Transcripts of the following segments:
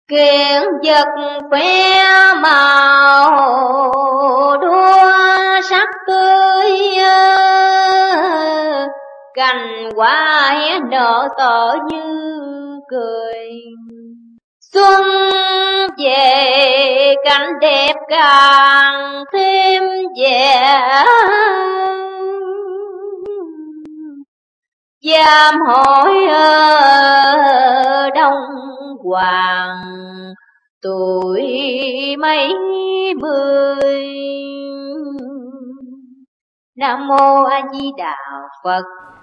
Kiện vật khoe màu đua sắc tươi, cành hoa hé nở tỏ như cười. Xuân về cảnh đẹp càng thêm vẻ, giam hỏi đông hoàng tuổi mấy mươi. Nam mô A Di Đà Phật.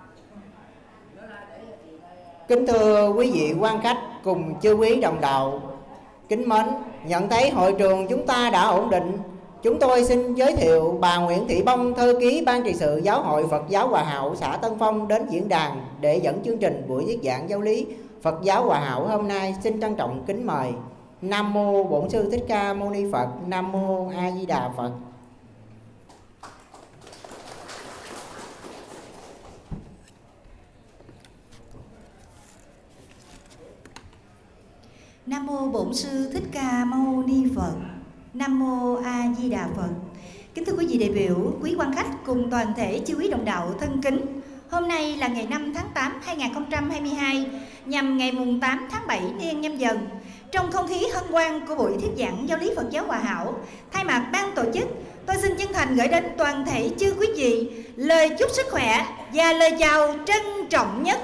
Kính thưa quý vị quan khách cùng chư quý đồng đạo kính mến, nhận thấy hội trường chúng ta đã ổn định, chúng tôi xin giới thiệu bà Nguyễn Thị Bông, thư ký Ban trị sự Giáo hội Phật giáo Hòa Hảo xã Tân Phong đến diễn đàn để dẫn chương trình buổi thuyết giảng giáo lý Phật giáo Hòa Hảo hôm nay. Xin trân trọng kính mời. Nam mô Bổn Sư Thích Ca Mâu Ni Phật. Nam mô A Di Đà Phật. Nam mô Bổn Sư Thích Ca Mâu Ni Phật. Nam mô A Di Đà Phật. Kính thưa quý vị đại biểu, quý quan khách cùng toàn thể chư quý đồng đạo thân kính. Hôm nay là ngày 5 tháng 8 2022, nhằm ngày mùng 8 tháng 7 niên Nhâm Dần. Trong không khí hân hoan của buổi thuyết giảng giáo lý Phật giáo Hòa Hảo, thay mặt ban tổ chức, tôi xin chân thành gửi đến toàn thể chư quý vị lời chúc sức khỏe và lời chào trân trọng nhất.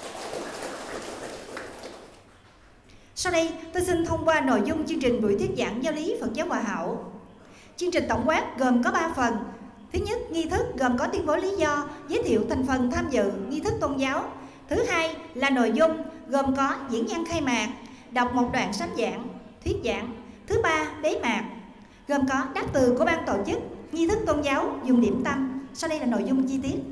Sau đây, tôi xin thông qua nội dung chương trình buổi thuyết giảng giáo lý Phật giáo Hòa Hảo. Chương trình tổng quát gồm có 3 phần. Thứ nhất, nghi thức gồm có tuyên bố lý do, giới thiệu thành phần tham dự nghi thức tôn giáo. Thứ hai là nội dung gồm có diễn văn khai mạc, đọc một đoạn sám giảng, thuyết giảng. Thứ ba, bế mạc, gồm có đáp từ của ban tổ chức, nghi thức tôn giáo, dùng điểm tâm. Sau đây là nội dung chi tiết.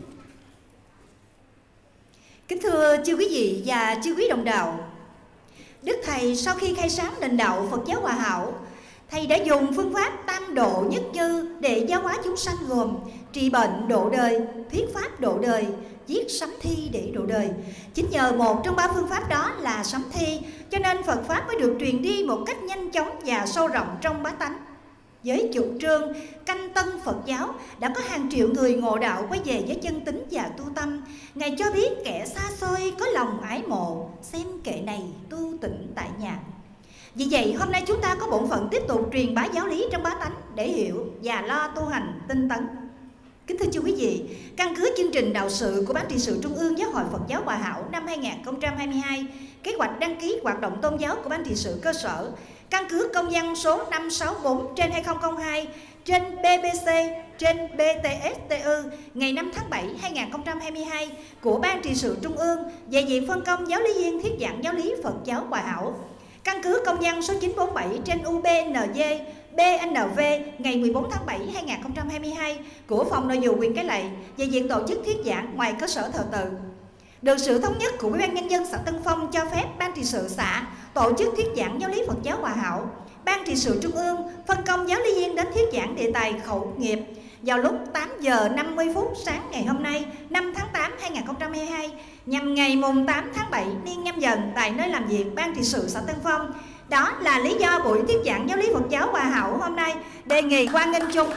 Kính thưa chư quý vị và chư quý đồng đạo, Đức Thầy sau khi khai sáng nền đạo Phật giáo Hòa Hảo, Thầy đã dùng phương pháp tam độ nhất như để giáo hóa chúng sanh, gồm trị bệnh độ đời, thuyết pháp độ đời, viết sấm thi để độ đời. Chính nhờ một trong 3 phương pháp đó là sấm thi, cho nên Phật Pháp mới được truyền đi một cách nhanh chóng và sâu rộng trong bá tánh. Với chủ trương canh tân Phật giáo, đã có hàng triệu người ngộ đạo quay về với chân tín và tu tâm. Ngài cho biết kẻ xa xôi có lòng ái mộ, xem kệ này tu tịnh tại nhà. Vì vậy hôm nay chúng ta có bổn phận tiếp tục truyền bá giáo lý trong bá tánh để hiểu và lo tu hành tinh tấn. Kính thưa chư quý vị, căn cứ chương trình đạo sự của Ban trị sự Trung ương Giáo hội Phật giáo Hòa Hảo năm 2022, kế hoạch đăng ký hoạt động tôn giáo của Ban trị sự cơ sở, căn cứ công văn số 564/2002 trên BBC trên BTSTU ngày 5 tháng 7 2022 của Ban trị sự Trung ương về việc phân công giáo lý viên thuyết giảng giáo lý Phật giáo Hòa Hảo, căn cứ công văn số 947 trên UBND BNV ngày 14 tháng 7 2022 của Phòng Nội vụ huyện Cái Lậy về việc tổ chức thuyết giảng ngoài cơ sở thờ tự. Được sự thống nhất của Ủy ban Nhân dân xã Tân Phong cho phép Ban trị sự xã tổ chức thuyết giảng giáo lý Phật giáo Hòa Hảo. Ban trị sự Trung ương phân công giáo lý viên đến thuyết giảng đề tài khẩu nghiệp vào lúc 8 giờ 50 phút sáng ngày hôm nay 5 tháng 8 2022 nhằm ngày mùng 8 tháng 7 niên Nhâm Dần tại nơi làm việc Ban trị sự xã Tân Phong. Đó là lý do buổi thuyết giảng giáo lý Phật giáo Hòa Hảo hôm nay. Đề nghị hoan nghênh chung.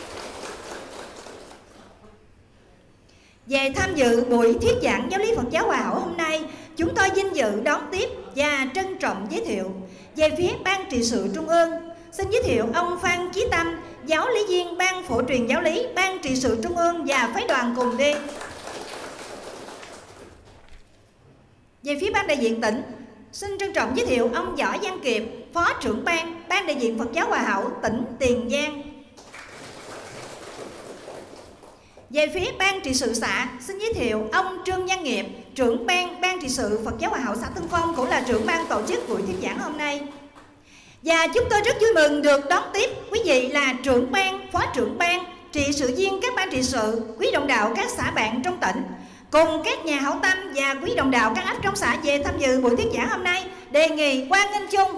Về tham dự buổi thuyết giảng giáo lý Phật giáo Hòa Hảo hôm nay, chúng tôi vinh dự đón tiếp và trân trọng giới thiệu về phía Ban trị sự Trung ương. Xin giới thiệu ông Phan Chí Tâm, giáo lý viên Ban phổ truyền giáo lý Ban trị sự Trung ương và phái đoàn cùng đi. Về phía Ban đại diện tỉnh, xin trân trọng giới thiệu ông Võ Văn Kiệt, Phó trưởng Ban đại diện Phật giáo Hòa Hảo tỉnh Tiền Giang. Về phía Ban trị sự xã, xin giới thiệu ông Trương Văn Nghiệp, trưởng Ban trị sự Phật giáo Hòa Hảo xã Tân Phong, cũng là trưởng ban tổ chức buổi thuyết giảng hôm nay. Và chúng tôi rất vui mừng được đón tiếp quý vị là trưởng ban, phó trưởng ban, trị sự viên các ban trị sự, quý đồng đạo các xã bạn trong tỉnh, cùng các nhà hảo tâm và quý đồng đạo các ấp trong xã về tham dự buổi thuyết giảng hôm nay. Đề nghị hoan nghênh chung.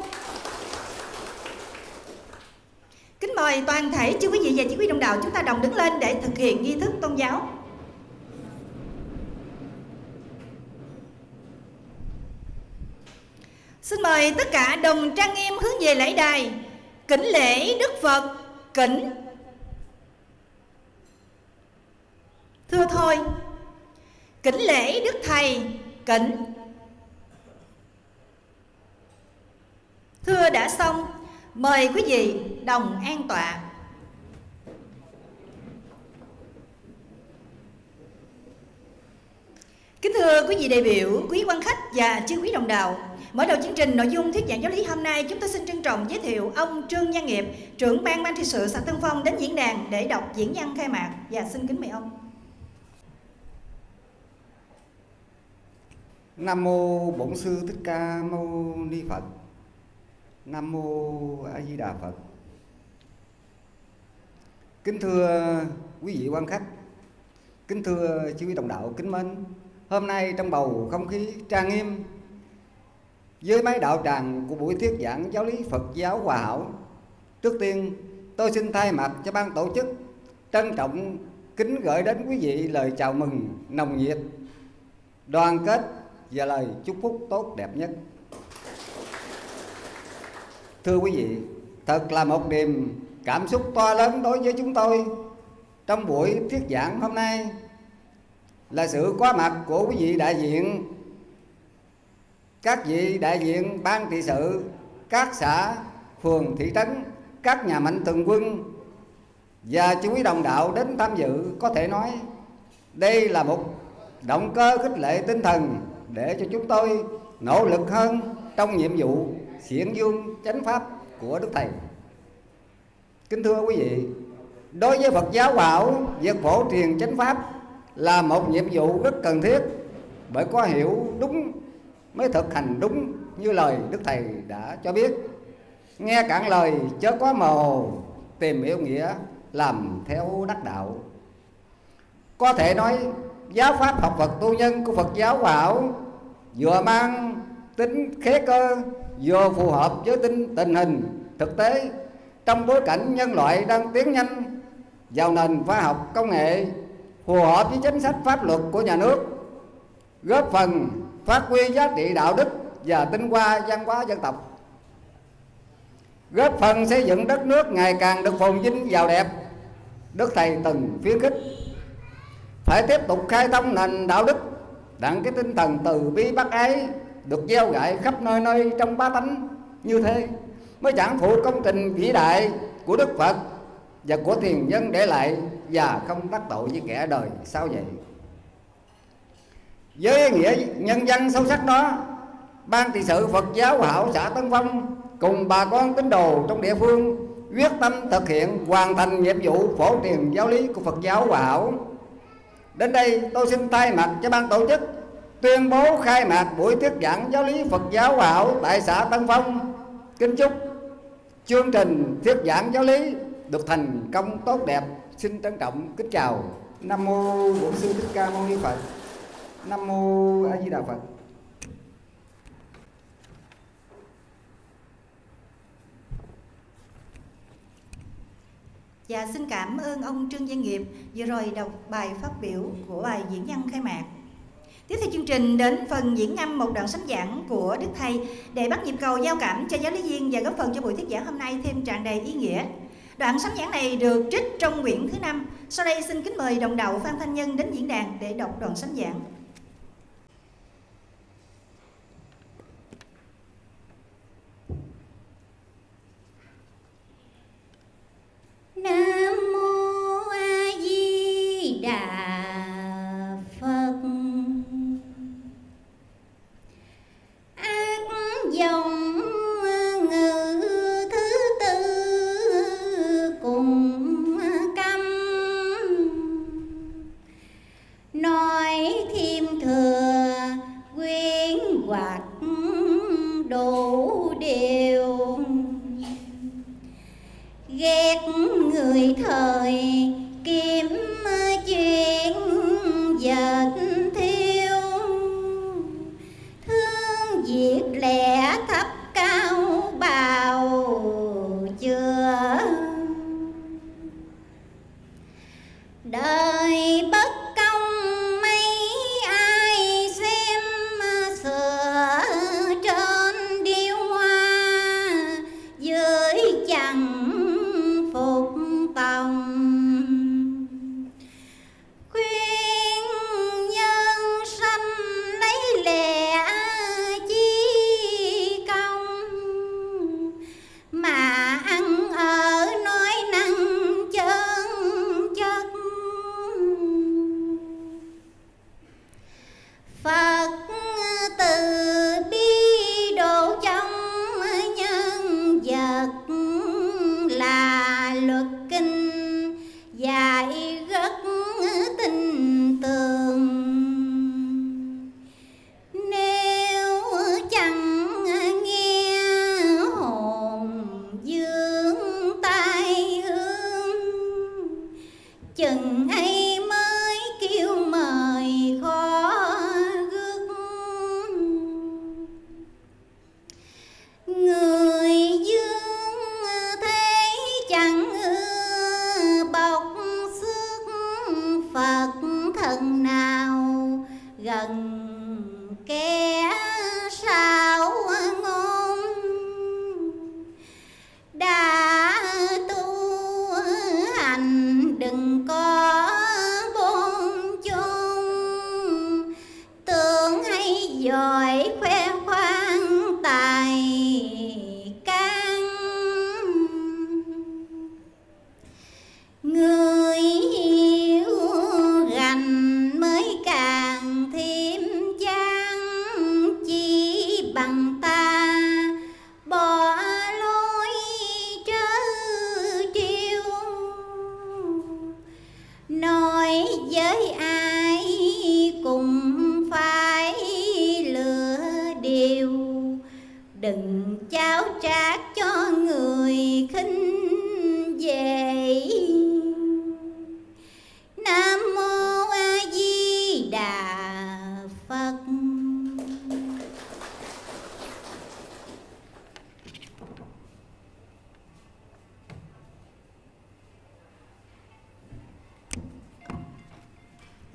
Kính mời toàn thể chư quý vị và chư quý đồng đạo chúng ta đồng đứng lên để thực hiện nghi thức tôn giáo. Xin mời tất cả đồng trang nghiêm hướng về lễ đài, kính lễ Đức Phật. Kính. Thưa thôi. Kính lễ Đức Thầy. Kính. Thưa đã xong, mời quý vị đồng an tọa. Kính thưa quý vị đại biểu, quý quan khách và chư quý đồng đạo, mở đầu chương trình nội dung thuyết giảng giáo lý hôm nay, chúng tôi xin trân trọng giới thiệu ông Trương Văn Nghiệp, trưởng ban ban trị sự xã Tân Phong đến diễn đàn để đọc diễn văn khai mạc, và xin kính mời ông. Nam mô Bổn Sư Thích Ca Mâu Ni Phật. Nam mô A Di Đà Phật. Kính thưa quý vị quan khách, kính thưa chư quý đồng đạo kính mến, hôm nay trong bầu không khí trang nghiêm với mấy đạo tràng của buổi thuyết giảng giáo lý Phật giáo Hòa Hảo, trước tiên tôi xin thay mặt cho ban tổ chức trân trọng kính gửi đến quý vị lời chào mừng nồng nhiệt, đoàn kết và lời chúc phúc tốt đẹp nhất. Thưa quý vị, thật là một niềm cảm xúc to lớn đối với chúng tôi trong buổi thuyết giảng hôm nay là sự có mặt của quý vị đại diện, các vị đại diện ban trị sự các xã, phường, thị trấn, các nhà mạnh thường quân và chư quý đồng đạo đến tham dự. Có thể nói đây là một động cơ khích lệ tinh thần để cho chúng tôi nỗ lực hơn trong nhiệm vụ xiển dương chánh pháp của Đức Thầy. Kính thưa quý vị, đối với Phật giáo Hòa Hảo, việc phổ truyền chánh pháp là một nhiệm vụ rất cần thiết, bởi có hiểu đúng mới thực hành đúng như lời Đức Thầy đã cho biết. Nghe cạn lời chớ có mờ hồ, tìm hiểu nghĩa làm theo đắc đạo. Có thể nói giáo pháp học Phật tu nhân của Phật giáo Hòa Hảo vừa mang tính khế cơ, vừa phù hợp với tình hình thực tế trong bối cảnh nhân loại đang tiến nhanh vào nền khoa học công nghệ, phù hợp với chính sách pháp luật của nhà nước, góp phần phát huy giá trị đạo đức và tinh hoa văn hóa dân tộc, góp phần xây dựng đất nước ngày càng được phồn vinh giàu đẹp. Đức Thầy từng khuyến khích phải tiếp tục khai thông nền đạo đức, đặng cái tinh thần từ bi bác ái được gieo rải khắp nơi nơi trong bá tánh, như thế mới chẳng phụ công trình vĩ đại của Đức Phật và của tiền nhân để lại, và không đắc tội với kẻ đời sau vậy. Với ý nghĩa nhân văn sâu sắc đó, ban trị sự Phật giáo Hòa Hảo xã Tân Phong cùng bà con tín đồ trong địa phương quyết tâm thực hiện hoàn thành nhiệm vụ phổ truyền giáo lý của Phật giáo Hòa Hảo. Đến đây tôi xin thay mặt cho ban tổ chức tuyên bố khai mạc buổi thuyết giảng giáo lý Phật giáo Hòa Hảo tại xã Tân Phong. Kính chúc chương trình thuyết giảng giáo lý được thành công tốt đẹp. Xin trân trọng kính chào. Nam mô Bổn Sư Thích Ca Mâu Ni Phật. Nam mô A Di Đà Phật. Và xin cảm ơn ông Trương Văn Nghiệp vừa rồi đọc bài phát biểu của bài diễn văn khai mạc. Tiếp theo chương trình đến phần diễn ngâm một đoạn sánh giảng của Đức Thầy để bắt nhịp cầu giao cảm cho giáo lý viên và góp phần cho buổi thuyết giảng hôm nay thêm tràn đầy ý nghĩa. Đoạn sánh giảng này được trích trong quyển thứ 5. Sau đây xin kính mời đồng đạo Phan Thanh Nhân đến diễn đàn để đọc đoạn sánh giảng. Nam mô A Di Đà Phật. Ác dòng ngữ thứ tư cùng câm, nói thì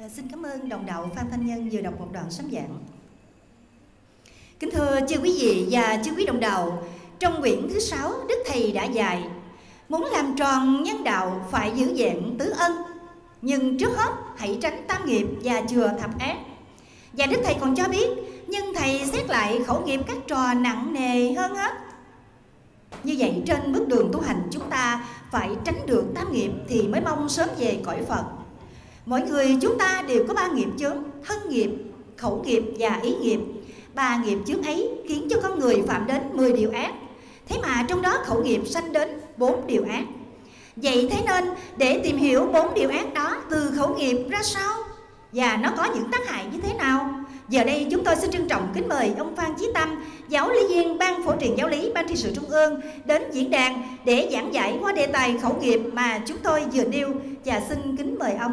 xin cảm ơn đồng đạo Phan Thanh Nhân vừa đọc một đoạn sấm giảng. Kính thưa chư quý vị và chư quý đồng đạo, trong quyển thứ 6, Đức Thầy đã dạy muốn làm tròn nhân đạo phải giữ vẹn tứ ân, nhưng trước hết hãy tránh tam nghiệp và chừa thập ác. Và Đức Thầy còn cho biết, nhưng Thầy xét lại khẩu nghiệp các trò nặng nề hơn hết. Như vậy trên bước đường tu hành chúng ta phải tránh được tam nghiệp thì mới mong sớm về cõi Phật. Mỗi người chúng ta đều có 3 nghiệp chướng: thân nghiệp, khẩu nghiệp và ý nghiệp. 3 nghiệp chướng ấy khiến cho con người phạm đến 10 điều ác. Thế mà trong đó khẩu nghiệp sanh đến 4 điều ác. Vậy thế nên để tìm hiểu 4 điều ác đó từ khẩu nghiệp ra sao và nó có những tác hại như thế nào, giờ đây chúng tôi xin trân trọng kính mời ông Phan Chí Tâm, Giáo lý viên Ban Phổ truyền Giáo lý Ban Trị sự Trung ương đến diễn đàn để giảng giải qua đề tài khẩu nghiệp mà chúng tôi vừa nêu, và xin kính mời ông.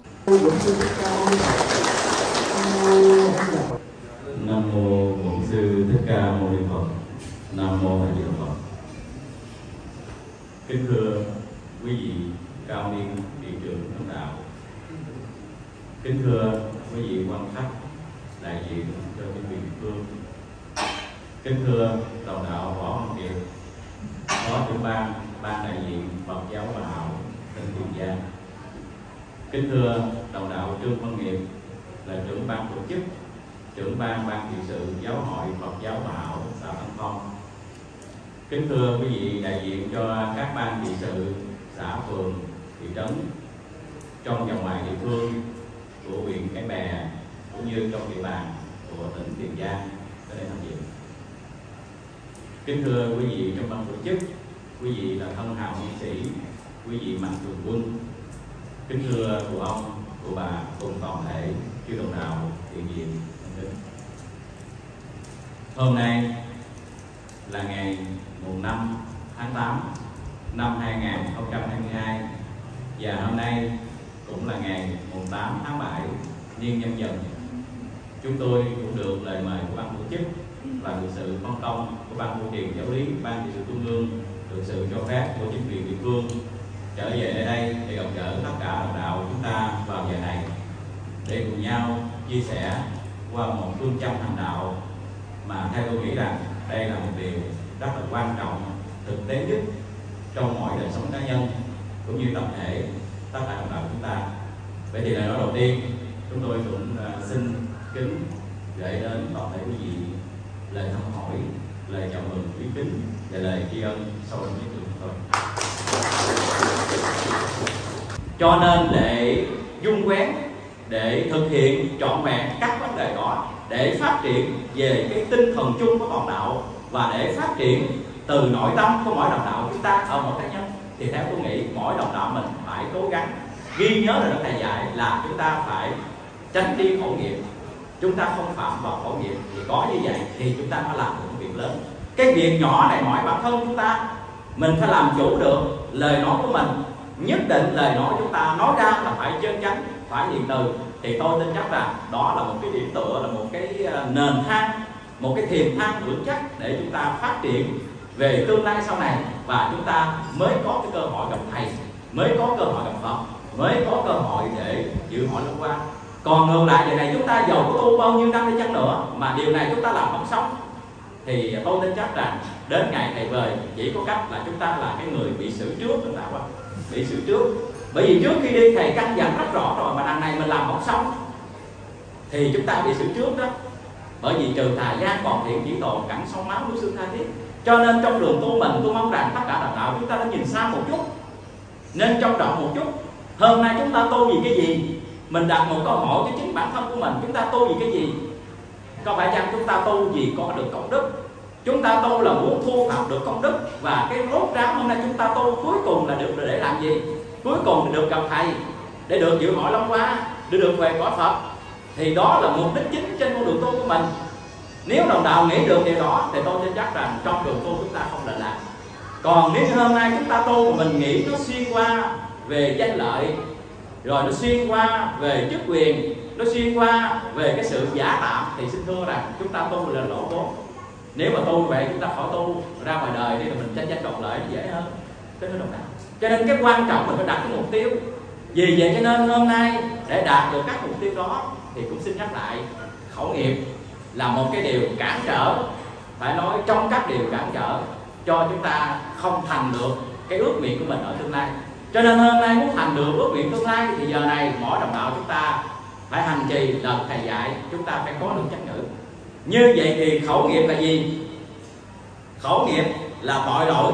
Nam mô Bổn Sư Thích Ca Mâu Ni Phật. Nam mô A Di Đà Phật. Kính thưa quý vị cao niên thị trưởng đồng đạo, kính thưa quý vị quan khách đại diện cho chính quyền địa phương, kính thưa đồng đạo Võ Văn Kiệt, Phó trưởng ban đại diện Phật giáo Hòa Hảo tỉnh Tiền Giang, kính thưa đồng đạo Trương Văn Nghiệp là trưởng ban tổ chức, trưởng ban trị sự Giáo hội Phật giáo Hòa Hảo xã Tân Phong, kính thưa quý vị đại diện cho các ban trị sự xã, phường, thị trấn trong và ngoài địa phương của huyện Cái Bè cũng như trong địa bàn của tỉnh Tiền Giang tới đây tham dự. Kính thưa quý vị trong ban tổ chức, quý vị là thân hào nghị sĩ, quý vị mạnh thường quân, kính thưa cụ ông, cụ bà cùng toàn thể chư đồng đạo hiện diện. Hôm nay là ngày mùng 5 tháng 8 năm 2022 và hôm nay cũng là ngày mùng 8 tháng 7 niên Nhâm Dần. Chúng tôi cũng được lời mời của ban tổ chức và được sự phân công của Ban Phổ truyền Giáo lý Ban Trị sự Trung ương, được sự cho phép của chính quyền địa phương trở về nơi đây để gặp gỡ tất cả đồng đạo chúng ta vào giờ này để cùng nhau chia sẻ qua một phương châm hành đạo mà theo tôi nghĩ rằng đây là một điều rất là quan trọng, thực tế nhất trong mọi đời sống cá nhân cũng như tập thể tất cả đồng đạo chúng ta. Vậy thì lời nói đầu tiên chúng tôi cũng xin kính gửi đến toàn thể quý vị lời thăm hỏi, lời chào mừng quý kính và lời tri ân sâu sắc nhất của chúng tôi. Cho nên để dung quén, để thực hiện trọn vẹn các vấn đề đó, để phát triển về cái tinh thần chung của toàn đạo và để phát triển từ nội tâm của mỗi đồng đạo chúng ta ở mỗi cá nhân, thì theo tôi nghĩ mỗi đồng đạo mình phải cố gắng ghi nhớ là Đức Thầy dạy là chúng ta phải tránh đi khẩu nghiệp, chúng ta không phạm vào khẩu nghiệp, thì có như vậy thì chúng ta mới làm được việc lớn. Cái việc nhỏ này mọi bản thân chúng ta mình phải làm chủ được lời nói của mình, nhất định lời nói chúng ta nói ra là phải chân chánh, phải hiền từ, thì tôi tin chắc rằng đó là một cái điểm tựa, là một cái nền thang, một cái thiềm thang vững chắc để chúng ta phát triển về tương lai sau này, và chúng ta mới có cái cơ hội gặp thầy, mới có cơ hội gặp Phật, mới có cơ hội để dự hội long qua. Còn ngược lại giờ này chúng ta giàu có tu bao nhiêu năm đi chăng nữa mà điều này chúng ta làm không xong, thì tôi tin chắc rằng đến ngày thầy về chỉ có cách là chúng ta là cái người bị xử trước, chúng ta bị xử trước. Bởi vì trước khi đi thầy căn dặn rất rõ rồi, mà đằng này mình làm không xong thì chúng ta bị xử trước đó. Bởi vì trừ tà gian còn thiện chỉ tồn, cẳng sông máu núi xương tha thiết. Cho nên trong đường tu mình, tôi mong rằng tất cả đồng đạo chúng ta đã nhìn xa một chút, nên trong trọng một chút. Hôm nay chúng ta tu vì cái gì? Mình đặt một câu hỏi cho chính bản thân của mình, chúng ta tu vì cái gì? Có phải chăng chúng ta tu vì có được công đức? Chúng ta tu là muốn thu thập được công đức, và cái rốt ráo hôm nay chúng ta tu cuối cùng là được để làm gì? Cuối cùng là được gặp thầy, để được dự hội long qua, để được về cõi Phật. Thì đó là mục đích chính trên con đường tu của mình. Nếu đồng đạo nghĩ được điều đó thì tôi tin chắc rằng trong đường tu chúng ta không lệch lạc. Còn nếu hôm nay chúng ta tu mà mình nghĩ nó xuyên qua về danh lợi, rồi nó xuyên qua về chức quyền, nó xuyên qua về cái sự giả tạm, thì xin thưa rằng chúng ta tu là lỗ vốn. Nếu mà tu vậy chúng ta khỏi tu, ra ngoài đời đi là mình tranh tranh đoạt lợi dễ hơn. Cho nên đồng đạo, cho nên cái quan trọng mình phải đặt cái mục tiêu Vì vậy cho nên hôm nay để đạt được các mục tiêu đó thì cũng xin nhắc lại, khẩu nghiệp là một cái điều cản trở, phải nói trong các điều cản trở cho chúng ta không thành được cái ước nguyện của mình ở tương lai. Cho nên hôm nay muốn thành được ước nguyện tương lai thì giờ này mỗi đồng đạo chúng ta phải hành trì lời thầy dạy, chúng ta phải có được chánh ngữ. Như vậy thì khẩu nghiệp là gì? Khẩu nghiệp là tội lỗi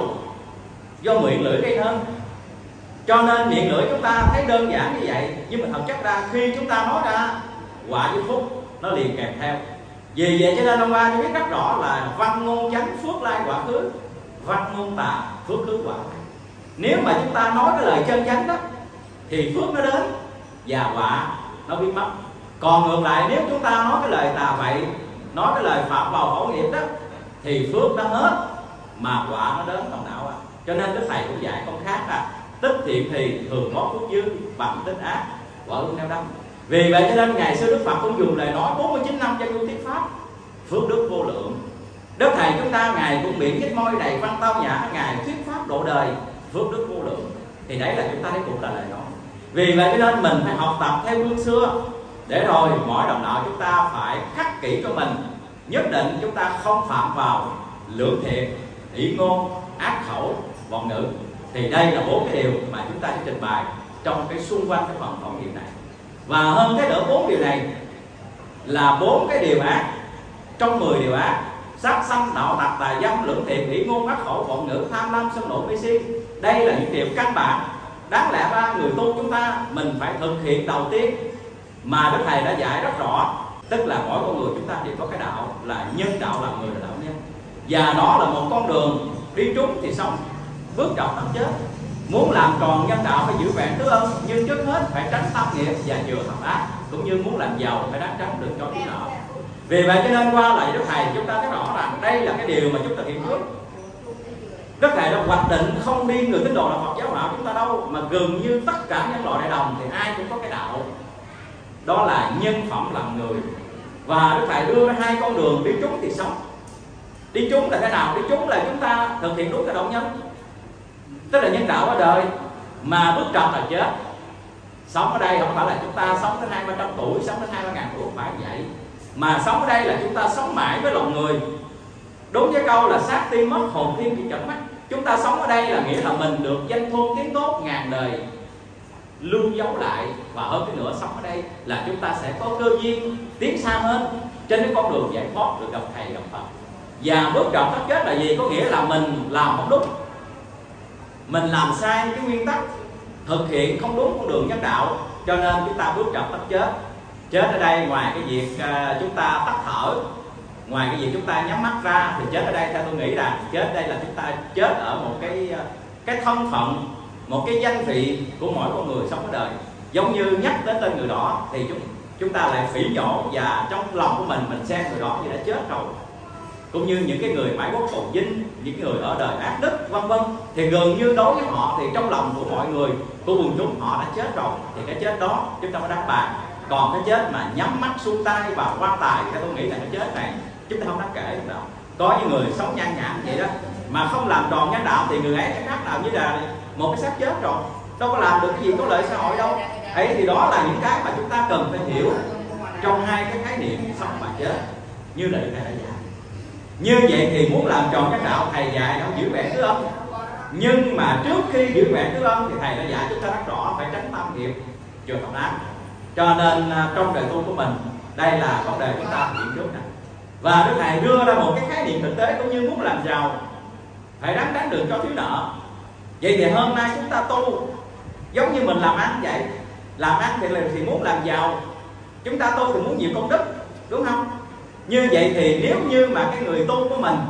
do miệng lưỡi gây nên. Cho nên miệng lưỡi chúng ta thấy đơn giản như vậy, nhưng mà thật chất ra khi chúng ta nói ra, quả với phúc nó liền kèm theo. Vì vậy cho nên ông ba cho biết rất rõ là văn ngôn chánh phước lai quả khứ, văn ngôn tà phước khứ quả. Nếu mà chúng ta nói cái lời chân chánh đó thì phước nó đến và quả nó biến mất. Còn ngược lại nếu chúng ta nói cái lời tà vậy, nói cái lời phạm vào khẩu nghiệp đó thì phước nó hết mà quả nó đến đồng đạo. Cho nên Đức Thầy cũng dạy không khác là tích thiện thì thường có phước dư, bằng tích ác quả hướng neo đâm. Vì vậy cho nên ngày xưa Đức Phật cũng dùng lời nói 49 năm cho du thuyết pháp, phước đức vô lượng. Đức Thầy chúng ta ngài cũng miệng nhếch môi đầy văn tao nhã, ngài thuyết pháp độ đời, phước đức vô lượng. Thì đấy là chúng ta thấy cũng là lời nói. Vì vậy cho nên mình phải học tập theo gương xưa, để rồi mỗi đồng đạo chúng ta phải khắc kỹ cho mình, nhất định chúng ta không phạm vào lưỡng thiện, ỷ ngôn, ác khẩu, vọng ngữ. Thì đây là 4 cái điều mà chúng ta sẽ trình bày trong cái xung quanh cái phần khẩu nghiệp này. Và hơn thế nữa 4 điều này là 4 cái điều ác trong 10 điều ác: sát sanh, đạo tặc, tà dâm, lưỡng thiện, ỷ ngôn, ác khẩu, vọng ngữ, tham lam, sân nộ, mê si. Đây là những điều căn bản đáng lẽ ra người tu chúng ta mình phải thực hiện đầu tiên, mà Đức Thầy đã dạy rất rõ. Tức là mỗi con người chúng ta đều có cái đạo là nhân đạo, là người là đạo nhân, và đó là một con đường đi trúng thì sống, bước đầu tận chết. Muốn làm tròn nhân đạo phải giữ vẹn tứ ân, nhưng trước hết phải tránh tam nghiệp và chừa thập ác, cũng như muốn làm giàu phải đáng tránh được cho thiếu nợ. Vì vậy cho nên qua lại Đức Thầy chúng ta thấy rõ rằng đây là cái điều mà chúng ta hiện trước. Đức Thầy đã hoạch định không đi người tín đồ là Phật giáo đạo chúng ta đâu, mà gần như tất cả nhân loại đại đồng thì ai cũng có cái đạo, đó là nhân phẩm làm người. Và Đức Thầy đưa ra 2 con đường đi trúng thì sống. Đi trúng là thế nào? Đi trúng là chúng ta thực hiện đúng cái đạo nhân, tức là nhân đạo ở đời, mà bước trật là chết. Sống ở đây không phải là chúng ta sống tới 200-300 tuổi, sống tới 2-3 ngàn tuổi, không phải vậy. Mà sống ở đây là chúng ta sống mãi với lòng người. Đúng với câu là xác tim mất, hồn thiên bị chẩn mắt. Chúng ta sống ở đây là nghĩa là mình được danh thôn tiếng tốt ngàn đời lưu dấu lại. Và hơn cái nữa, sống ở đây là chúng ta sẽ có cơ duyên tiến xa hơn trên cái con đường giải thoát, được gặp Thầy gặp Phật. Và bước trật tất kết là gì? Có nghĩa là mình làm không đúng, mình làm sai cái nguyên tắc, thực hiện không đúng con đường nhân đạo, cho nên chúng ta bước trật tất chết. Chết ở đây ngoài cái việc chúng ta tắt thở, ngoài cái việc chúng ta nhắm mắt ra, thì chết ở đây theo tôi nghĩ là chết ở đây là chúng ta chết ở một cái thân phận, một cái danh vị của mỗi con người sống ở đời. Giống như nhắc đến tên người đó thì chúng ta lại phỉ nhổ, và trong lòng của mình xem người đó như đã chết rồi. Cũng như những cái người mãi quốc cầu vinh, những người ở đời ác đức vân vân, thì gần như đối với họ thì trong lòng của mọi người, của quần chúng, họ đã chết rồi. Thì cái chết đó chúng ta mới đáng bàn. Còn cái chết mà nhắm mắt xuông tay và quan tài thì tôi nghĩ là cái chết này chúng ta không đáng kể đâu. Có những người sống nhan nhản vậy đó mà không làm tròn nhân đạo thì người ấy chắc khác nào như là một cái xác chết rồi, đâu có làm được cái gì có lợi xã hội đâu. Ấy thì đó là những cái mà chúng ta cần phải hiểu trong 2 cái khái niệm sống và chết, như là Thầy đã dạy. Như vậy thì muốn làm tròn nhân đạo, Thầy dạy nó giữ vẹn tứ ân. Nhưng mà trước khi giữ vẹn tứ ân thì Thầy đã dạy chúng ta rất rõ phải tránh tam nghiệp, chừa thập ác. Cho nên trong đời tu của mình, đây là vấn đề chúng ta thực hiện trước này. Và Đức Thầy đưa ra một cái khái niệm thực tế, cũng như muốn làm giàu phải đáng tránh được cho thiếu nợ. Vậy thì hôm nay chúng ta tu giống như mình làm ăn vậy. Làm ăn thì muốn làm giàu, chúng ta tu thì muốn nhiều công đức, đúng không? Như vậy thì nếu như mà cái người tu của mình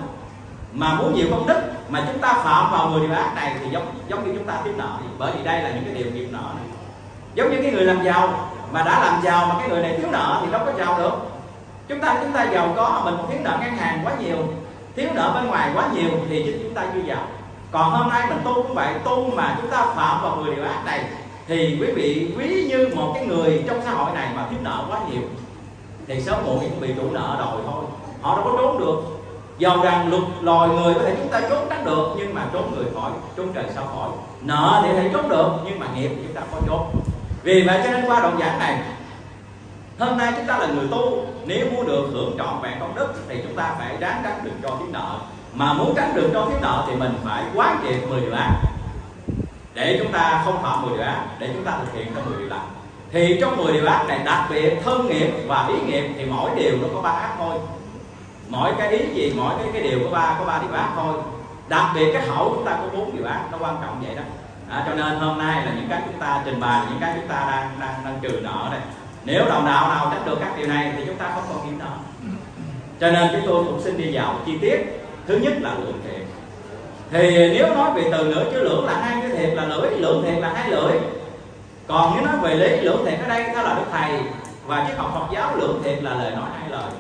mà muốn nhiều công đức mà chúng ta phạm vào 10 điều ác này thì giống như chúng ta thiếu nợ. Bởi vì đây là những cái điều nghiệp nợ này. Giống như cái người làm giàu mà đã làm giàu mà cái người này thiếu nợ thì đâu có giàu được. Chúng ta giàu có, mình thiếu nợ ngân hàng quá nhiều, thiếu nợ bên ngoài quá nhiều thì chúng ta dư giàu. Còn hôm nay mình tu cũng vậy, tu mà chúng ta phạm vào 10 điều ác này thì quý vị ví như một cái người trong xã hội này mà thiếu nợ quá nhiều thì sớm muộn cũng bị chủ nợ đòi thôi. Họ đâu có trốn được. Dầu rằng luật lòi người có thể chúng ta trốn tránh được, nhưng mà trốn người khỏi, trốn trời sao khỏi. Nợ thì trốn được, nhưng mà nghiệp thì chúng ta có trốn. Vì vậy cho nên qua đoạn giảng này, hôm nay chúng ta là người tu, nếu muốn được hưởng trọn vẹn công đức thì chúng ta phải ráng tránh đừng cho thiếu nợ. Mà muốn tránh được cho thiếu nợ thì mình phải quán triệt 10 điều ác, để chúng ta không phạm 10 điều ác, để chúng ta thực hiện theo 10 điều lành. Thì trong 10 điều ác này, đặc biệt thân nghiệp và ý nghiệp thì mỗi điều nó có 3 ác thôi. Mỗi cái ý gì, mỗi cái điều có ba điều ác thôi. Đặc biệt cái hậu chúng ta có 4 điều ác, nó quan trọng vậy đó. Cho nên hôm nay là những cái chúng ta trình bày, những cái chúng ta đang trừ nợ đây. Nếu đồng đạo nào tránh được các điều này thì chúng ta không còn hiểm nợ. Cho nên chúng tôi cũng xin đi vào chi tiết. Thứ nhất là lưỡng thiệt. Thì nếu nói về từ ngữ chữ lưỡng là hai cái thiệt là lưỡi, lưỡng thiệt là hai lưỡi. Còn nếu nói về lý lưỡng thiệt ở đây đó là Đức Thầy và triết học Phật giáo, lưỡng thiệt là lời nói hai lời.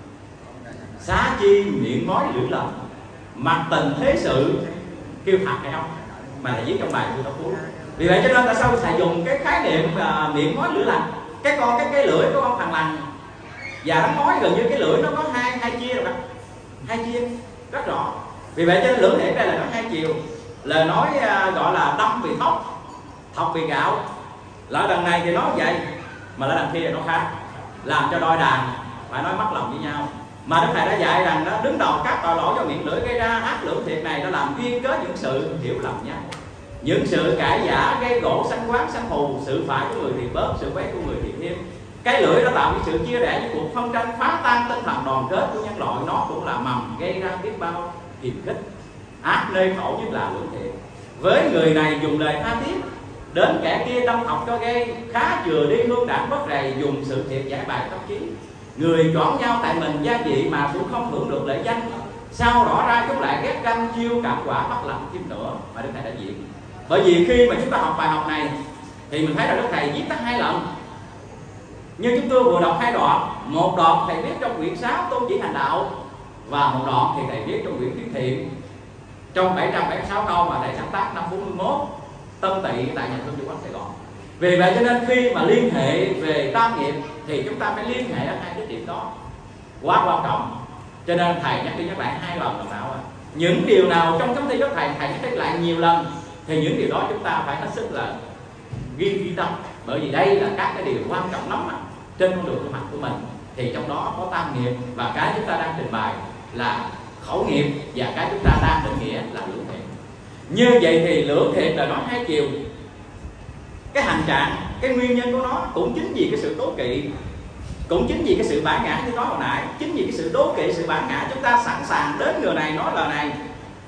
Xá chi miệng nói lưỡng lời, mặt tình thế sự kêu thật hay không, mà là viết trong bài của Tập Phú. Vì vậy cho nên tại sao Thầy dùng cái khái niệm miệng nói lưỡi lành. Cái lưỡi của ông thằng lành và nó nói gần như cái lưỡi nó có hai chia rồi, hai chia rất rõ. Vì vậy cho nên lưỡng thiệt đây là nói hai chiều. Lời nói gọi là đâm vì thóc, thọc vì gạo. Lại đằng này thì nói vậy, mà lại đằng kia thì nó khác, làm cho đôi đàn phải nói mất lòng với nhau. Mà Đức Thầy đã dạy rằng đó, đứng đầu các tội lỗi do miệng lưỡi gây ra, ác lưỡng thiệt này nó làm duyên cớ những sự hiểu lầm nhau, những sự cãi giả gây gỗ sanh quán sanh thù, sự phải của người thì bớt, sự quấy của người thì thêm. Cái lưỡi nó tạo những sự chia rẽ, những cuộc phân tranh, phá tan tinh thần đoàn kết của nhân loại. Nó cũng là mầm gây ra biết bao hiềm khích. Ác nơi khẩu nhất là lưỡng thiệt. Với người này dùng lời tha thiết, đến kẻ kia đâm học cho gây, khá chừa đi hương đảng bất rầy, dùng sự thiệt giải bài tâm trí. Người chọn nhau tại mình gia vị mà cũng không hưởng được lợi danh, sau rõ ra chúng lại ghét canh chiêu cảm quả bắt lặng thêm nữa. Mà Đức Thầy đã diễn. Bởi vì khi mà chúng ta học bài học này thì mình thấy là Đức Thầy viết tắt 2 lần. Nhưng chúng tôi vừa đọc 2 đoạn. Một đoạn Thầy viết trong quyển 6 Tôn Chỉ Hành Đạo, và một đoạn thì Thầy viết trong quyển Thuyết Thiện, trong 776 câu mà Thầy sáng tác năm 41 Tân Tỵ tại nhà thương Chủ Quán Sài Gòn. Vì vậy cho nên khi mà liên hệ về tam nghiệp thì chúng ta phải liên hệ ở 2 cái điểm đó, quá quan trọng. Cho nên Thầy nhắc đi nhắc lại 2 lần đồng đạo. Những điều nào trong chấm thi của Thầy nhắc đi lại nhiều lần thì những điều đó chúng ta phải hết sức là ghi tâm. Bởi vì đây là các cái điều quan trọng lắm trên con đường tu hành của mình. Thì trong đó có tam nghiệp, và cái chúng ta đang trình bày là khẩu nghiệp, và cái chúng ta đang định nghĩa là lưỡng thiệt. Như vậy thì lưỡng thiệt là nói hai chiều. Cái hành trạng, cái nguyên nhân của nó cũng chính vì cái sự đố kỵ, cũng chính vì cái sự bản ngã như nói hồi nãy, chính vì cái sự đố kỵ, sự bản ngã, chúng ta sẵn sàng đến người này nói lời này,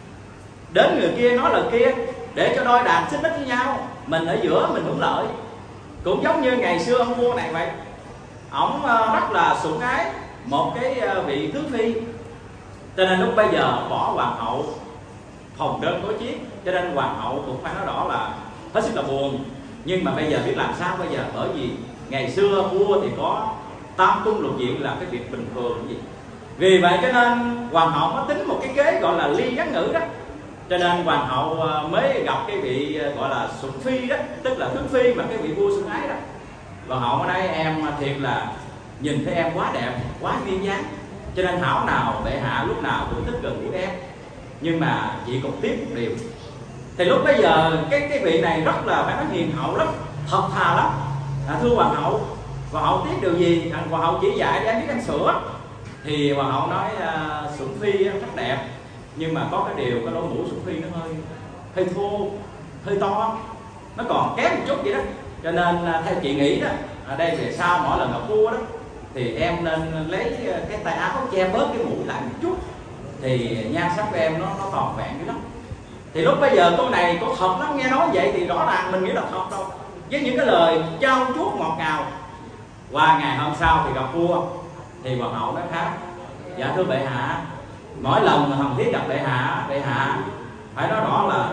đến người kia nói lời kia, để cho đôi đàn xích mích với nhau, mình ở giữa mình hưởng lợi. Cũng giống như ngày xưa ông vua này vậy, ổng rất là sủng ái một cái vị tướng phi, cho nên lúc bây giờ bỏ hoàng hậu phòng đơn đối chiến, cho nên hoàng hậu cũng phải nói rõ là hết sức là buồn. Nhưng mà bây giờ biết làm sao bây giờ, bởi vì ngày xưa vua thì có tam cung lục diện là cái việc bình thường gì. Vì vậy cho nên hoàng hậu mới tính một cái kế gọi là ly gián ngữ đó. Cho nên hoàng hậu mới gặp cái vị gọi là sủng phi đó, tức là tướng phi mà cái vị vua sủng ái đó. Hoàng hậu ở đây em thiệt là nhìn thấy em quá đẹp, quá duyên dáng, cho nên hảo nào bệ hạ lúc nào cũng thích gần gũi em. Nhưng mà chị còn tiếc một điều. Thì lúc bây giờ cái vị này rất là phải nói hiền hậu lắm, thật thà lắm. Thưa hoàng hậu tiếc điều gì? Hoàng hậu chỉ dạy để em biết ăn sữa. Thì hoàng hậu nói sủng phi rất đẹp, nhưng mà có cái điều cái lỗ mũi sủng phi nó hơi thô, hơi to, nó còn kém một chút vậy đó. Cho nên theo chị nghĩ đó, ở đây về sau mỗi lần gặp vua đó thì em nên lấy cái tay áo che bớt cái mũi lại một chút, thì nhan sắc của em nó còn vẹn dữ lắm. Thì lúc bây giờ cô này có thật lắm, nghe nói vậy thì rõ ràng mình nghĩ là thật đâu, với những cái lời trao chuốt ngọt ngào. Qua ngày hôm sau thì gặp vua thì hoàng hậu nói khác: dạ thưa bệ hạ, mỗi lần Hồng Thiết gặp bệ hạ phải nói rõ là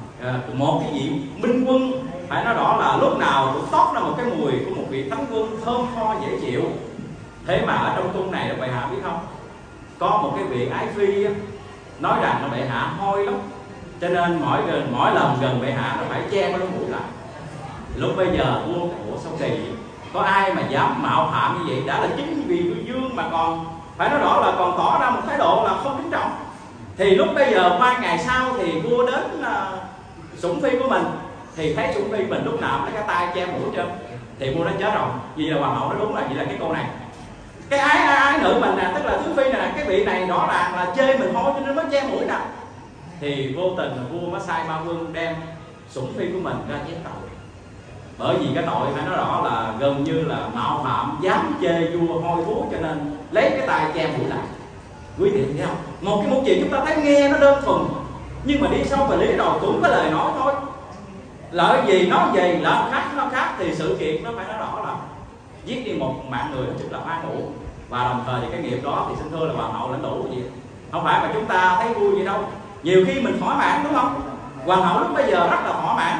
một cái vị minh quân, phải nói rõ là lúc nào cũng toát ra một cái mùi của một vị thánh quân thơm tho dễ chịu. Thế mà ở trong cung này bệ hạ biết không, có một cái vị ái phi nói rằng là bệ hạ hôi lắm, cho nên mỗi lần gần bệ hạ nó phải che cái lỗ mũi lại. Lúc bây giờ vua của sông Kỳ có ai mà dám mạo phạm như vậy? Đã là chính vì vương mà còn phải nói rõ là còn tỏ ra một thái độ là không kính trọng. Thì lúc bây giờ 3 ngày sau thì vua đến sủng phi của mình thì thấy Sủng Phi mình lúc nào lấy cái tay che mũi trên, thì vua nó chết rồi. Vì là hoàng hậu nó đúng là vậy, là cái cô này cái ái nữ mình nè, tức là Tướng Phi này, cái vị này rõ ràng là chê mình thôi cho nên mới che mũi nè. Thì vô tình là vua mới sai Ma Vương đem Sủng Phi của mình ra chém tội. Bởi vì cái tội phải nói rõ là gần như là mạo phạm, dám chê vua hôi thối, cho nên lấy cái tay che mũi lại. Quý vị thấy không? Một cái chuyện chúng ta thấy nghe nó đơn thuần, nhưng mà đi sâu về lý rồi cũng có lời nói thôi. Lợi gì nói gì, lợi khác nó khác, thì sự kiện nó phải nói rõ là giết đi một mạng người, tức là oan uổng. Và đồng thời thì cái nghiệp đó thì xin thưa là hoàng hậu lãnh đủ gì, không phải mà chúng ta thấy vui gì đâu. Nhiều khi mình thỏa mãn, đúng không? Hoàng hậu lúc bây giờ rất là thỏa mãn,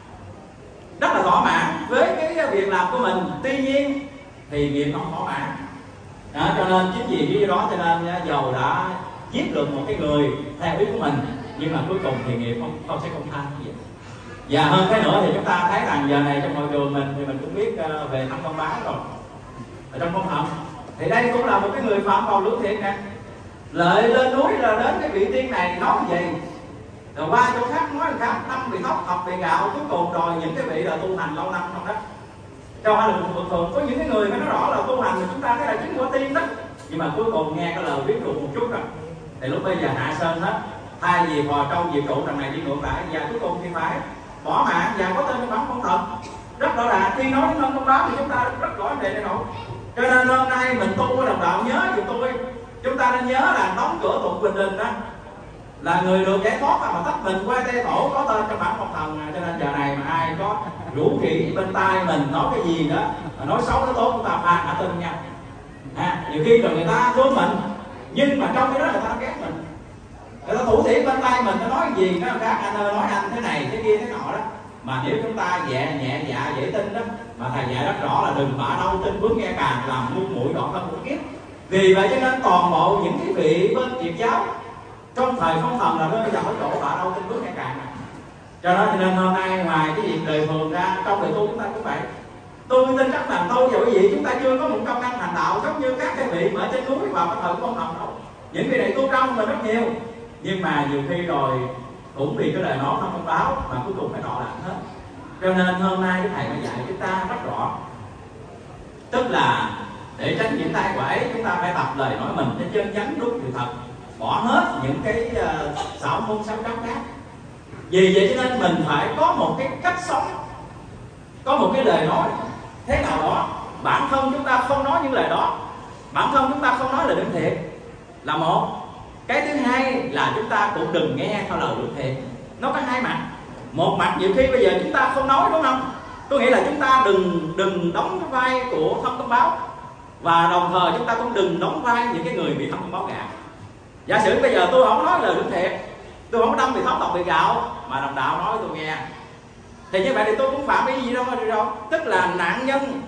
rất là thỏa mãn với cái việc làm của mình. Tuy nhiên thì nghiệp không thỏa mãn đó, cho nên chính vì lý do đó cho nên dầu đã giết được một cái người theo ý của mình, nhưng mà cuối cùng thì nghiệp không sẽ không tha cái gì. Và hơn thế nữa thì chúng ta thấy rằng giờ này trong hội trường mình thì mình cũng biết về Thâm Công Báo rồi. Ở trong phong thận thì đây cũng là một cái người phạm vào lưỡng thiện nè. Lợi lên núi là đến cái vị tiên này nói gì, rồi qua chỗ khác nói khác, năm bị thóc, thọc bị gạo, cuối cùng rồi những cái vị là tu hành lâu năm không đó. Cho nên là thường có những cái người mới nói rõ là tu hành thì chúng ta thấy là chính quả tiên đó, nhưng mà cuối cùng nghe cái lời viết được một chút rồi thì lúc bây giờ hạ sơn hết, thay vì hòa trâu diệt trụ đằng này đi ngược lại, và cuối cùng thì phải bỏ mạng và có tên trong bản phong thần. Rất rõ ràng khi nói đến Thâm Công Báo thì chúng ta rất rõ đề này rồi. Cho nên hôm nay mình tu của đồng đạo nhớ giùm tôi, chúng ta nên nhớ là đóng cửa tục Bình Định đó là người được giải thoát, mà tách mình qua Tây Tổ có tên trong bản phong thần. Cho nên giờ này mà ai có rủ rỉ bên tai mình nói cái gì đó, nói xấu nói tốt, chúng ta phạt hạ tin nha. Nhiều khi rồi người ta thương mình, nhưng mà trong cái đó người ta ghét mình, người ta thủ thỉ bên tai mình, nó nói gì nó khác, anh ơi nói anh thế này thế kia thế nọ đó. Mà nếu chúng ta nhẹ dạ dễ tin đó, mà thầy dạy rất rõ là đừng bả đâu tin bước nghe càng làm ngu muội đoạn thân mũi kiếp. Vì vậy cho nên toàn bộ những cái vị bên Việt giáo trong thời phong thần là rơi vào cái chỗ bả đâu tin bước nghe càng này. Cho nên hôm nay ngoài cái việc đời thường ra, trong đời tu chúng ta cũng vậy. Tôi tin chắc rằng tôi và quý vị chúng ta chưa có một công năng hành đạo giống như các cái vị ở trên núi vào cái thời phong thần đâu. Những vị này tu trong là rất nhiều, nhưng mà nhiều khi rồi cũng vì cái lời nói Thâm Công Báo mà cuối cùng phải đọa lạc hết. Cho nên hôm nay cái thầy mới dạy chúng ta rất rõ, tức là để tránh những tai họa ấy, chúng ta phải tập lời nói mình cho chân chánh đúng sự thật, bỏ hết những cái xạo ngôn xấu trắng khác. Vì vậy cho nên mình phải có một cái cách sống, có một cái lời nói thế nào đó. Bản thân chúng ta không nói những lời đó, bản thân chúng ta không nói lời đừng thiệt là một. Cái thứ hai là chúng ta cũng đừng nghe theo lời đừng thiệt. Nó có hai mặt. Một mặt nhiều khi bây giờ chúng ta không nói, đúng không? Tôi nghĩ là chúng ta đừng đóng cái vai của Thâm Công Báo, và đồng thời chúng ta cũng đừng đóng vai những cái người bị Thâm Công Báo gạt. Giả sử bây giờ tôi không nói lời đừng thiệt, tôi không đâm bị thóc tộc bị gạo, mà đồng đạo nói tôi nghe, thì như vậy thì tôi cũng phạm cái gì đâu mà đâu. Tức là nạn nhân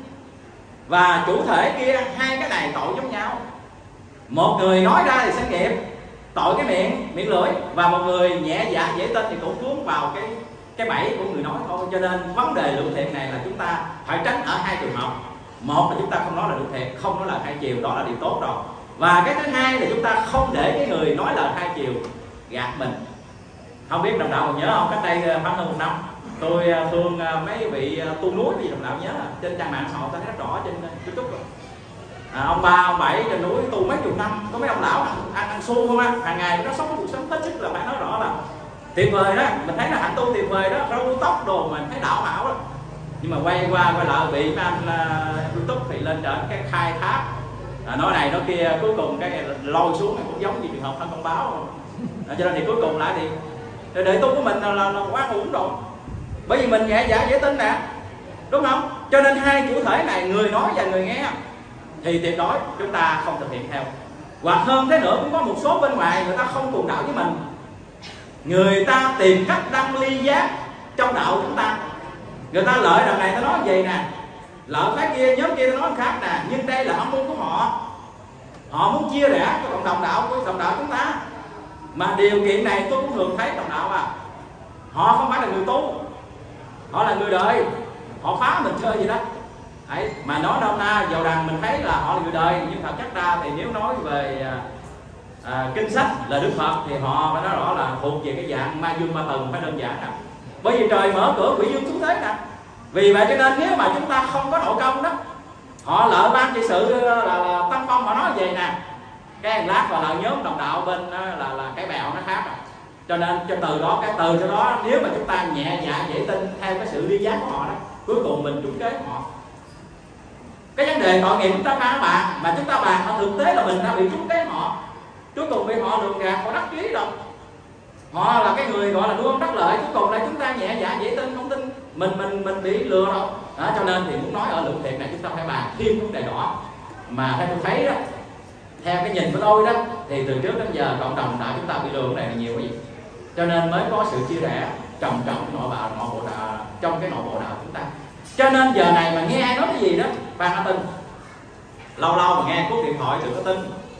và chủ thể kia, hai cái này tội giống nhau. Một người nói ra thì sẽ nghiệp, tội cái miệng lưỡi, và một người nhẹ dạ dễ tin thì cũng cuốn vào cái bẫy của người nói thôi. Cho nên vấn đề lượng thiện này là chúng ta phải tránh ở hai trường hợp. Một là chúng ta không nói là lượng thiện, không nói là hai chiều, đó là điều tốt rồi. Và cái thứ hai là chúng ta không để cái người nói lời hai chiều gạt mình. Không biết đồng đạo còn nhớ không, cách đây khoảng hơn 1 năm tôi thương mấy vị tu núi, vì đồng đạo nhớ trên trang mạng xã hội ta thấy rất rõ trên YouTube rồi. Ông ba ông bảy trên núi tu mấy chục năm, có mấy ông lão ăn xu không á, hàng ngày nó sống cuộc sống hết sức là phải nói rõ là tuyệt vời đó. Mình thấy là hạnh tu tuyệt vời đó, râu tóc đồ mình thấy đạo mạo đó. Nhưng mà quay lại bị mấy anh YouTube thì lên trên cái khai thác nói này nói kia, cuối cùng cái lôi xuống này cũng giống như trường hợp Thâm Công Báo. Cho nên thì cuối cùng lại thì đời tu của mình là quá uổng rồi, bởi vì mình nhẹ dạ dễ tin nè, đúng không? Cho nên hai chủ thể này, người nói và người nghe, thì tuyệt đối chúng ta không thực hiện theo. Hoặc hơn thế nữa, cũng có một số bên ngoài người ta không cùng đạo với mình, người ta tìm cách đăng ly giác trong đạo chúng ta. Người ta lợi đằng này ta nói gì nè, lợi cái kia nhóm kia ta nói khác nè, nhưng đây là âm mưu của họ. Họ muốn chia rẽ cái cộng đồng đạo của cộng đạo chúng ta. Mà điều kiện này tôi cũng thường thấy cộng đạo họ không phải là người tu, họ là người đời, họ phá mình chơi gì đó. Đấy, mà nói đâu na dầu rằng mình thấy là họ là người đời, nhưng thật chất ra thì nếu nói về kinh sách là Đức Phật thì họ phải nói rõ là thuộc về cái dạng ma dương ma thần, phải đơn giản nào. Bởi vì trời mở cửa quỷ dương xuống thế nè. Vì vậy cho nên nếu mà chúng ta không có nội công đó, họ lợi ban trị sự là Tâm Phong họ nói về nè, cái lát và là nhóm đồng đạo bên là cái bèo nó khác rồi. Cho nên cho từ đó, cái từ cho đó, nếu mà chúng ta nhẹ dạ dễ tin theo cái sự liên giác của họ đó, cuối cùng mình trúng kế của họ. Cái vấn đề tội nghiệp chúng ta phá bàn, mà chúng ta bàn ở thực tế là mình đã bị trúng kế họ, cuối cùng bị họ lường gạt, họ đắc chí rồi. Họ là cái người gọi là đua đắc lợi, cuối cùng là chúng ta nhẹ dạ dễ tin, không tin mình bị lừa đâu. Cho nên thì muốn nói ở lượng thiệt này chúng ta phải bàn thêm vấn đề đó. Mà theo tôi thấy đó, theo cái nhìn của tôi đó, thì từ trước đến giờ cộng đồng đạo chúng ta bị lừa cái này là nhiều cái gì, cho nên mới có sự chia rẽ trầm trọng nội bộ đạo, trong cái nội bộ đạo chúng ta. Cho nên giờ này mà nghe ai nói cái gì đó bạn hãy tin, lâu lâu mà nghe cú điện thoại đừng có tin,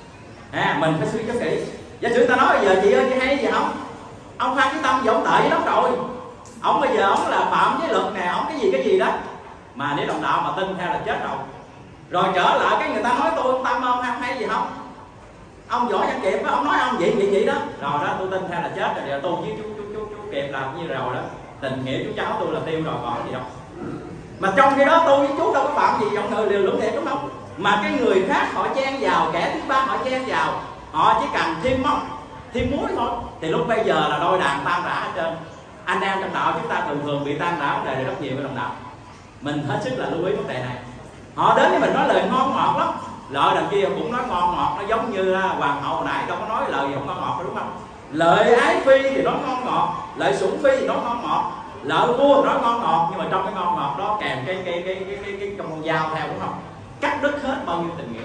mình phải suy cho kỹ. Giả sử ta nói bây giờ chị ơi chị hay gì không, ông Phan Chí Tâm giờ ông tệ lắm rồi, ông bây giờ ông là phạm với luật nè, ông cái gì đó, mà nếu đồng đạo mà tin theo là chết rồi. Rồi trở lại cái người ta nói tôi ông Tâm ông hay gì không, ông Võ Văn Kiệt ông nói ông vậy đó, rồi đó tôi tin theo là chết rồi, tôi với chú Kiệt làm như rồi đó, tình nghĩa chú cháu tôi là tiêu rồi còn gì đâu. Mà trong khi đó tôi với chú đâu có phạm gì giọng người liều lưỡng thiệt đúng không, mà cái người khác họ chen vào, kẻ thứ ba họ chen vào, họ chỉ cần thêm mắm thêm muối thôi, thì lúc bây giờ là đôi đàn tan rã hết trơn. Anh em trong đạo chúng ta thường bị tan rã vấn đề này rất nhiều với đồng đạo, mình hết sức là lưu ý vấn đề này. Họ đến với mình nói lời ngon ngọt lắm, lợi đằng kia cũng nói ngon ngọt, nó giống như hoàng hậu hồi nãy đâu có nói lời gì không ngon ngọt đúng không. Lợi ái phi thì nói ngon ngọt, lợi sủng phi thì nói ngon ngọt, lợi vua thì nói ngon ngọt, nhưng mà trong cái ngon ngọt đó kèm cái con dao theo đúng không, cắt đứt hết bao nhiêu tình nghĩa.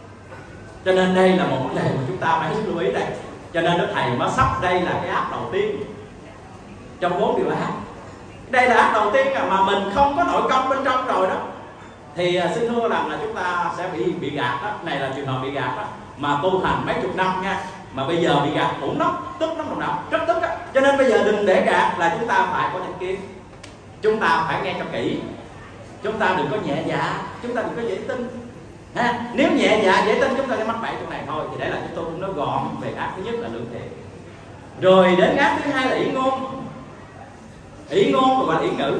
Cho nên đây là một vấn đề mà chúng ta phải lưu ý đây. Cho nên Đức Thầy mới sắp đây là cái ác đầu tiên trong 4 điều ác. Đây là ác đầu tiên mà mình không có nội công bên trong rồi đó, thì xin thưa rằng là chúng ta sẽ bị gạt đó. Này là trường hợp bị gạt đó, mà tu hành mấy chục năm nha, mà bây giờ bị gạt cũng lắm, tức lắm đồng đạo, rất tức á. Cho nên bây giờ đừng để gạt, là chúng ta phải có chánh kiến, chúng ta phải nghe cho kỹ, chúng ta đừng có nhẹ dạ, chúng ta đừng có dễ tin. Nếu nhẹ dạ dễ tin chúng ta sẽ mắc bẫy chỗ này thôi. Thì đấy là chúng tôi cũng nói gọn về ác thứ nhất là lượng thiệt. Rồi đến ác thứ hai là ý ngôn. Ý ngôn và ý ngữ.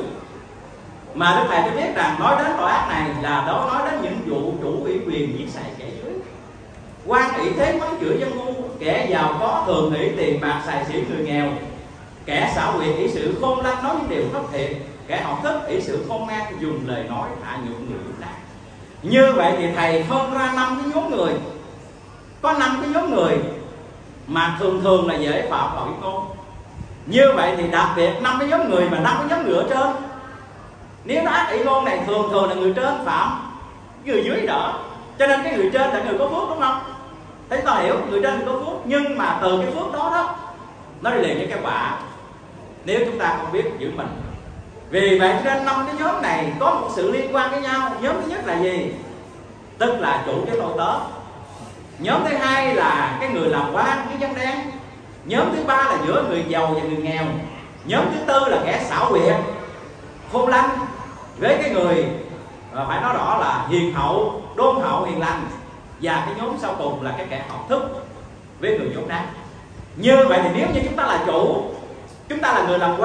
Mà Đức Thầy cho biết rằng nói đến tội ác này là đó nói đến những vụ chủ ủy quyền giết xài kẻ dưới, quan ủy thế mắng chửi dân ngu, kẻ giàu có thường nghĩ tiền bạc xài xỉu người nghèo, kẻ xảo quyệt ý sự khôn lanh nói những điều thất thiệt, kẻ học thức ý sự khôn ngoan dùng lời nói hạ nhục người khác. Như vậy thì thầy phân ra 5 cái nhóm người, có 5 cái nhóm người mà thường là dễ phạm vào ý ngôn. Như vậy thì đặc biệt 5 cái nhóm người mà 5 cái nhóm người ở trên, nếu nó ác ý ngôn này thường là người trên phạm, người dưới đỡ. Cho nên cái người trên là người có phước đúng không? Thế ta hiểu người trên người có phước, nhưng mà từ cái phước đó nó đi liền với cái quả nếu chúng ta không biết giữ mình. Vì vậy cho nên 5 cái nhóm này có một sự liên quan với nhau. Nhóm thứ nhất là gì? Tức là chủ với nội tớ. Nhóm thứ hai là cái người làm quan với dân đen. Nhóm thứ ba là giữa người giàu và người nghèo. Nhóm thứ tư là kẻ xảo quyệt khôn lanh với cái người phải nói rõ là hiền hậu, đôn hậu, hiền lành. Và cái nhóm sau cùng là cái kẻ học thức với người dốt nát. Như vậy thì nếu như chúng ta là chủ, chúng ta là người làm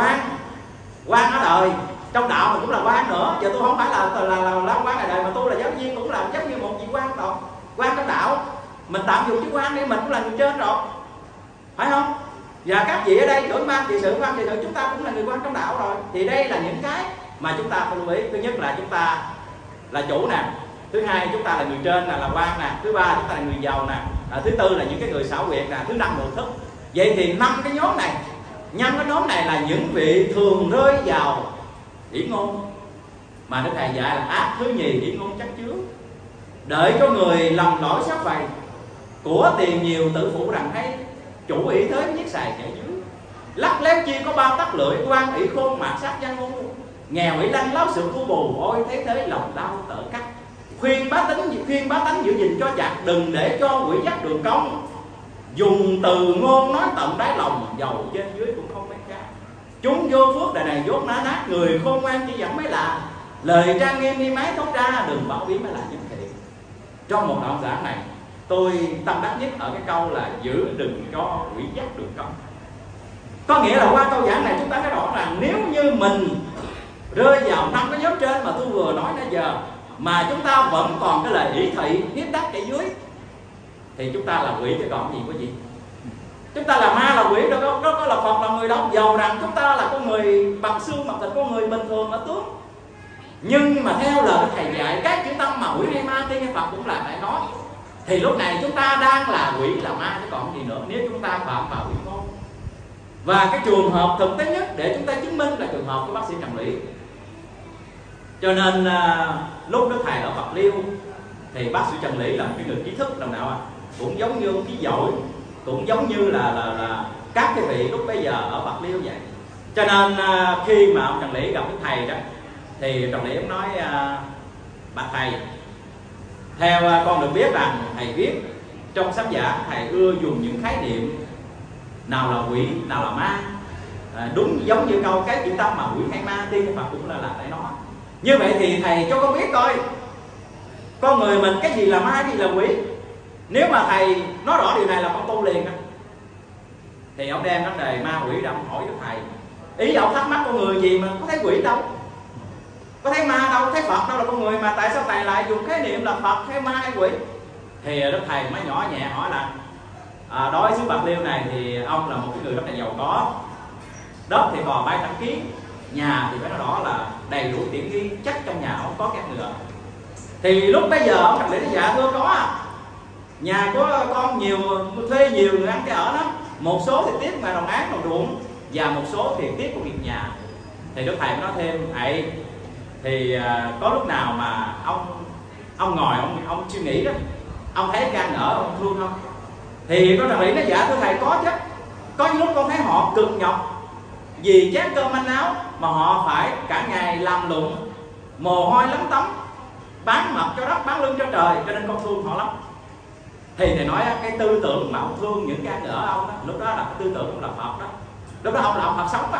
quan ở đời, trong đạo mình cũng là quan nữa. Giờ tôi không phải là quan ở đời, mà tôi là giáo viên cũng là giống như một vị quan rồi, quan trong đạo. Mình tạm dùng chữ quan đi, mình cũng là người trên rồi, phải không? Và các vị ở đây trưởng ban trị sự, quan trị sự, chúng ta cũng là người quan trong đạo rồi. Thì đây là những cái mà chúng ta phải lưu ý. Thứ nhất là chúng ta là chủ nè, thứ hai chúng ta là người trên là quan nè, thứ ba chúng ta là người giàu nè, thứ tư là những cái người xảo quyệt nè, thứ năm nội thức. Vậy thì 5 cái nhóm này, 5 cái nhóm này là những vị thường rơi vào ỷ ngôn, mà Đức Thầy dạy là ác thứ nhì ỷ ngôn chắc chứa. Đợi cho người lầm lỗi sát vầy, của tiền nhiều tự phụ rằng hay, chủ ý thế giết xài kẻ dưới, lắc léo chi có bao tắc lưỡi, quan ỷ khôn mạt sát gian ngu, nghèo ỷ lanh láo sự cu bù, ôi thế thế lòng đau tở cắt. Khuyên bá tánh giữ gìn cho chặt, đừng để cho quỷ dắt đường công, dùng từ ngôn nói tận đáy lòng, giàu trên dưới cũng không mấy khác. Chúng vô phước đời này dốt ná nát, người khôn ngoan chỉ dẫn mới là lời trang nghiêm đi máy thốt ra, đừng bảo bí mới là nhân thiện. Trong một đoạn giảng này tôi tâm đắc nhất ở cái câu là giữ đừng cho quỷ dắt đường công. Có nghĩa là qua câu giảng này chúng ta thấy rõ rằng nếu như mình rơi vào 5 cái nhóm trên mà tôi vừa nói nãy giờ, mà chúng ta vẫn còn cái lời ỷ thị hiếp đáp ở dưới, thì chúng ta là quỷ chứ còn gì có gì. Chúng ta là ma là quỷ đâu có là Phật là người đâu. Dầu rằng chúng ta là con người bằng xương bằng thịt, con người bình thường ở tướng, nhưng mà theo lời Thầy dạy, các chữ tâm mà quỷ hay ma tiên hay Phật cũng là phải nói. Thì lúc này chúng ta đang là quỷ là ma chứ còn gì nữa, nếu chúng ta phạm vào quỷ môn. Và cái trường hợp thực tế nhất để chúng ta chứng minh là trường hợp của bác sĩ Trần Lý. Cho nên lúc Đức Thầy ở Bạc Liêu thì bác sĩ Trần Lý là một cái người trí thức đồng đạo ạ, cũng giống như ông trí giỏi, cũng giống như là các cái vị lúc bây giờ ở Bạc Liêu vậy. Cho nên khi mà ông Trần Lý gặp Đức Thầy đó, thì Trần Lý ông nói: bạch Thầy, theo con được biết rằng Thầy viết trong sách giảng, Thầy ưa dùng những khái niệm nào là quỷ, nào là ma, đúng giống như câu cái chữ tâm mà quỷ hay ma tiên hay Phật cũng là tại nó. Như vậy thì Thầy cho con biết coi con người mình cái gì là ma, cái gì là quỷ. Nếu mà Thầy nói rõ điều này là con tu liền đó. Thì ông đem vấn đề ma quỷ ra hỏi Đức Thầy. Ý ông thắc mắc con người gì mà có thấy quỷ đâu, có thấy ma đâu, thấy Phật đâu là con người, mà tại sao Thầy lại dùng khái niệm là Phật hay ma hay quỷ? Thì Đức Thầy mới nhỏ nhẹ hỏi là đối xứ Bạc Liêu này thì ông là một cái người rất là giàu có, đất thì còn 300 kg, nhà thì phải nói rõ là đầy đủ tiện nghi, chắc trong nhà ông có các người. Thì lúc bây giờ ông Trần Lý nói: dạ thưa có, nhà của con nhiều, thuê nhiều người ăn cái ở lắm, một số thì tiếp ngoài đồng áng đồng ruộng, và một số thì tiếp của việc nhà. Thì Đức Thầy mới nói thêm: ấy thì có lúc nào mà ông ngồi ông suy nghĩ đó, ông thấy can nở ông thương không? Thì có Trần Lý nói: dạ thưa Thầy có chứ. Có những lúc con thấy họ cực nhọc vì chén cơm manh áo mà họ phải cả ngày làm lụng, mồ hôi lấm tấm, bán mặt cho đất, bán lưng cho trời, cho nên con thương họ lắm. Thì Thầy nói cái tư tưởng mà ông thương những can nở ông đó, lúc đó là cái tư tưởng ông là Phật đó, lúc đó ông là ông Phật sống đó,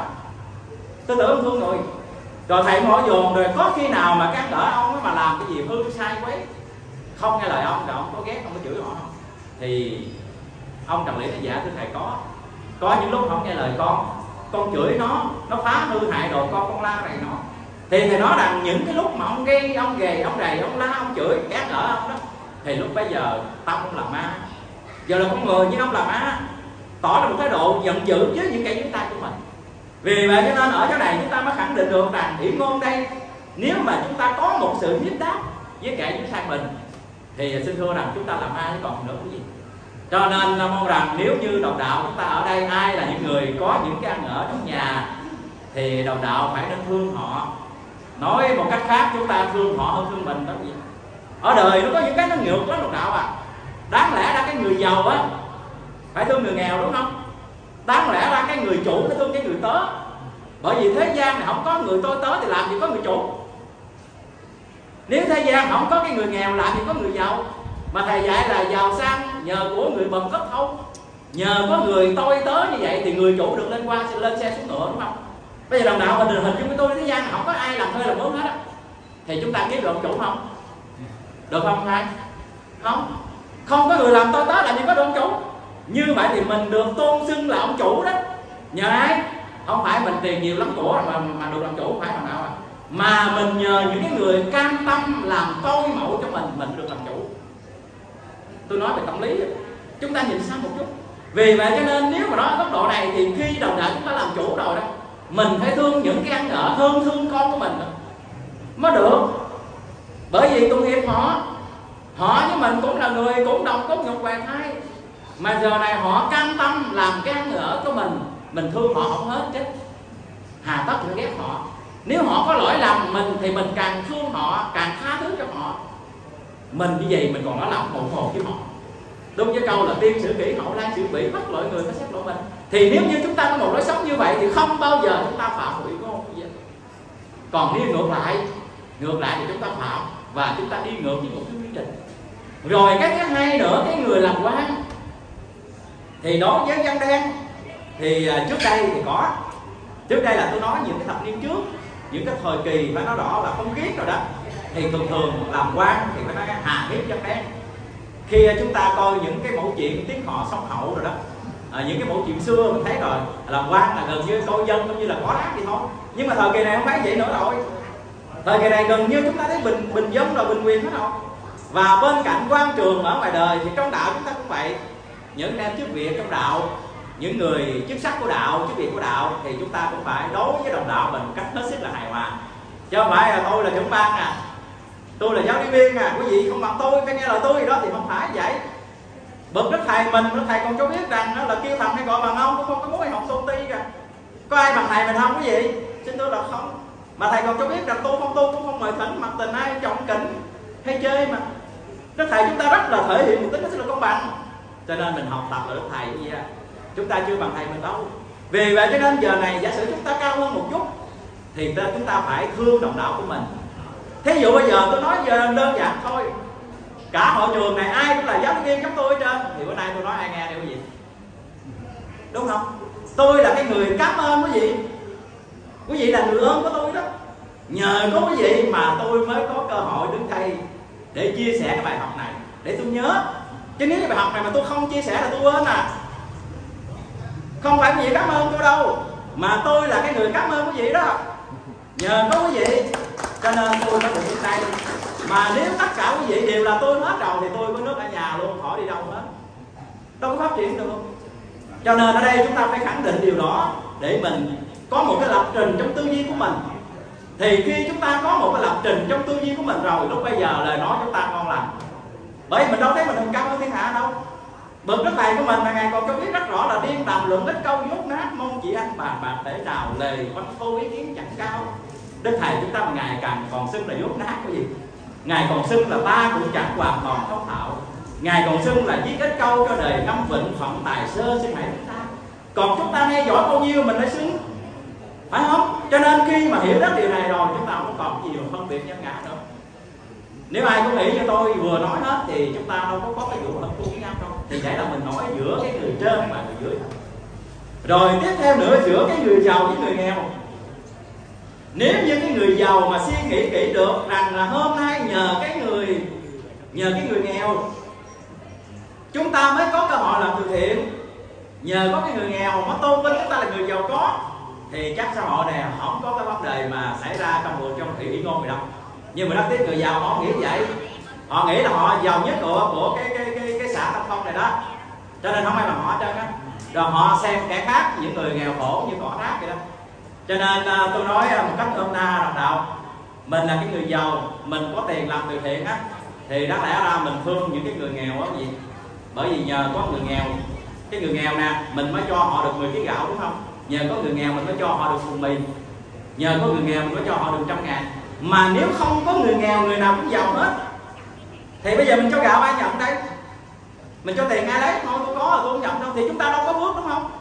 tư tưởng ông thương người. Rồi Thầy hỏi dồn rồi có khi nào mà can nở ông mà làm cái gì hư sai quấy, không nghe lời ông rồi ông có ghét, ông có chửi họ không? Thì ông Trần Lý nói: dạ thưa Thầy có những lúc không nghe lời con chửi nó phá hư hại đồ con la này nó. Thì Thầy nói rằng những cái lúc mà ông gây, ông ghề, ông rầy, ông la, ông chửi, ghét ở ông đó, thì lúc bây giờ tâm ông là ma, giờ là con người nhưng ông là ma, tỏ ra một thái độ giận dữ với những kẻ dưới tay của mình. Vì vậy cho nên ở chỗ này chúng ta mới khẳng định được rằng yểm ngôn đây, nếu mà chúng ta có một sự hiếp đáp với kẻ dưới tay mình thì xin thưa rằng chúng ta là ma chứ còn nữa cái gì. Cho nên mong rằng nếu như đồng đạo chúng ta ở đây ai là những người có những cái ăn ở trong nhà thì đồng đạo phải nên thương họ. Nói một cách khác, chúng ta thương họ hơn thương mình đó gì. Ở đời nó có những cái nó ngược lắm đồng đạo à. Đáng lẽ ra cái người giàu á phải thương người nghèo đúng không? Đáng lẽ ra cái người chủ phải thương cái người tớ. Bởi vì thế gian này không có người tôi tớ thì làm gì có người chủ. Nếu thế gian không có cái người nghèo làm gì có người giàu. Mà Thầy dạy là giàu sang nhờ của người bần thất không. Nhờ có người tôi tớ như vậy thì người chủ được lên xe xuống ngựa đúng không? Bây giờ đồng đạo hình dung với tôi thế gian không có ai làm thuê làm mướn hết á, thì chúng ta kiếm được ông chủ không? Được không thầy? Không. Không có người làm tôi tớ làm gì có được ông chủ. Như vậy thì mình được tôn xưng là ông chủ đó. Nhờ ai? Không phải mình tiền nhiều lắm của mà được làm chủ, phải đồng đạo à. Mà mình nhờ những cái người cam tâm làm tôi mẫu cho mình được làm chủ. Tôi nói về tâm lý, chúng ta nhìn sang một chút. Vì vậy cho nên nếu mà nói ở góc độ này thì khi đồng đạo chúng ta làm chủ rồi đó, mình phải thương những cái ăn ở hơn thương con của mình đó, mới được. Bởi vì tội nghiệp họ với mình cũng là người, cũng đồng cốt nhục hoàng thai, mà giờ này họ cam tâm làm cái ăn ở của mình thương họ không hết chứ. Hà tất phải ghét họ. Nếu họ có lỗi lầm mình thì mình càng thương họ, càng tha thứ cho họ. Mình như vậy mình còn nói lòng hồn hồn với họ. Đúng với câu là tiên xử kỹ hậu lai xử bỉ, bắt lỗi người phải xét lỗi mình. Thì nếu như chúng ta có một lối sống như vậy thì không bao giờ chúng ta phạm hủy của ông gì. Còn nếu ngược lại thì chúng ta phạm và chúng ta đi ngược với một cái quy trình. Rồi cái thứ hai nữa, cái người làm quan thì đối với dân đen thì trước đây thì có. Trước đây là tôi nói những cái thập niên trước, những cái thời kỳ phải nói rõ là không kiết rồi đó, thì thường làm quan thì phải nói hà hiếp dân đen. Khi chúng ta coi những cái mẫu chuyện Tiến Họ Song Hậu rồi đó, những cái bộ chuyện xưa mình thấy rồi, làm quan là gần như coi dân cũng như là có rác thì thôi. Nhưng mà thời kỳ này không phải vậy nữa rồi. Thời kỳ này gần như chúng ta thấy bình dân rồi, bình quyền hết rồi. Và bên cạnh quan trường ở ngoài đời thì trong đạo chúng ta cũng vậy. Những em chức việc trong đạo, những người chức sắc của đạo, chức việc của đạo, thì chúng ta cũng phải đối với đồng đạo mình một cách hết sức là hài hòa. Chứ không phải là tôi là trưởng ban à, tôi là giáo lý viên à, quý vị không bằng tôi phải nghe lời tôi gì đó, thì không phải vậy. Bậc đức thầy mình, đức thầy còn cho biết rằng đó là kêu thằng hay gọi bằng ông, cũng không có mối học tôn ti cả. Có ai bằng thầy mình không quý vị? Xin tôi là không. Mà thầy còn cho biết rằng tôi cũng không mời thỉnh, mặc tình ai trọng kính hay chơi mà. Đức thầy chúng ta rất là thể hiện một tính rất là công bằng. Cho nên mình học tập là đức thầy như vậy. Chúng ta chưa bằng thầy mình đâu. Vì vậy cho nên giờ này giả sử chúng ta cao hơn một chút thì chúng ta phải thương đồng đạo của mình. Thí dụ bây giờ tôi nói giờ đơn giản thôi, cả hội trường này ai cũng là giáo viên giống tôi hết trơn, thì bữa nay tôi nói ai nghe đây quý vị? Đúng không? Tôi là cái người cảm ơn quý vị. Quý vị là người ơn của tôi đó. Nhờ có quý vị mà tôi mới có cơ hội đứng đây để chia sẻ cái bài học này, để tôi nhớ. Chứ nếu cái bài học này mà tôi không chia sẻ là tôi quên à. Không phải quý vị cảm ơn tôi đâu, mà tôi là cái người cảm ơn quý vị đó. Nhờ có quý vị cho nên tôi mới được đến đây. Mà nếu tất cả quý vị đều là tôi hết rồi thì tôi có nước ở nhà luôn, khỏi đi đâu hết, đâu có phát triển được luôn. Cho nên ở đây chúng ta phải khẳng định điều đó để mình có một cái lập trình trong tư duy của mình. Thì khi chúng ta có một cái lập trình trong tư duy của mình rồi, lúc bây giờ lời nói chúng ta ngon lành. Bởi vì mình đâu thấy mình không cảm ơn thiên hạ đâu. Bậc đức thầy của mình là ngài còn cho biết rất rõ là điên đàm luận ít câu dốt nát, mong chị anh bàn bạc thể nào lề văn thô ý kiến chẳng cao. Đức thầy chúng ta mà ngài càng còn xưng là dốt nát cái gì, ngài còn xưng là ta cũng chẳng hoàn toàn thấu thạo, ngài còn xưng là viết ít câu cho đời ngâm vịnh phận tài sơ xin hãy chúng ta. Còn chúng ta nghe giỏi bao nhiêu mình lại xưng, phải không? Cho nên khi mà hiểu rất điều này rồi chúng ta không còn gì mà phân biệt nhân ngã nữa. Nếu ai cũng nghĩ cho tôi vừa nói hết thì chúng ta đâu có cái vụ lẫn thua với nhau đâu. Thì vậy là mình nói giữa cái người trên và người dưới. Rồi tiếp theo nữa, giữa cái người giàu với người nghèo. Nếu như cái người giàu mà suy nghĩ kỹ được rằng là hôm nay nhờ cái người nghèo chúng ta mới có cơ hội làm từ thiện, nhờ có cái người nghèo mới tôn vinh chúng ta là người giàu có, thì chắc xã hội này không có cái vấn đề mà xảy ra trong thủy ủy ngôn gì đâu. Nhưng mà rất tiếc người giàu họ nghĩ vậy, họ nghĩ là họ giàu nhất của cái xã Tam Phong này đó, cho nên không ai bằng họ hết trơn á. Rồi họ xem kẻ khác, những người nghèo khổ như cỏ rác vậy đó. Cho nên tôi nói một cách ôm na đồng đạo, mình là cái người giàu, mình có tiền làm từ thiện á, thì đáng lẽ ra mình thương những cái người nghèo á gì. Bởi vì nhờ có người nghèo, cái người nghèo nè, mình mới cho họ được 10 kg gạo đúng không? Nhờ có người nghèo mình mới cho họ được thùng mì, nhờ có người nghèo mình mới cho họ được 100.000. Mà nếu không có người nghèo, người nào cũng giàu hết, thì bây giờ mình cho gạo ai nhận đây? Mình cho tiền ai lấy? Thôi tôi có rồi tôi không nhận đâu, thì chúng ta đâu có phước đúng không?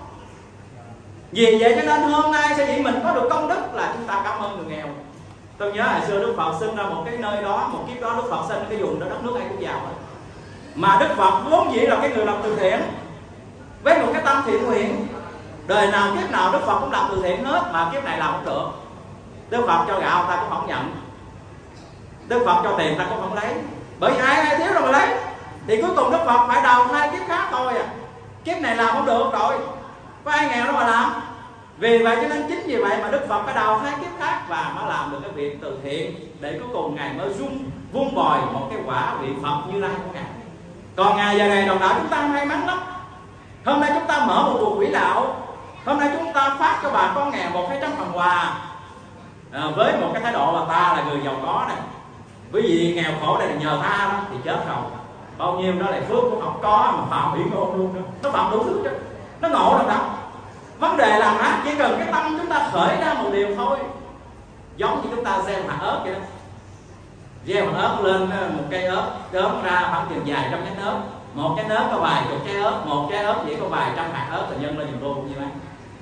Vì vậy cho nên hôm nay sẽ dĩ mình có được công đức là chúng ta cảm ơn người nghèo. Tôi nhớ hồi xưa Đức Phật sinh ra một cái nơi đó, một kiếp đó Đức Phật sinh cái vùng đó đất nước ai cũng giàu hết. Mà Đức Phật vốn dĩ là cái người làm từ thiện với một cái tâm thiện nguyện. Đời nào kiếp nào Đức Phật cũng làm từ thiện hết, mà kiếp này làm không được. Đức Phật cho gạo ta cũng không nhận, Đức Phật cho tiền ta cũng không lấy. Bởi vì ai thiếu rồi mà lấy, thì cuối cùng Đức Phật phải đào thai kiếp khác thôi à. Kiếp này làm không được rồi, có ai nghèo đâu mà làm. Vì vậy cho nên chính vì vậy mà Đức Phật phải đào thai kiếp khác và mới làm được cái việc từ thiện, để cuối cùng ngài mới vun bồi một cái quả vị Phật Như Lai của ngài. Còn ngày giờ này đồng đạo chúng ta may mắn lắm. Hôm nay chúng ta mở một cuộc quỹ đạo, hôm nay chúng ta phát cho bà con nghèo 100-200 phần quà, với một cái thái độ là ta là người giàu có này, quý vị nghèo khổ đây là nhờ ta đó, thì chết rồi. Bao nhiêu đó là phước cũng không có mà phạm ủy ngôn luôn đó. Nó phạm đủ thứ chứ, nó ngộ lắm đó. Vấn đề là chỉ cần cái tâm chúng ta khởi ra một điều thôi, giống như chúng ta gieo hạt ớt vậy đó. Gieo hạt ớt lên một cây ớt, đớm ra khoảng chừng vài trăm trái ớt. Một trái ớt có vài chục trái ớt, một trái ớt chỉ có vài trăm hạt ớt là nhân lên dùm luôn như vậy.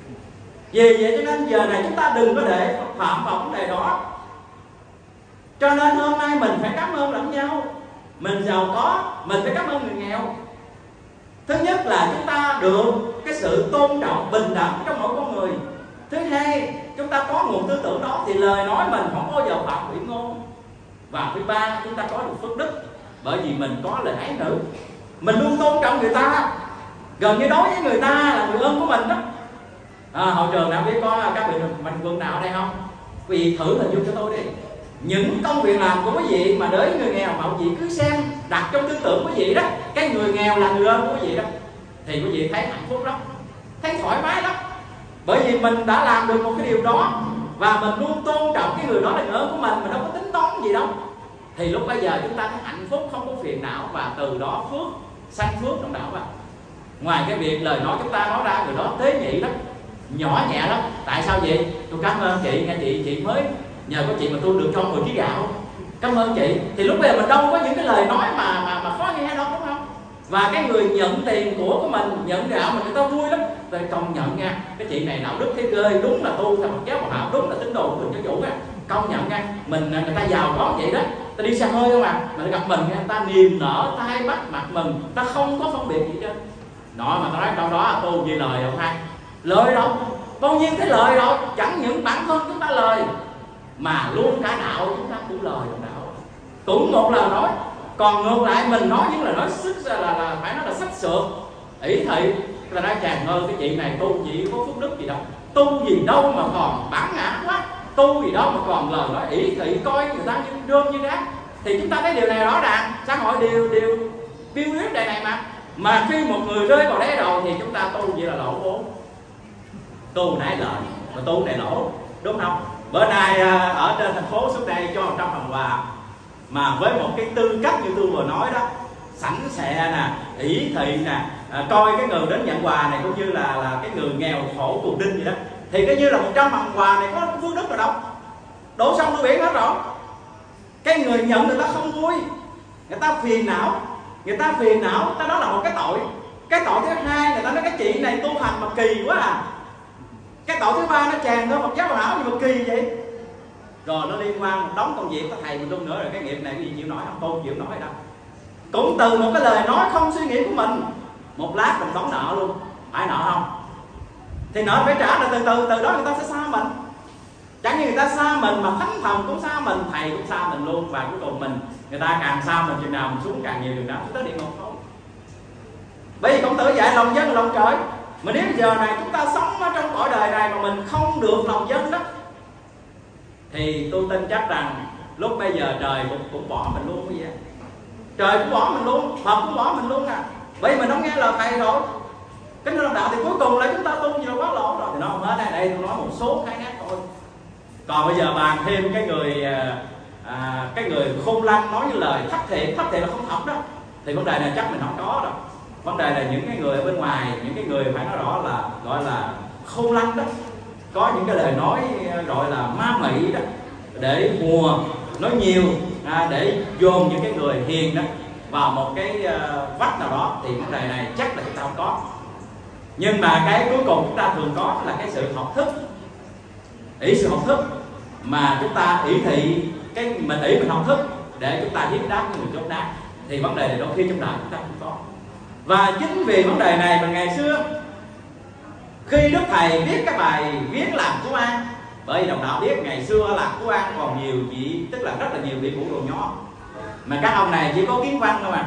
Vì vậy cho nên giờ này chúng ta đừng có để phạm vào vấn đề đó. Cho nên hôm nay mình phải cảm ơn lẫn nhau. Mình giàu có, mình phải cảm ơn người nghèo. Thứ nhất là chúng ta được cái sự tôn trọng bình đẳng trong mỗi con người. Thứ hai, chúng ta có nguồn tư tưởng đó thì lời nói mình không bao giờ phạm ủy ngôn. Và thứ ba, chúng ta có được phước đức, bởi vì mình có lời ái nữ, mình luôn tôn trọng người ta. gần như đối với người ta là người ơn của mình đó. Hội trường nào biết có các vị mạnh quân nào ở đây không? Quý vị thử hình dung cho tôi đi, những công việc làm của quý vị mà đến người nghèo mà quý vị cứ xem đặt trong tư tưởng quý vị đó, cái người nghèo là người ơn của quý vị đó, thì quý vị thấy hạnh phúc lắm, thấy thoải mái lắm, bởi vì mình đã làm được một cái điều đó và mình luôn tôn trọng cái người đó là người ơn của mình đâu có tính toán gì đâu. Thì lúc bây giờ chúng ta thấy hạnh phúc, không có phiền não, và từ đó phước sanh phước trong đạo vào. Ngoài cái việc lời nói chúng ta nói ra, người đó tế nhị lắm, nhỏ nhẹ lắm. Tại sao vậy? Tôi cảm ơn chị, nghe chị mới nhờ có chị mà tôi được cho 10 kg gạo, cảm ơn chị. Thì lúc bây giờ mình đâu có những cái lời nói mà khó nghe đâu, đúng không? Và cái người nhận tiền của mình, nhận gạo mà người ta vui lắm. Tôi công nhận nha, cái chị này đạo đức thế ghê, đúng là tu theo Phật giáo Hòa Hảo, đúng là tín đồ của mình cho chủ nha. Công nhận nha, mình người ta giàu có vậy đó, ta đi xe hơi không à, mà gặp mình người ta niềm nở, tay bắt mặt mừng, ta không có phân biệt gì chứ. Đó mà ta nói câu đó tu gì lời không hay, lời đâu, bao nhiêu cái lời đâu, chẳng những bản thân chúng ta lời mà luôn cả đạo chúng ta cũng lời trong đạo, cũng một lời nói. Còn ngược lại mình nói những lời nói sức là phải nói là sách sược, ỷ thị, là nói chàng ơi cái chị này tu gì có phước đức gì đâu, tu gì đâu mà còn bản ngã quá, tu gì đâu mà còn lời nói ỷ thị, coi người ta như rơm như rác. Thì chúng ta thấy điều này rõ ràng, xã hội đều biêu huyết đề này mà khi một người rơi vào đáy đầu thì chúng ta tu gì là lỗ vốn, tu nãy lợi mà tu này lỗ, đúng không? Bữa nay ở trên thành phố xuống đây cho 100 phần quà, mà với một cái tư cách như tôi vừa nói đó, sẵn sẻ nè, ỷ thị nè, coi cái người đến nhận quà này cũng như là cái người nghèo khổ cùng đinh gì đó, thì cái như là 100 phần quà này có phước đức rồi đâu, đổ sông đổ biển hết rồi. Cái người nhận người ta không vui, người ta phiền não, ta đó là một cái tội. Cái tội thứ hai, người ta nói cái chị này tu hành mà kỳ quá à. Cái tội thứ ba, nó tràn tới Phật giáo Hòa Hảo gì mà kỳ vậy. Rồi nó liên quan một đống công việc, có thầy mình luôn nữa rồi, cái nghiệp này cái gì chịu nói không? Tôi chịu nói đâu. Cũng từ một cái lời nói không suy nghĩ của mình, một lát mình đóng nợ luôn, phải nợ không? Thì nợ phải trả, rồi từ đó người ta sẽ xa mình. Chẳng như người ta xa mình mà thánh thần cũng xa mình, thầy cũng xa mình luôn, và cuối cùng người ta càng xa mình chừng nào mình xuống càng nhiều chừng nào tới địa ngục không. Bởi vì Khổng Tử dạy lòng dân là lòng trời. Mà nếu giờ này chúng ta sống ở trong cõi đời này mà mình không được lòng dân đó, thì tôi tin chắc rằng lúc bây giờ trời cũng bỏ mình luôn bây giờ. Trời cũng bỏ mình luôn, Phật cũng bỏ mình luôn nè. Bởi vì mình không nghe lời thầy rồi. Cái nơi đạo thì cuối cùng là chúng ta tu nhiều quá lỗ rồi. Thì nó không hết đây tôi nói một số cái nét thôi. Còn bây giờ bàn thêm cái người khôn lanh nói như lời thất thiệt là không thật đó, thì vấn đề này chắc mình không có đâu. Vấn đề là những cái người ở bên ngoài, những cái người phải nói rõ là gọi là khôn lanh đó, có những cái lời nói gọi là ma mị đó, để hùa nói nhiều, để dồn những cái người hiền đó vào một cái vách nào đó, thì vấn đề này chắc là chúng ta không có. Nhưng mà cái cuối cùng chúng ta thường có là cái sự học thức, sự học thức mà chúng ta ỷ thị, mình học thức để chúng ta hiếp đáp với người chốt đáp, thì vấn đề này đôi khi trong đạo chúng ta không có. Và chính vì vấn đề này mà ngày xưa khi Đức Thầy viết cái bài viếng làm Phú An, bởi vì đồng đạo biết ngày xưa là Phú An còn nhiều vị, tức là rất là nhiều vị cụ đồ nhỏ, mà các ông này chỉ có kiến văn thôi mà,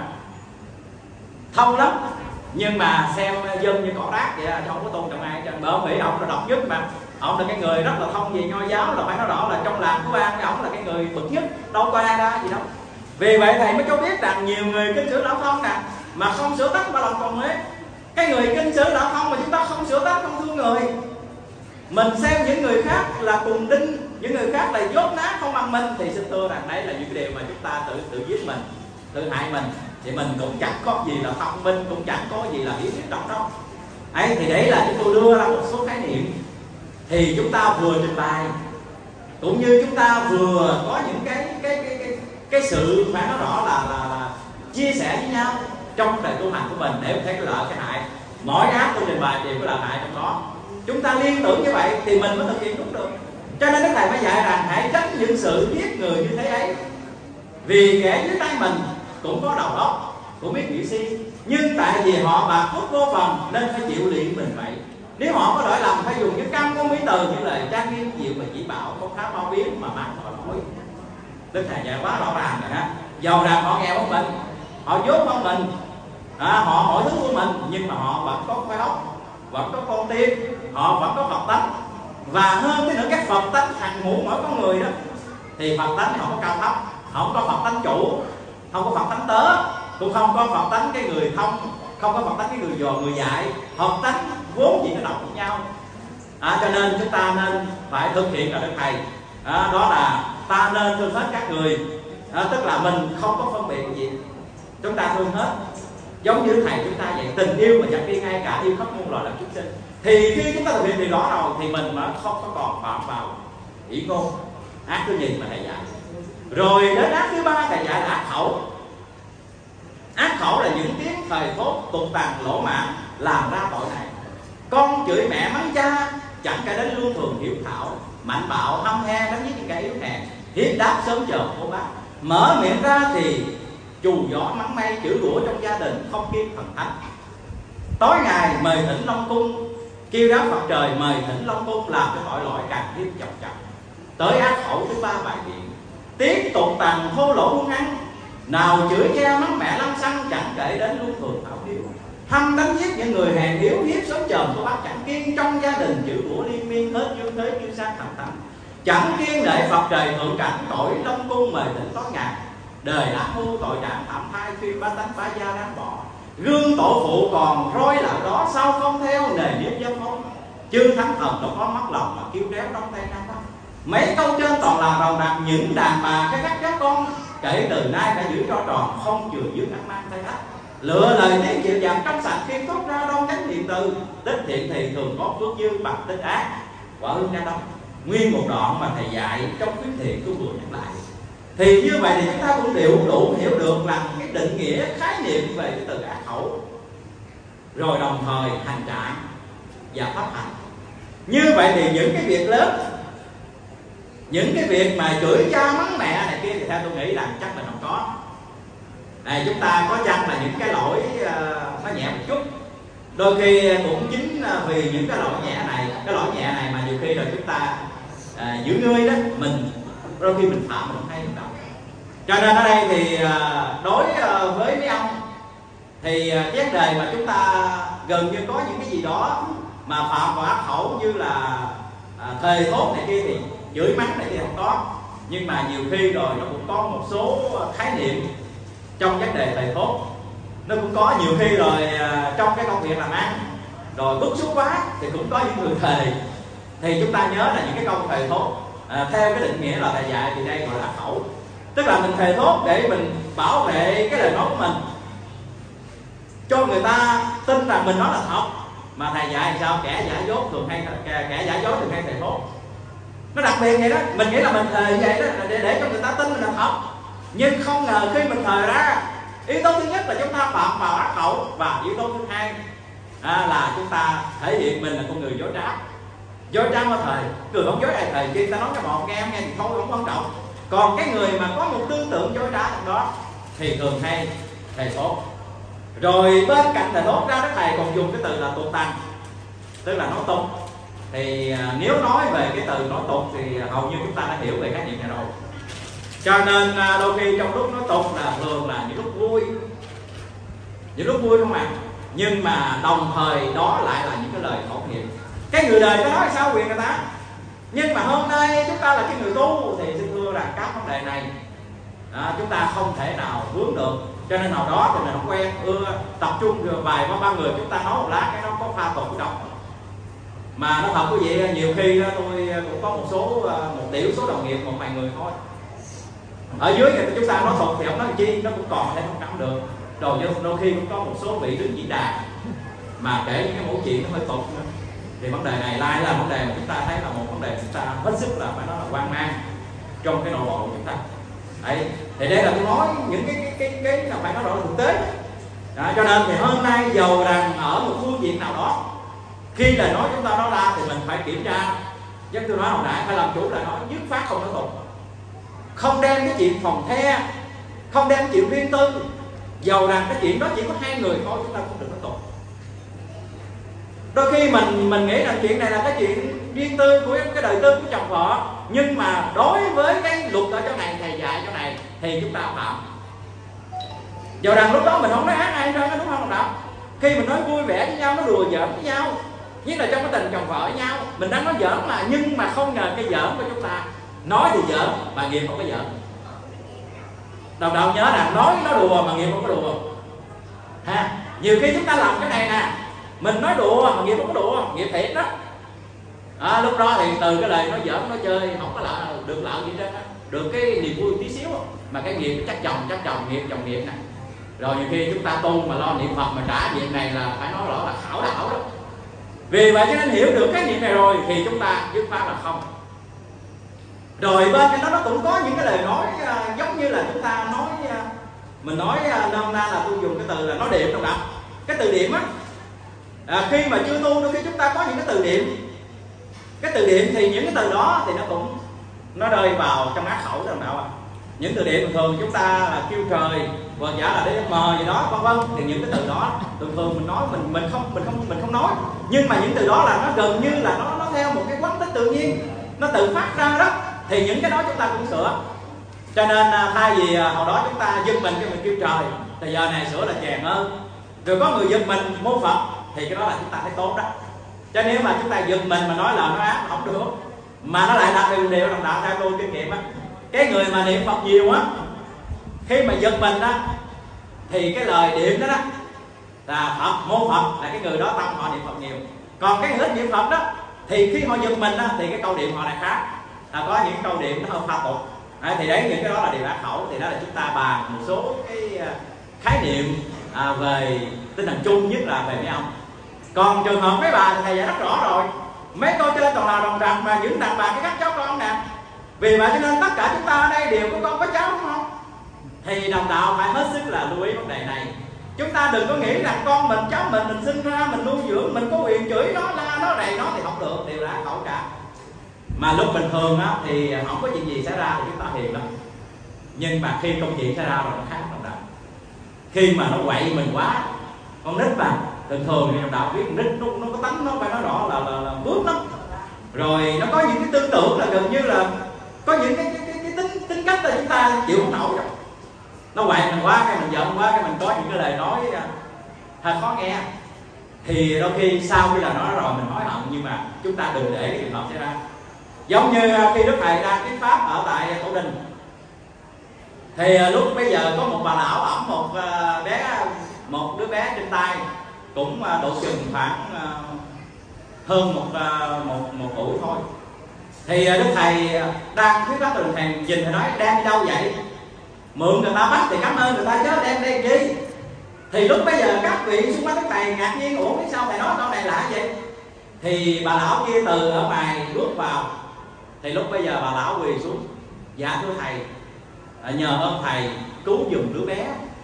thông lắm, nhưng mà xem dân như cỏ rác vậy, không có tôn trọng ai cho. Bởi ông nghĩ ông là độc nhất mà, ông là cái người rất là thông về nho giáo, là phải nói rõ là trong làng Phú An ông là cái người bậc nhất, đâu có ai ra gì đâu. Vì vậy thầy mới cho biết rằng nhiều người kinh sử Lão Thông nè mà không sửa tắc ba lòng còn hết. Cái người kinh sử Lão Thông mà chúng ta không sửa tắc, không thương người, mình xem những người khác là cùng đinh, những người khác là dốt nát không bằng mình, thì xin thưa rằng đấy là những cái điều mà chúng ta tự giết mình, tự hại mình. Thì mình cũng chẳng có gì là thông minh, cũng chẳng có gì là hiểu biết đâu. Ấy thì đấy là chúng tôi đưa ra một số khái niệm, thì chúng ta vừa trình bày cũng như chúng ta vừa có những cái sự phải nói rõ là chia sẻ với nhau trong đời tu hành của mình, để mình thấy cái lợi cái hại. Mỗi ác tôi trình bày thì có lợi hại trong đó, chúng ta liên tưởng như vậy thì mình mới thực hiện đúng được. Cho nên Đức Thầy mới dạy rằng hãy tránh những sự giết người như thế ấy, vì kẻ dưới tay mình cũng có đầu óc, cũng biết nghĩ suy, nhưng tại vì họ bạc phúc vô phần nên phải chịu luyện mình vậy. Nếu họ có lỗi lầm phải dùng những cam ngôn mỹ từ, như lời trang nghiêm dịu và chỉ bảo, không khá bao biến mà mang họ nói. Đức Thầy dạy quá rõ ràng rồi ha. Dầu rằng họ nghèo hơn mình, họ dốt hơn mình, họ mọi thứ của mình, nhưng mà họ vẫn có khoai ốc, vẫn có con tim, họ vẫn có Phật tánh. Và hơn thế nữa, các Phật tánh hằng ngũ mỗi con người đó thì Phật tánh không có cao thấp, không có Phật tánh chủ, không có Phật tánh tớ, cũng không có Phật tánh cái người thông, không có Phật tánh cái người dò người dạy. Phật tánh vốn gì nó đồng với nhau. Cho nên chúng ta nên phải thực hiện ở Đức Thầy, đó là ta nên thương hết các người, tức là mình không có phân biệt gì, chúng ta thương hết. Giống như Thầy chúng ta vậy, tình yêu mà chẳng đi ngay cả yêu khắp muôn loài làm chúng sinh. Thì khi chúng ta thực hiện điều đó rồi thì mình mới không có còn phạm vào ý ngôn, ác thứ nhì mà Thầy dạy. Rồi đến ác thứ ba Thầy dạy là ác khẩu. Ác khẩu là những tiếng thời thốt tục tằn lỗ mãn làm ra tội này. Con chửi mẹ mắng cha, chẳng kể đến lưu thường hiếu thảo, mạnh bạo hăm he đánh giết những kẻ yếu hèn, hiếp đáp sớm chờ cô bác. Mở miệng ra thì chù gió mắng mây, chửi rủa trong gia đình không kiên thần thánh. Tối ngày mời thỉnh Long Cung, kêu đáp Phật trời mời thỉnh Long Cung, làm cho tội lỗi càng thêm chồng chồng. Tới ác khẩu thứ ba bài biện, tiếng tục tằn thô lỗ hung hăng, nào chửi cha mắng mẹ lăng xăng, chẳng kể đến lưu thường thảo hiếu, hăm đánh giết những người hèn yếu, hiếp sớm chờm của bác chẳng kiên, trong gia đình chửi rủa liên miên, hết dương thế kiêu sang thần thánh. Chẳng kiên để Phật trời thượng cảnh, tội Long Cung mời thỉnh tối ngàn. Đời ác mưu tội trạng thảm thai, phim ba tánh ba gia đang bỏ. Gương tổ phụ còn roi lại đó, sao không theo nề nếp giáo phong. Chư thánh thần nó có mắt lòng mà kêu réo trong tay Nam Bắc. Mấy câu trên toàn là rồng rạc những đàn bà cái gắt các con, kể từ nay phải giữ cho tròn, không chừa dưới ăn mang tay ách. Lựa lời tiếng dịu dàng trong sạch, khi thốt ra đón cánh thiện từ. Tích thiện thì thường có phước dư bằng tích ác. Quả hương ra đông. Nguyên một đoạn mà Thầy dạy trong khuyến thiện tôi vừa nhắc lại. Thì như vậy thì chúng ta cũng đều đủ hiểu được là cái định nghĩa khái niệm về cái từ ác khẩu, rồi đồng thời hành trạng và pháp hành. Như vậy thì những cái việc lớn, những cái việc mà chửi cha mắng mẹ này kia thì theo tôi nghĩ rằng chắc là không có. Chúng ta có chăng là những cái lỗi nó nhẹ một chút, đôi khi cũng chính vì những cái lỗi nhẹ này, cái lỗi nhẹ này mà nhiều khi là chúng ta giữ ngươi đó, mình đôi khi mình phạm mình không hay đâu. Cho nên ở đây thì đối với mấy ông thì cái vấn đề mà chúng ta gần như có những cái gì đó mà phạm vào ác khẩu như là thề thốt này kia thì chửi mắng này kia không có, nhưng mà nhiều khi rồi nó cũng có một số khái niệm trong vấn đề thề thốt, nó cũng có nhiều khi rồi trong cái công việc làm ăn rồi bức xúc quá thì cũng có những người thề, thì chúng ta nhớ là những cái câu thề thốt theo cái định nghĩa là Thầy dạy thì đây gọi là ác khẩu, tức là mình thề thốt để mình bảo vệ cái lời nói của mình cho người ta tin rằng mình nói là thật. Mà Thầy dạy sao kẻ giả dối thường hay thề thốt, nó đặc biệt vậy đó. Mình nghĩ là mình thề vậy đó để cho người ta tin mình là thật, nhưng không ngờ khi mình thề ra, yếu tố thứ nhất là chúng ta phạm vào ác khẩu, và yếu tố thứ hai là chúng ta thể hiện mình là con người dối trá. Dối trá có thời, người không dối ai thời chi, ta nói cho một nghe thì thôi không quan trọng. Còn cái người mà có một tư tưởng dối trá trong đó thì thường hay thề thốt. Rồi bên cạnh thề thốt ra, Đức Thầy còn dùng cái từ là tục tằn, tức là nói tục. Thì nếu nói về cái từ nói tục thì hầu như chúng ta đã hiểu về khái niệm này rồi. Cho nên đôi khi trong lúc nói tục là thường là những lúc vui không ạ? Nhưng mà đồng thời đó lại là những cái lời khẩu nghiệm. Cái người đời có nói sao quyền người ta, nhưng mà hôm nay chúng ta là cái người tu thì xin thưa rằng các vấn đề này chúng ta không thể nào vướng được. Cho nên nào đó thì mình không quen tập trung vài ba người chúng ta nói một lát cái nó có pha tục độc. Mà nó thật quý vị, nhiều khi tôi cũng có một tiểu số đồng nghiệp, một vài người thôi ở dưới người chúng ta nói tục thì không nói chi, nó cũng còn thêm không nắm được. Rồi đôi khi cũng có một số vị đứng diễn đàn mà kể những cái mẫu chuyện nó hơi tục nữa. Thì vấn đề này lại là vấn đề mà chúng ta thấy là một vấn đề chúng ta hết sức là phải nói là hoang mang trong cái nội bộ của chúng ta. Đấy, thì đây là tôi nói những cái là phải nói rõ là thực tế. Cho nên thì hôm nay dầu rằng ở một phương diện nào đó, khi lời nói chúng ta nói ra thì mình phải kiểm tra. Giống tôi nói hồi nãy, phải làm chủ lời nói, dứt phát không nói tục, không đem cái chuyện phòng the, không đem chuyện riêng tư. Dầu rằng cái chuyện đó chỉ có hai người thôi, chúng ta không được nói tục. Đôi khi mình nghĩ rằng chuyện này là cái chuyện riêng tư của cái đời tư của chồng vợ, nhưng mà đối với cái luật ở chỗ này, Thầy dạy chỗ này thì chúng ta phạm. Dù rằng lúc đó mình không nói ác ai hết, đúng không đồng đạo? Khi mình nói vui vẻ với nhau, nó đùa giỡn với nhau, nhất là trong cái tình chồng vợ với nhau, mình đang nói giỡn mà, nhưng mà không ngờ cái giỡn của chúng ta nói thì giỡn mà nghiệp không có giỡn. Đồng đạo nhớ là nói nó đùa mà nghiệp không có đùa ha. Nhiều khi chúng ta làm cái này nè, mình nói đùa mà nghiệp không có đùa, nghiệp thiệt đó. Lúc đó thì từ cái lời nói giỡn nói chơi không có lợi được lợi gì hết, được cái niềm vui tí xíu mà cái nghiệp chắc chồng nghiệp chồng nghiệp nè. Rồi nhiều khi chúng ta tu mà lo niệm Phật mà trả việc này là phải nói rõ là khảo đạo đó. Vì vậy cho nên hiểu được cái niệm này rồi thì chúng ta dứt khoát là không. Rồi bên cái đó nó cũng có những cái lời nói giống như là chúng ta nói, mình nói nôm na là tôi dùng cái từ là nói điệm đâu ạ. Cái từ điệm á, khi mà chưa tu đôi khi chúng ta có những cái từ điệm. Cái từ điệm thì những cái từ đó thì nó rơi vào trong ác khẩu đồng đạo ạ. Những từ điệm thường chúng ta là kêu trời hoặc giả là để mờ gì đó vân vân, thì những cái từ đó thường mình nói mình không nói, nhưng mà những từ đó là nó gần như là nó theo một cái quán tính tự nhiên, nó tự phát ra đó, thì những cái đó chúng ta cũng sửa. Cho nên thay vì hồi đó chúng ta giật mình cái mình kêu trời, thì giờ này sửa là chèn hơn. Rồi có người giật mình mô Phật thì cái đó là chúng ta thấy tốt đó. Cho nếu mà chúng ta giật mình mà nói lời nói ác không được, mà nó lại đặt điều đồng đạo theo tôi kinh nghiệm á, cái người mà niệm Phật nhiều á, khi mà giật mình á thì cái lời niệm đó là Phật, mô Phật, là cái người đó tâm họ niệm Phật nhiều. Còn cái ít niệm Phật đó thì khi họ giật mình á thì cái câu niệm họ lại khác, có những câu niệm nó hơi pha tục. Thì đấy, những cái đó là điều ác khẩu. Thì đó là chúng ta bàn một số cái khái niệm về tinh thần chung, nhất là về mấy ông. Còn trường hợp mấy bà thì thầy giải rất rõ rồi. Mấy cô trên toàn là đồng rạc mà những đàn bà cái các cháu con nè. Vì vậy cho nên tất cả chúng ta ở đây đều có con có cháu, đúng không? Thì đồng đạo phải hết sức là lưu ý vấn đề này. Chúng ta đừng có nghĩ rằng con mình, cháu mình sinh ra mình nuôi dưỡng, mình có quyền chửi nó, la nó, rầy nó thì không được, đều là khẩu cả. Mà lúc bình thường á thì không có chuyện gì xảy ra thì chúng ta hiền lắm. Nhưng mà khi công chuyện xảy ra rồi nó khác đồng đạo. Khi mà nó quậy mình quá, con nít mà thường thì đồng đạo biết con nít nó có tánh, nó phải nói rõ là bước lắm. Rồi nó có những cái tư tưởng là gần như là có những cái tính cách là chúng ta chịu không nổi rồi. Nó quậy mình quá, cái mình giận quá, cái mình có những cái lời nói hơi khó nghe. Thì đôi khi sau khi là nói rồi mình hối hận, nhưng mà chúng ta đừng để cái trường hợp xảy ra. Giống như khi Đức Thầy đang thuyết pháp ở tại Tổ Đình, thì lúc bây giờ có một bà lão ẵm một đứa bé trên tay, cũng độ chừng khoảng hơn một tuổi thôi. Thì Đức Thầy đang thuyết pháp, từ Thầy nhìn Thầy nói đem đi đâu vậy? Mượn người ta bắt thì cảm ơn người ta chứ đem đi gì? Thì lúc bây giờ các vị xung quanh Đức Thầy ngạc nhiên, ủa biết sao Thầy nói câu này lạ vậy? Thì bà lão kia từ ở ngoài bước vào. Thì lúc bây giờ bà lão quỳ xuống: dạ thưa Thầy, nhờ ơn Thầy cứu giùm đứa bé.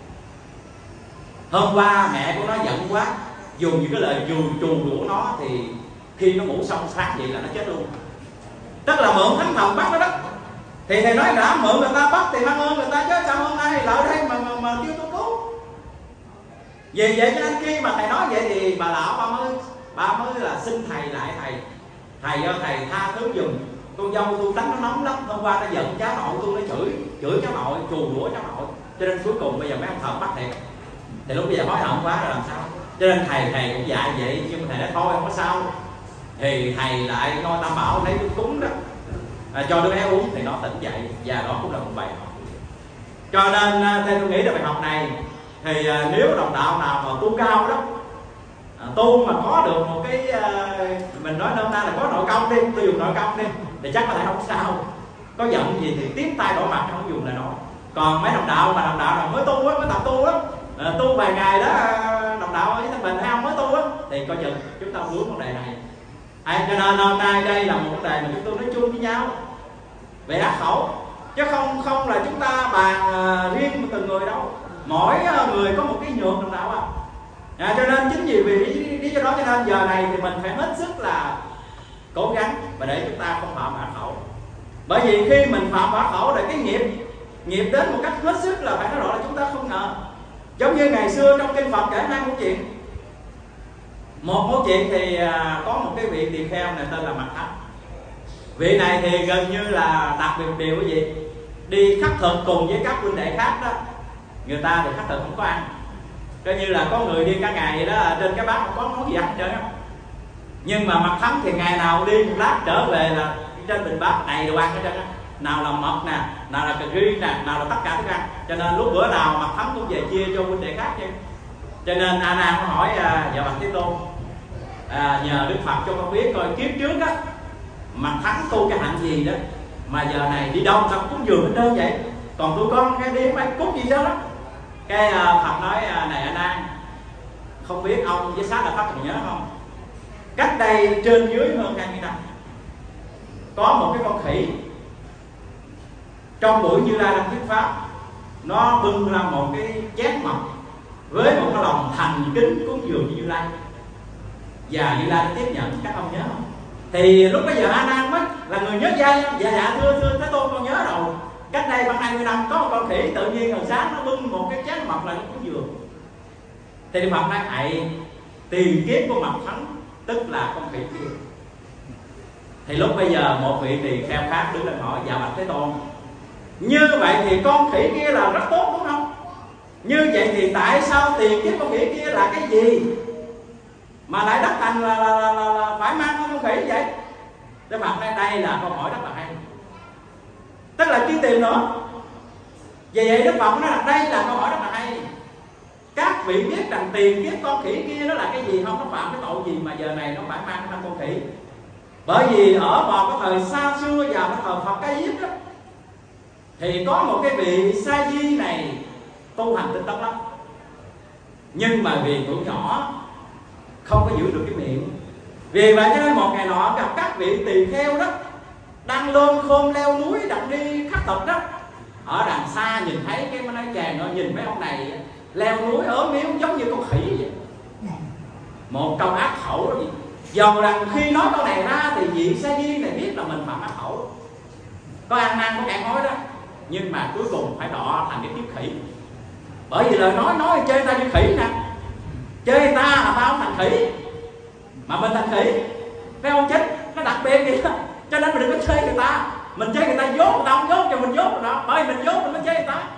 Hôm qua mẹ của nó giận quá, dùng những cái lời trù đũa nó, thì khi nó ngủ xong sáng vậy là nó chết luôn. Tức là mượn thánh thần bắt nó đó. Thì Thầy nói đã mượn người ta bắt thì mang ơn người ta chứ sao hôm nay lại đây mà kêu tôi cứu. Vì vậy cho nên khi mà Thầy nói vậy thì bà lão bà mới là xin Thầy lại Thầy ơi Thầy tha thứ giùm con dâu tôi, đánh nó nóng lắm, hôm qua nó giận cháu nội tôi, nó chửi cháu nội, trù đũa cháu nội, cho nên cuối cùng bây giờ mấy ông thần bắt thiệt. Thì lúc bây giờ hối hận quá rồi làm sao? Cho nên thầy cũng dạy vậy, nhưng mà Thầy nói thôi không có sao. Thì Thầy lại noi Tam Bảo lấy nước cúng đó, cho đứa bé uống thì nó tỉnh dậy, và đó cũng là một bài học. Cho nên theo tôi nghĩ là bài học này thì nếu đồng đạo nào mà tu cao đó, tu mà có được một cái mình nói nôm na là có nội công đi, tôi dùng nội công đi, thì chắc có thể không sao. Có giận gì thì tiếp tay đổ mặt, không dùng lời nói. Còn mấy đồng đạo nào mới tu á, mới tập tu á, tu vài ngày đó, đồng đạo với thằng mình hay không mới tu á, thì coi chừng chúng ta vướng vấn đề này. Cho nên hôm nay đây là một vấn đề mà chúng tôi nói chung với nhau về ác khẩu, chứ không là chúng ta bàn riêng một từng người đâu. Mỗi người có một cái nhược đồng đạo cho nên chính vì lý do đó cho nên giờ này thì mình phải hết sức là cố gắng và để chúng ta không phạm ác khẩu. Bởi vì khi mình phạm ác khẩu thì cái nghiệp đến một cách hết sức là phải nói rõ là chúng ta không ngờ. Giống như ngày xưa trong kinh Phật kể hai câu chuyện. Một câu chuyện thì có một cái vị tỳ kheo này tên là Mặt Thách. Vị này thì gần như là đặc biệt điều cái gì, đi khắc thực cùng với các huynh đệ khác đó, người ta thì khắc thực không có ăn, coi như là có người đi cả ngày vậy đó, trên cái bát không có món gì ăn trơn á. Nhưng mà Mặt Thắng thì ngày nào đi một lát trở về là trên bình bát đầy đồ ăn hết trơn á, nào là mật nè, nào là cà ri nè, nào là tất cả thức ăn. Cho nên lúc bữa nào Mặt Thắng cũng về chia cho huynh đệ khác chứ. Cho nên A Nan có hỏi dạ Bạch Thế Tôn, nhờ Đức Phật cho con biết coi kiếp trước á Mặt Thắng tu cái hạnh gì đó mà giờ này đi đâu tao cúng dường hết trơn vậy, còn tụi con cái đi mấy cúng gì đó đó. Cái Phật nói này A Nan, không biết ông với Xá Lợi Phất còn nhớ không, cách đây trên dưới hơn 20 năm có một cái con khỉ trong buổi Như Lai đang thuyết pháp, nó bưng ra một cái chén mật với một cái lòng thành kính cúng dường như Như Lai, và Như Lai đã tiếp nhận. Các ông nhớ không? Thì lúc bây giờ A Nan mới là người nhớ dây. Dạ thưa Thế Tôn con nhớ rồi, cách đây khoảng 20 năm có một con khỉ tự nhiên hồi sáng nó bưng một cái chén mật là nó cúng dường. Thì Đức Phật nói hãy tiền kiếp của Mặt Thắng tức là con khỉ kia. Thì lúc bây giờ một vị tỳ kheo khác đứng lên hỏi dạ Bạch Thế Tôn, như vậy thì con khỉ kia là rất tốt đúng không? Như vậy thì tại sao tiền kiếp con khỉ kia là cái gì mà lại đắc thành là phải mang con khỉ vậy? Đức Phật nói đây là câu hỏi rất là hay, tức là truy tìm nữa. Vì vậy Đức Phật nói là đây là câu hỏi rất là hay. Các vị biết rằng tiền kiếp con khỉ kia nó là cái gì không? Nó phạm cái tội gì mà giờ này nó phải mang con khỉ? Bởi vì ở vào cái thời xa xưa và cái thời Phật Ca Diếp đó, thì có một cái vị Sa Di này tu hành tinh tấn lắm, nhưng mà vì tuổi nhỏ không có giữ được cái miệng. Vì vậy cho nên một ngày nọ gặp các vị tỳ kheo đó đang lơn khôn leo núi đặt đi khắc thực đó, ở đằng xa nhìn thấy cái nói chàng nó nhìn mấy ông này leo núi ốm yếu giống như con khỉ vậy. Một câu ác khẩu đó gì, dầu rằng khi nói câu này ra thì vị Sa Di này biết là mình phạm ác khẩu, có ăn năn có cạn hối đó, nhưng mà cuối cùng phải đọ thành cái kiếp khỉ. Bởi vì lời nói chơi ta như khỉ nè, chơi ta là bao thành khỉ mà mình thành khỉ, phải không? Chết nó đặc biệt vậy đó. Cho nên mình đừng có chơi người ta, mình chơi người ta dốt, người ta không dốt cho mình dốt rồi đó, bởi mình dốt mình mới chơi người ta,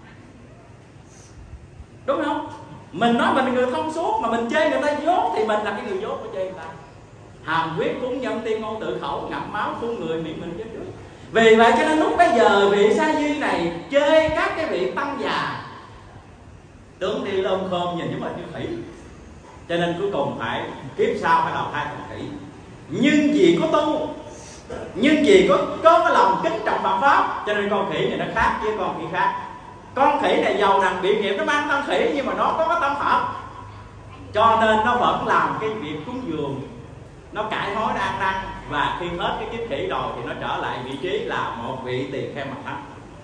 đúng không? Mình nói mình là người thông suốt mà mình chơi người ta dốt thì mình là cái người dốt của chơi người ta. Hàm quyết cúng nhân tiên ngôn tự khẩu, ngậm máu phun người miệng mình chết trước. Vì vậy cho nên lúc bây giờ vị Sa Di này chơi các cái vị tăng già, tướng đi lơm khơm nhìn giống như khỉ, cho nên cuối cùng phải kiếp sau phải đầu thai thành khỉ. Nhưng vì có tu, nhưng vì có cái lòng kính trọng Phật pháp, cho nên con khỉ này nó khác với con khỉ khác. Con khỉ này giàu rằng bị nghiệp nó mang tâm khỉ, nhưng mà nó có cái tâm Phật, cho nên nó vẫn làm cái việc cúng dường, nó cải hối ăn năn, và khi hết cái kiếp khỉ rồi thì nó trở lại vị trí là một vị tỳ kheo Mặt Thắng.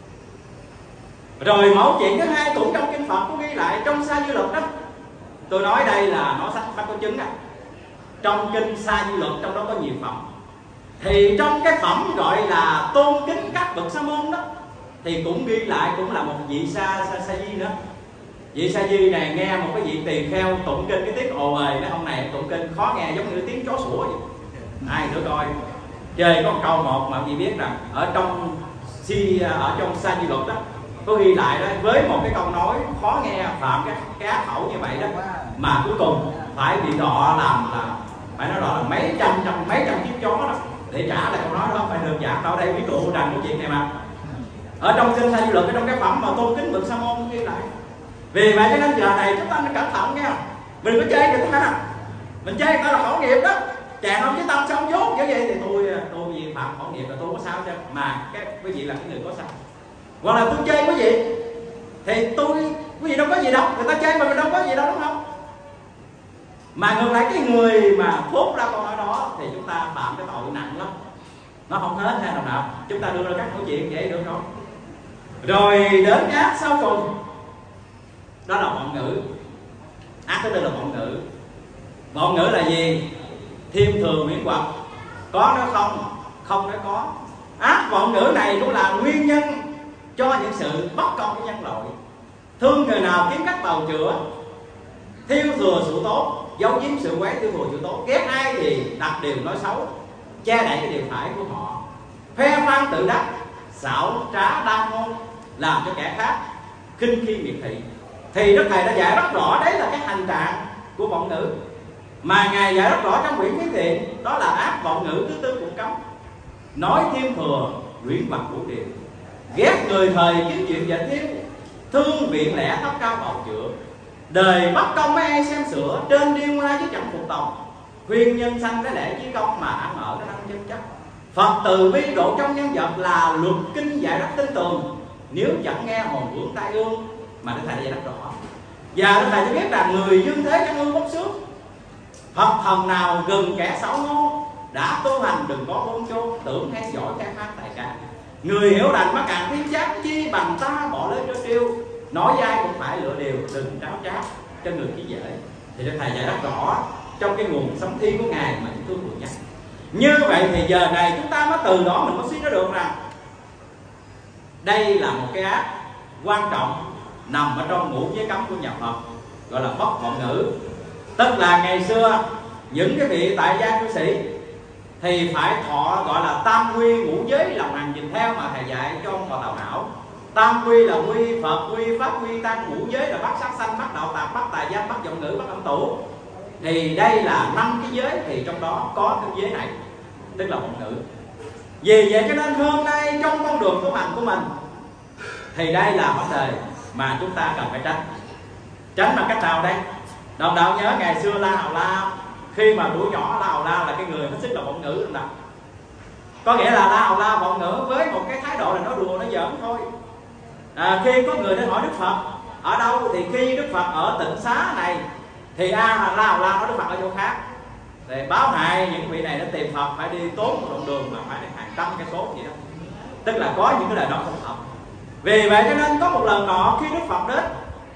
Rồi mẫu chuyện thứ hai cũng trong kinh Phật có ghi lại trong Sa Di Luật đó. Tôi nói đây là nó sách bác có chứng á. Trong kinh Sa Di Luật trong đó có nhiều phẩm. Thì trong cái phẩm gọi là tôn kính các bậc sa môn đó, thì cũng ghi lại cũng là một vị Sa Di nữa. Vị Sa Di này nghe một cái vị tỳ kheo tụng kinh cái tiếng ồ ề, cái ông này tụng kinh khó nghe giống như tiếng chó sủa vậy. Ai nữa coi. Chơi có một câu một mà chị biết rằng ở trong Sa Di Luật đó có ghi lại đó, với một cái câu nói khó nghe phạm cái ác khẩu như vậy đó, mà cuối cùng phải bị đọ làm là phải nói đọ là mấy trăm chiếc chó đó để trả lại câu nói đó, phải đơn giản. Ở đây ví dụ rằng cái chuyện này mà ở trong kinh Sa Di Luật, trong cái phẩm mà tôn kính bậc sa môn ghi lại. Vì vậy cho nên giờ này chúng ta nên cẩn thận nghe, mình có chơi người ta, mình chơi người ta là khẩu nghiệp đó. Chàng ông với tâm sao ông dốt như vậy thì tôi vì phạm khẩu nghiệp là tôi có sao chứ, mà cái quý vị là cái người có sao. Hoặc là tôi chơi quý vị thì quý vị đâu có gì đâu, người ta chơi mà mình đâu có gì đâu, đúng không? Mà ngược lại cái người mà thốt ra câu nói đó thì chúng ta phạm cái tội nặng lắm, nó không hết hay đồng nào. Chúng ta đưa ra các câu chuyện vậy được không? Rồi đến ác sau cùng đó là vọng ngữ. Ác thứ tư là vọng ngữ. Vọng ngữ là gì? Thêm thường miễn hoặc, có nói không, không nói có. Ác vọng ngữ này cũng là nguyên nhân cho những sự bất công của nhân loại. Thương người nào kiếm cách bào chữa, thiêu thừa sự tốt, giấu giếm sự quấy, thiêu thừa sự tốt. Ghét ai thì đặt điều nói xấu, che đậy cái điều phải của họ, khoe khoang tự đắc, xảo trá đa ngôn, làm cho kẻ khác khinh khi miệt thị. Thì Đức Thầy đã dạy rất rõ đấy là cái hành trạng của vọng ngữ, mà Ngài dạy rất rõ trong quyển Thuyết Thiện, đó là ác vọng ngữ thứ tư cũng cấm. Nói thêm thừa, luyện bạc vũ điều, ghét người thời kiếm chuyện dạy thiếu, thương viện lẽ thấp cao bầu chữa. Đời bất công mấy ai xem sửa, trên điên lai chứ chẳng phục tòng. Khuyên nhân sanh cái lẽ chí công, mà ăn ở cái năng chân chấp. Phật từ bi độ trong nhân vật, là luật kinh dạy rất tin tường. Nếu chẳng nghe hồn vướng tai ương, mà Đức Thầy đã dạy rất rõ. Và Đức Thầy cho biết rằng người dương thế chẳng ương bốc xước. Phật thần nào gần kẻ xảo ngôn, đã tu hành đừng có hôn chôn, tưởng hay giỏi khai phát tại cả. Người hiểu đành mắc càng tiếng chát, chi bằng ta bỏ lên cho tiêu. Nói dai cũng phải lựa điều, đừng tráo trát cho người khí dễ. Thì Đức Thầy dạy rất rõ trong cái nguồn sống thi của Ngài mà chúng tôi vừa nhắc. Như vậy thì giờ này chúng ta mới từ đó mình mới suy ra được rằng đây là một cái ác quan trọng nằm ở trong ngũ giới cấm của nhà Phật, gọi là bất vọng ngữ. Tức là ngày xưa những cái vị tại gia cư sĩ thì phải thọ gọi là tam quy ngũ giới lòng hành nhìn theo mà Thầy dạy cho ông Bà Tào Não. Tam quy là quy Phật, quy Pháp, quy Tăng. Ngũ giới là bắt sát sanh, bắt đạo tạp, bắt tài danh, bắt vọng ngữ, bắt âm tủ. Thì đây là 5 cái giới, thì trong đó có cái giới này, tức là vọng ngữ. Vì vậy cho nên hôm nay trong con đường tu hành của mình thì đây là vấn đề mà chúng ta cần phải tránh. Tránh bằng cách nào đây? Đồng đạo nhớ ngày xưa La Hầu La, khi mà tuổi nhỏ La Hầu La là cái người hết sức là vọng ngữ đồng đạo. Có nghĩa là La Hầu La vọng ngữ với một cái thái độ là nói đùa, nói giỡn thôi. Khi có người đến hỏi Đức Phật ở đâu, thì khi Đức Phật ở Tịnh Xá này thì La Hầu La nói Đức Phật ở chỗ khác, thì báo hại những vị này đã tìm Phật phải đi tốn một đoạn đường mà phải đi hàng trăm cây số gì đó. Tức là có những cái lời đó không hợp. Vì vậy cho nên có một lần nọ khi Đức Phật đến,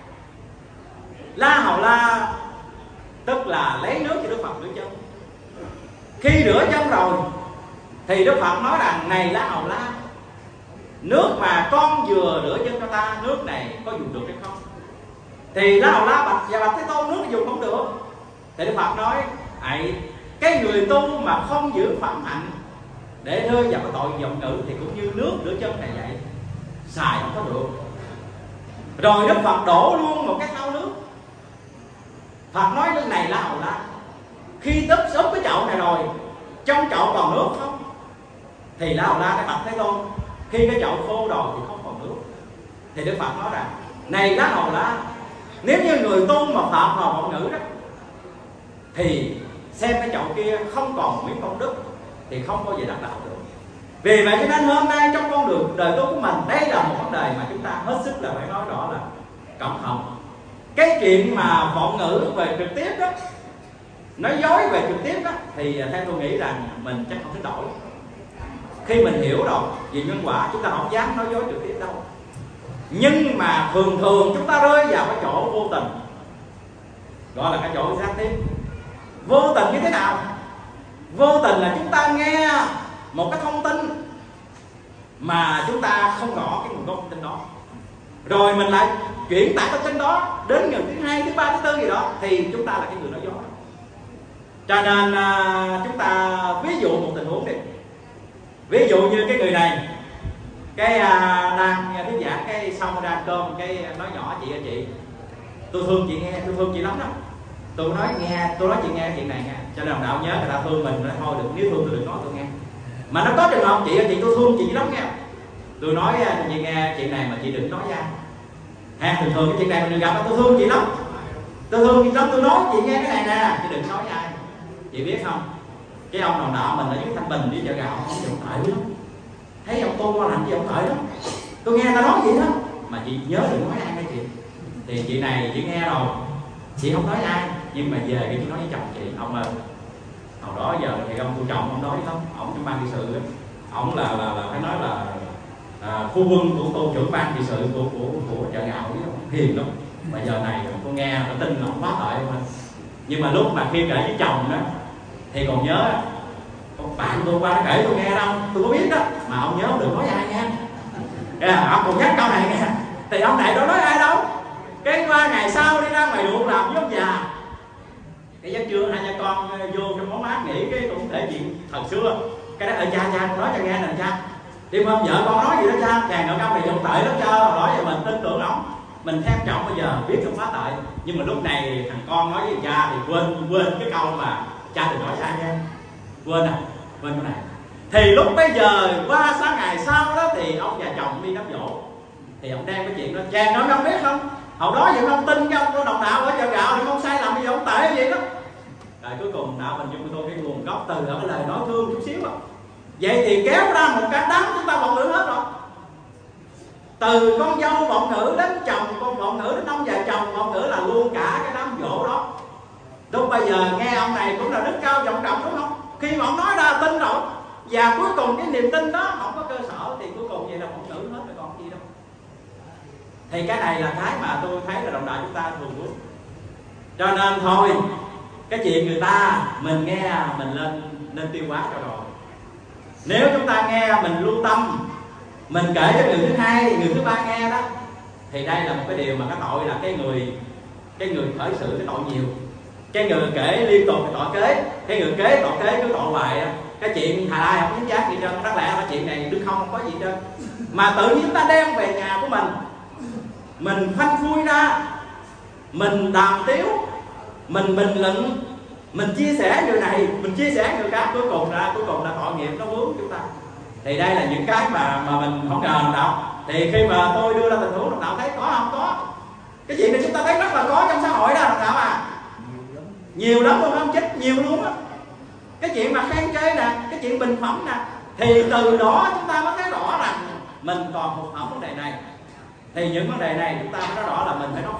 La Hầu La tức là lấy nước cho Đức Phật rửa chân. Khi rửa chân rồi thì Đức Phật nói rằng: này La Hầu La, nước mà con vừa rửa chân cho ta, nước này có dùng được hay không? Thì La Hầu La bạch và bạch Thế Tôn, nước dùng không được. Thì Đức Phật nói: ấy, cái người tu mà không giữ phạm hạnh để rơi vào cái tội vọng ngữ thì cũng như nước rửa chân này vậy, xài không có được. Rồi Đức Phật đổ luôn một cái thau nước. Phật nói lúc này La Hầu La, khi xúc cái chậu này rồi, trong chậu còn nước không? Thì La Hầu La cái bạch Thế Tôn, khi cái chậu khô rồi thì không còn nước. Thì Đức Phật nói rằng: này La Hầu La, nếu như người tu mà phạm vào vọng ngữ đó, thì xem cái chậu kia không còn miếng công đức thì không bao giờ đắc đạo được. Vì vậy cho nên hôm nay trong con đường đời tu của mình, đây là một vấn đề mà chúng ta hết sức là phải nói rõ là cẩn thận. Cái chuyện mà vọng ngữ về trực tiếp đó, nói dối về trực tiếp đó, thì theo tôi nghĩ rằng mình chắc không thể đổi. Khi mình hiểu rồi về nhân quả, chúng ta không dám nói dối trực tiếp đâu. Nhưng mà thường chúng ta rơi vào cái chỗ vô tình, gọi là cái chỗ gián tiếp. Vô tình như thế nào? Vô tình là chúng ta nghe một cái thông tin mà chúng ta không rõ cái nguồn gốc thông tin đó, rồi mình lại chuyển tải thông tin đó đến người thứ hai, thứ ba, thứ tư gì đó, thì chúng ta là cái người nói dối. Cho nên chúng ta ví dụ một tình huống đi. Ví dụ như cái người này, cái đang thuyết giảng, cái xong ra ăn cơm, cái nói nhỏ: chị, tôi thương chị nghe, tôi thương chị lắm đó. Tôi nói chị nghe chuyện này nha. Cho nên đạo nhớ người ta thương mình, nói thôi đừng, nếu thương tôi đừng nói tôi nghe. Mà nó có trường hợp chị tôi thương chị lắm nghe. Tôi nói chị nghe chuyện này mà chị đừng nói ra. Thường cái chuyện này mình đừng gặp, tôi thương chị lắm. Tôi thương chị lắm, tôi nói chị nghe cái này nè, chị đừng nói với ai. Chị biết không, cái ông đồng đạo mình ở dưới Thanh Bình đi chợ gạo, ông giọng tệ lắm. Thấy ông tu làm gì ông tệ lắm. Tôi nghe ta nói vậy đó, mà chị nhớ đừng nói ai nghe chị. Thì chị này chị nghe rồi, chị không nói ai, nhưng mà về cái chị nói với chồng chị: ông ơi, hồi đó giờ thì ông tôi chồng ông nói lắm, ông trong ban trị sự đó, ông là phải nói là phu quân của cô trưởng ban trị sự của chợ gạo ấy, ông hiền lắm. Mà giờ này cô nghe tôi tin là ông quá tệ mà. Nhưng mà lúc mà khi kể với chồng đó thì còn nhớ con bạn tôi qua nó kể tôi nghe đâu, tôi có biết đó, mà ông nhớ đừng nói ai nghe. Ông còn nhắc câu này nghe, thì ông này đâu nói ai đâu. Cái qua ngày sau đi ra ngoài ruộng làm với ông già, cái giấc trưa hai cha con vô trong món mát nghỉ, cái cũng thể chuyện thời xưa. Cái đó cha con nói cho nghe nè cha, đêm hôm vợ con nói gì đó cha, chàng nội công này dùng tệ lắm cha, hồi đó giờ mình tin tưởng ổng. mình xem trọng bây giờ biết không phá tội, nhưng mà lúc này thằng con nói với cha thì quên cái câu mà cha đừng nói sai nha, quên cái này. Thì lúc bây giờ qua 6 ngày sau đó thì ông và chồng đi đám giỗ, thì ông đem cái chuyện đó, chàng nói không biết không, hồi đó vậy không tin cái ông đồng đạo ở chợ gạo thì không sai làm, bây giờ ông tệ vậy đó. Rồi cuối cùng đạo mình chung tôi cái nguồn gốc từ ở cái lời nói thương chút xíu đó. Vậy thì kéo ra một cái đám chúng ta vọng ngữ hết rồi, từ con dâu vọng ngữ đến chồng con vọng ngữ, đến ông và chồng vọng ngữ, là luôn cả cái đám giỗ đó. Lúc bây giờ nghe ông này cũng là đức cao vọng trọng đúng không, khi mà ông nói ra tin rồi, và cuối cùng cái niềm tin đó không có cơ sở thì cuối cùng vậy là vọng ngữ hết rồi còn gì đâu. Thì cái này là cái mà tôi thấy là đồng đạo chúng ta thường muốn. Cho nên thôi, cái chuyện người ta mình nghe mình lên tiêu hóa cho rồi. Nếu chúng ta nghe mình lưu tâm, mình kể cho người thứ hai, người thứ ba nghe đó, thì đây là một cái điều mà cái tội là cái người khởi sự cái tội nhiều, cái người kể liên tục cái tội kế, cái người kế tội kế cứ tội hoài đó. Cái chuyện Hà Lai không dính dáng gì trơn, đáng lẽ là chuyện này đứng không có gì trơn, mà tự nhiên chúng ta đem về nhà của mình phanh phui ra, mình đàm tiếu, mình bình luận, mình chia sẻ người này, mình chia sẻ người khác, cuối cùng là tội nghiệp nó vướng chúng ta. Thì đây là những cái mà mình không ngờ đồng đạo. Thì khi mà tôi đưa ra tình huống, đồng đạo thấy có không? Có. Cái chuyện này chúng ta thấy rất là có trong xã hội đó đồng đạo à, nhiều lắm luôn không, chết nhiều luôn á. Cái chuyện mà khen chê nè, cái chuyện bình phẩm nè, thì từ đó chúng ta mới thấy rõ rằng mình còn hụt hẫng vấn đề này. Thì những vấn đề này chúng ta mới nói rõ là mình phải nói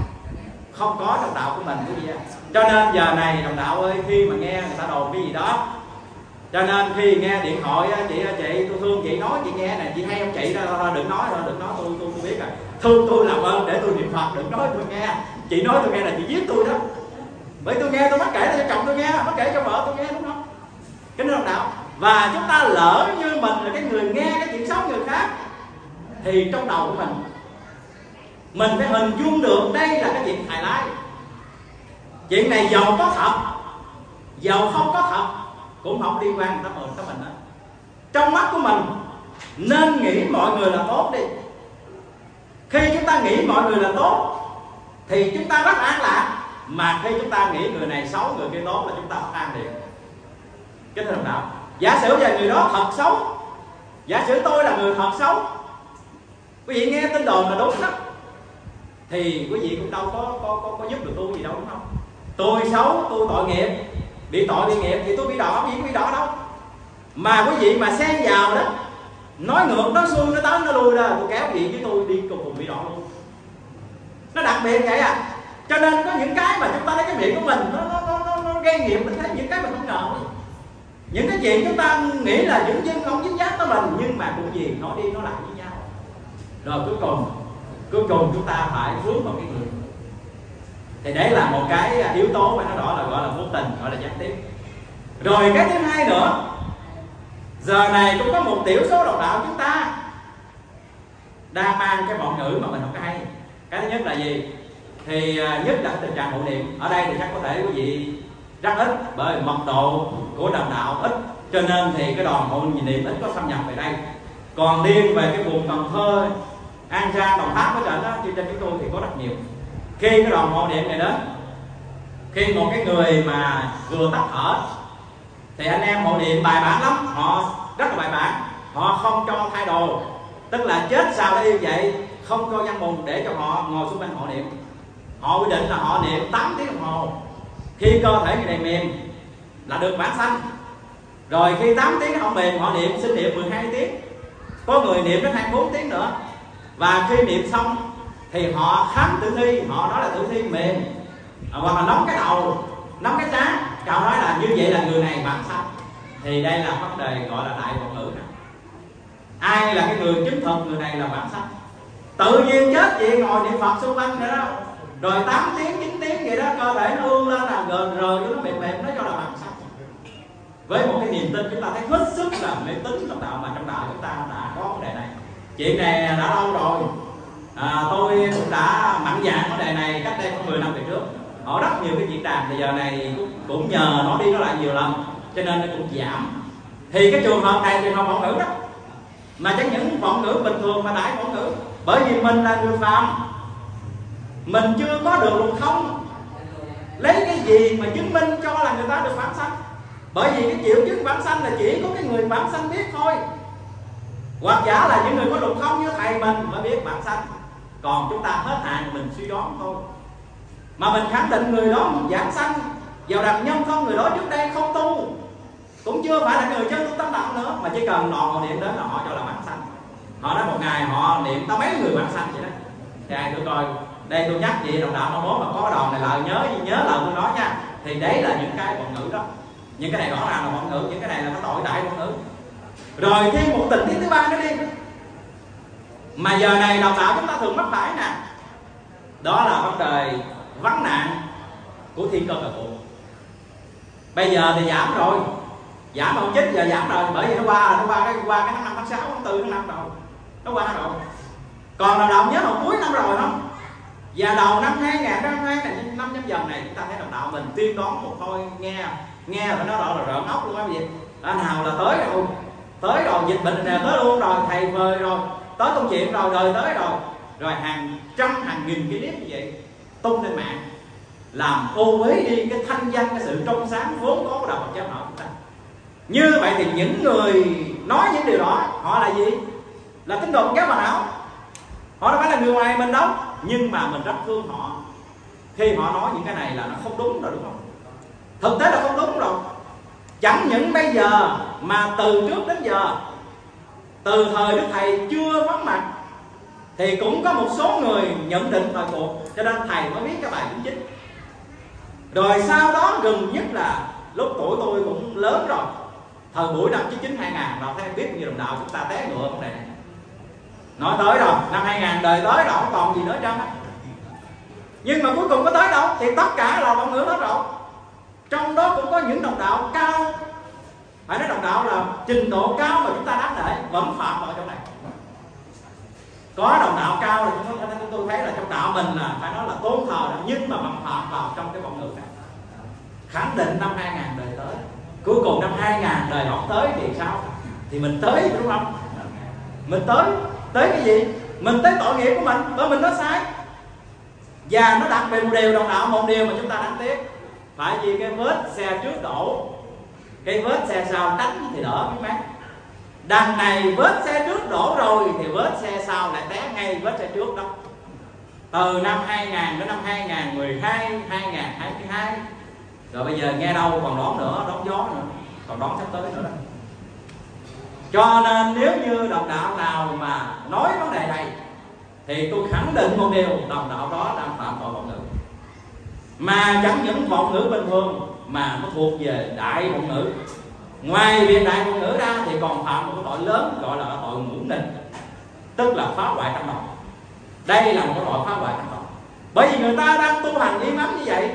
không có trong đạo của mình cái gì. Cho nên giờ này đồng đạo ơi, khi mà nghe người ta đồn cái gì đó, cho nên khi nghe điện thoại chị tôi thương chị nói chị nghe này, chị hay không chị, đừng nói tôi biết rồi, thương tôi làm ơn để tôi niệm Phật, đừng nói tôi nghe, chị nói tôi nghe là chị giết tôi đó. Bởi tôi nghe tôi mắc kể cho chồng tôi nghe, mắc kể cho vợ tôi nghe, đúng không? Cái đồng đạo. Và chúng ta lỡ như mình là cái người nghe cái chuyện xấu người khác, thì trong đầu của mình phải hình dung được đây là cái chuyện hài lai. Chuyện này giàu có thật, giàu không có thật cũng không liên quan tới mình đó. Trong mắt của mình nên nghĩ mọi người là tốt đi. Khi chúng ta nghĩ mọi người là tốt thì chúng ta rất an lạc. Mà khi chúng ta nghĩ người này xấu, người kia tốt là chúng ta bất an liền. Cái đồng đạo, giả sử giờ người đó thật xấu, giả sử tôi là người thật xấu, quý vị nghe tin đồn là đúng đó, thì quý vị cũng đâu có giúp được tôi gì đâu, đúng không? Tôi xấu, tôi tội nghiệp, bị tội bị nghiệp thì tôi bị đỏ, bị đỏ đâu. Mà quý vị mà xen vào đó, nói ngược, nói xuôi, nó tới, nó lui ra, tôi kéo vị với tôi đi cùng bị đỏ luôn. Nó đặc biệt vậy à. Cho nên có những cái mà chúng ta thấy cái miệng của mình nó gây nghiệp, mình thấy những cái mình không ngờ. Những cái chuyện chúng ta nghĩ là những dân không dính dáng tới mình, nhưng mà cũng gì nói đi nói lại với nhau. Rồi cuối cùng chúng ta phải vướng vào cái người. Thì đấy là một cái yếu tố mà nó gọi là vô tình, gọi là gián tiếp. Rồi cái thứ hai nữa, giờ này cũng có một tiểu số đồng đạo chúng ta đang mang cái vọng ngữ mà mình không có hay. Cái thứ nhất là gì? Thì nhất là tình trạng hộ niệm. Ở đây thì chắc có thể quý vị rất ít, bởi mật độ của đồng đạo ít, cho nên thì cái đoàn hộ niệm ít có xâm nhập về đây. Còn riêng về cái vùng Cần Thơ, An Giang, Đồng Tháp ở trên đó, trên chúng tôi thì có rất nhiều. Khi cái đoàn hộ niệm này đến, khi một cái người mà vừa tắt thở, thì anh em hộ niệm bài bản lắm, họ rất là bài bản, họ không cho thay đồ, tức là chết sao đây vậy, không cho văn mùng để cho họ ngồi xung quanh hộ niệm. Họ quy định là họ niệm 8 tiếng đồng hồ. Khi cơ thể người này mềm là được bản sanh. Rồi khi 8 tiếng không mềm, họ niệm xin niệm 12 tiếng. Có người niệm đến 24 tiếng nữa. Và khi niệm xong thì họ khám tử thi, họ nói là tử thi mềm, hoặc là nóng cái đầu, nóng cái trán, họ nói là như vậy là người này bản sanh. Thì đây là vấn đề gọi là đại vọng ngữ. Ai là cái người chứng thực người này là bản sanh? Tự nhiên chết vậy, ngồi niệm Phật xung quanh vậy đó, rồi 8 tiếng 9 tiếng vậy đó, cơ thể nó ương lên là gần rồi nó mềm nó cho là bản sanh. Với một cái niềm tin chúng ta thấy hết sức là mê tín trong đạo, mà trong đạo chúng ta đã có vấn đề này. Chuyện này đã lâu rồi, tôi cũng đã mạnh dạn vấn đề này cách đây khoảng 10 năm về trước. Ở rất nhiều cái diễn đàn thì giờ này cũng nhờ nó đi nó lại nhiều lần, cho nên nó cũng giảm. Thì cái trường hợp này thì họ vọng ngữ đó, mà chẳng những vọng ngữ bình thường mà đại vọng ngữ. Bởi vì mình là người phàm, mình chưa có được luật không, lấy cái gì mà chứng minh cho là người ta được vãng sanh? Bởi vì cái triệu chứng vãng sanh là chỉ có cái người vãng sanh biết thôi, hoặc giả là những người có luật không như thầy mình mới biết vãng sanh, còn chúng ta hết hạn mình suy đoán thôi. Mà mình khẳng định người đó vãng sanh vào đằng nhân không, người đó trước đây không tu, cũng chưa phải là người chân tu tâm đạo nữa, mà chỉ cần họ niệm đến là họ cho là vãng sanh. Họ nói một ngày họ niệm tới mấy người vãng sanh vậy đó. Thì ai tôi coi đây, tôi nhắc gì đồng đạo mong muốn mà có đòn này lại nhớ lời tôi nói nha. Thì đấy là những cái vọng ngữ đó, những cái này rõ ràng là vọng ngữ, những cái này là cái tội đại vọng ngữ. Rồi thêm một tình tiết thứ ba nữa đi, mà giờ này đồng đạo chúng ta thường mắc phải nè, đó là vấn đề vấn nạn của thiên cơ và cụ. Bây giờ thì giảm rồi, giảm hồi 9 giờ giảm rồi, bởi vì nó qua cái tháng 5 tháng 6 tháng 4 tháng 5 rồi, nó qua rồi. Còn đồng đạo nhớ hồi cuối năm rồi không? Và đầu năm 2022 này, năm nhâm dần này, chúng ta thấy đồng đạo mình tiên đoán một thôi, nghe phải nói rõ là rợn ốc luôn á. Vậy nào là tới rồi, dịch bệnh này tới luôn rồi, thầy vời rồi, tới công chuyện rồi, đời tới rồi hàng trăm hàng nghìn cái clip như vậy tung lên mạng, làm ô uế đi cái thanh danh, cái sự trong sáng vốn có của đạo Phật giáo họ chúng ta. Như vậy thì những người nói những điều đó họ là gì? Là tín đồ giáo Hòa Hảo. Họ đâu phải là người ngoài mình đâu, nhưng mà mình rất thương họ khi họ nói những cái này là nó không đúng rồi, đúng không? Thực tế là không đúng rồi. Chẳng những bây giờ mà từ trước đến giờ, từ thời Đức Thầy chưa vắng mặt, thì cũng có một số người nhận định thời cuộc, cho nên thầy mới viết cái bài 99. Rồi sau đó gần nhất là lúc tuổi tôi cũng lớn rồi, thời buổi năm 99 2000,เราthấy biết bao nhiêu đồng đạo chúng ta té ngựa vấn đề này. Nói tới rồi, năm 2000 đời tới rồi, không còn gì nữa trơn á. Nhưng mà cuối cùng có tới đâu? Thì tất cả là vọng ngữ hết rồi. Trong đó cũng có những đồng đạo cao, phải nói đồng đạo là trình độ cao mà chúng ta đáng để vẫn phạm vào trong này. Có đồng đạo cao thì tôi thấy là trong đạo mình là phải nói là tôn thờ, nhưng mà vẫn phạm vào trong cái vọng ngữ này. Khẳng định năm 2000 đời tới, cuối cùng năm 2000 đời không tới thì sao? Thì mình tới, đúng không? Mình tới cái gì? Mình tới tội nghiệp của mình, bởi mình nói sai. Và nó đặc biệt một điều đồng đạo, một điều mà chúng ta đáng tiếc, phải vì cái vết xe trước đổ, cái vết xe sau đánh thì đỡ biết mấy. Đằng này vết xe trước đổ rồi thì vết xe sau lại té ngay vết xe trước đó. Từ năm 2000 đến năm 2012, 2022. Rồi bây giờ nghe đâu còn đón nữa, đón gió nữa, còn đón sắp tới nữa đó. Cho nên nếu như đồng đạo nào mà nói vấn đề này thì tôi khẳng định một điều, đồng đạo đó đang phạm tội vọng ngữ. Mà chẳng những vọng ngữ bình thường mà nó thuộc về đại vọng ngữ. Ngoài việc đại vọng ngữ ra thì còn phạm một cái tội lớn, gọi là tội ngũ nghịch, tức là phá hoại tăng đoàn. Đây là một cái tội phá hoại tăng đoàn. Bởi vì người ta đang tu hành im ắng như vậy,